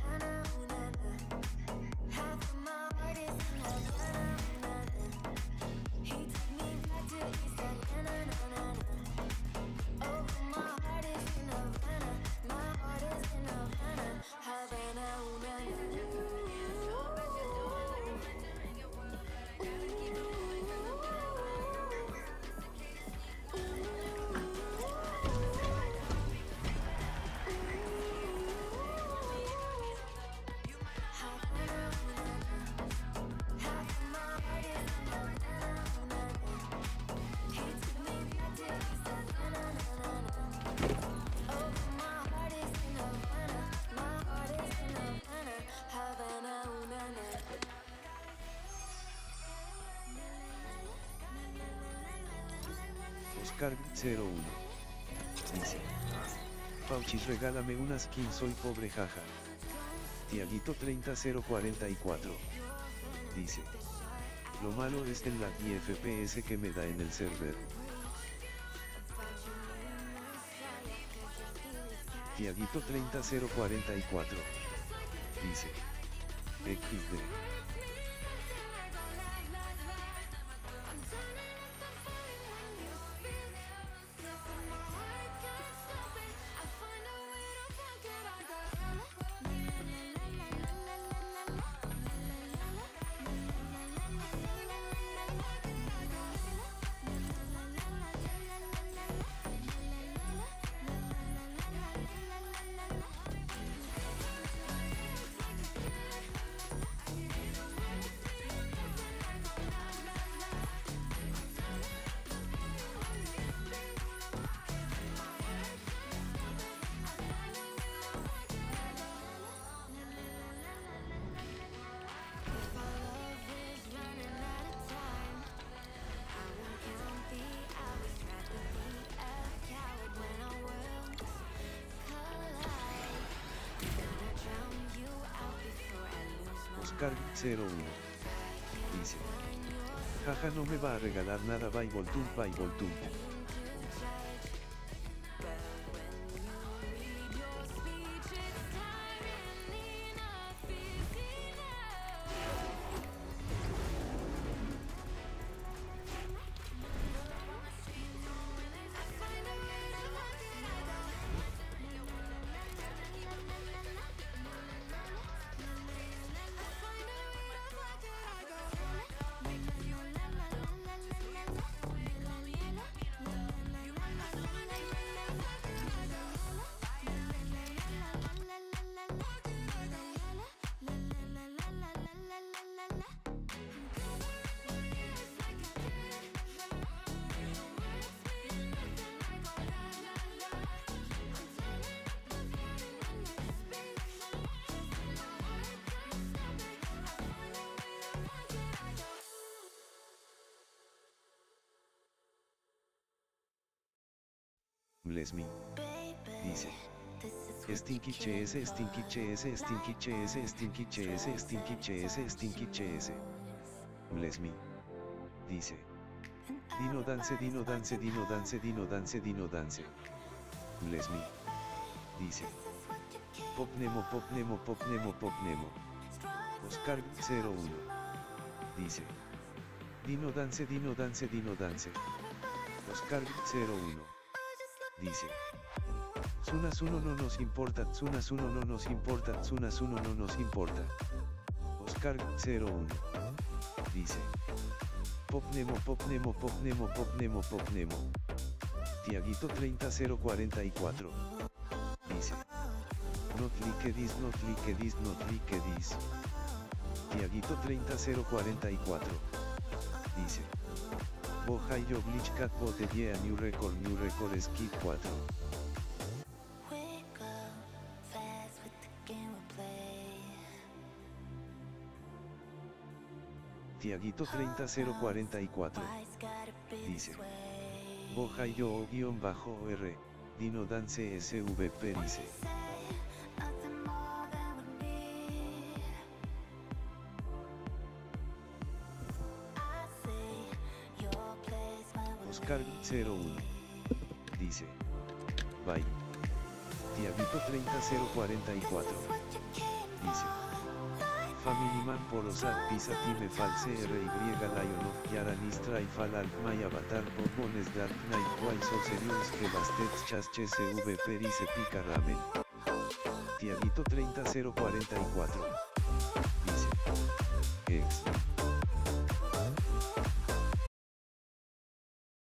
Oscar cero uno. Dice. Pauchis, regálame una skin, soy pobre, jaja. Tiaguito treinta cero cuarenta y cuatro. Dice. Lo malo es el lag y F P S que me da en el server. Tiaguito treinta cero cuarenta y cuatro. Dice. equis de. Oscar cero uno. Dice. Jaja, no me va a regalar nada, Bible Tool, Bible Tool. Bless me. Dice. Stinky Ches, Stinky Ches, Stinky Ches, Stinky Ches, Stinky Ches, Stinky Ches. Bless me. Dice. Dino dance, dino dance, dino dance, dino dance, dino dance. Bless me. Dice. Pop Nemo, Pop Nemo, Pop Nemo, Pop Nemo. Oscar cero uno. Dice. Dino dance, dino dance, dino dance. Oscar cero uno. Dice. Tsunasuno no nos importa, Tsunasuno no nos importa, Tsunasuno no nos importa. Oscar cero uno. Dice. Popnemo, Popnemo, Popnemo, Popnemo, Popnemo. Tiaguito treinta cero cuarenta y cuatro. Dice. Not like this, not like this, not like this. Tiaguito treinta cero cuarenta y cuatro. Dice. Boja y yo Bleach Cat Bote yeah, New Record, New Record Skip cuatro. Tiaguito treinta cero cuarenta y cuatro. Dice. Boja y yo guión bajo R. Dino Dance S V P dice. Oscar cero uno. Dice. Bye. Tiaguito treinta cero cuarenta y cuatro. Dice. Family Man por Osad Pisa Time False R Y Lion of Yaran Istra y Fal Alf My Avatar Bobones Dark Knight Why So Serious que Bastet Chasche S V Perice Pica Ramen. Tiaguito treinta cero cuarenta y cuatro. Dice.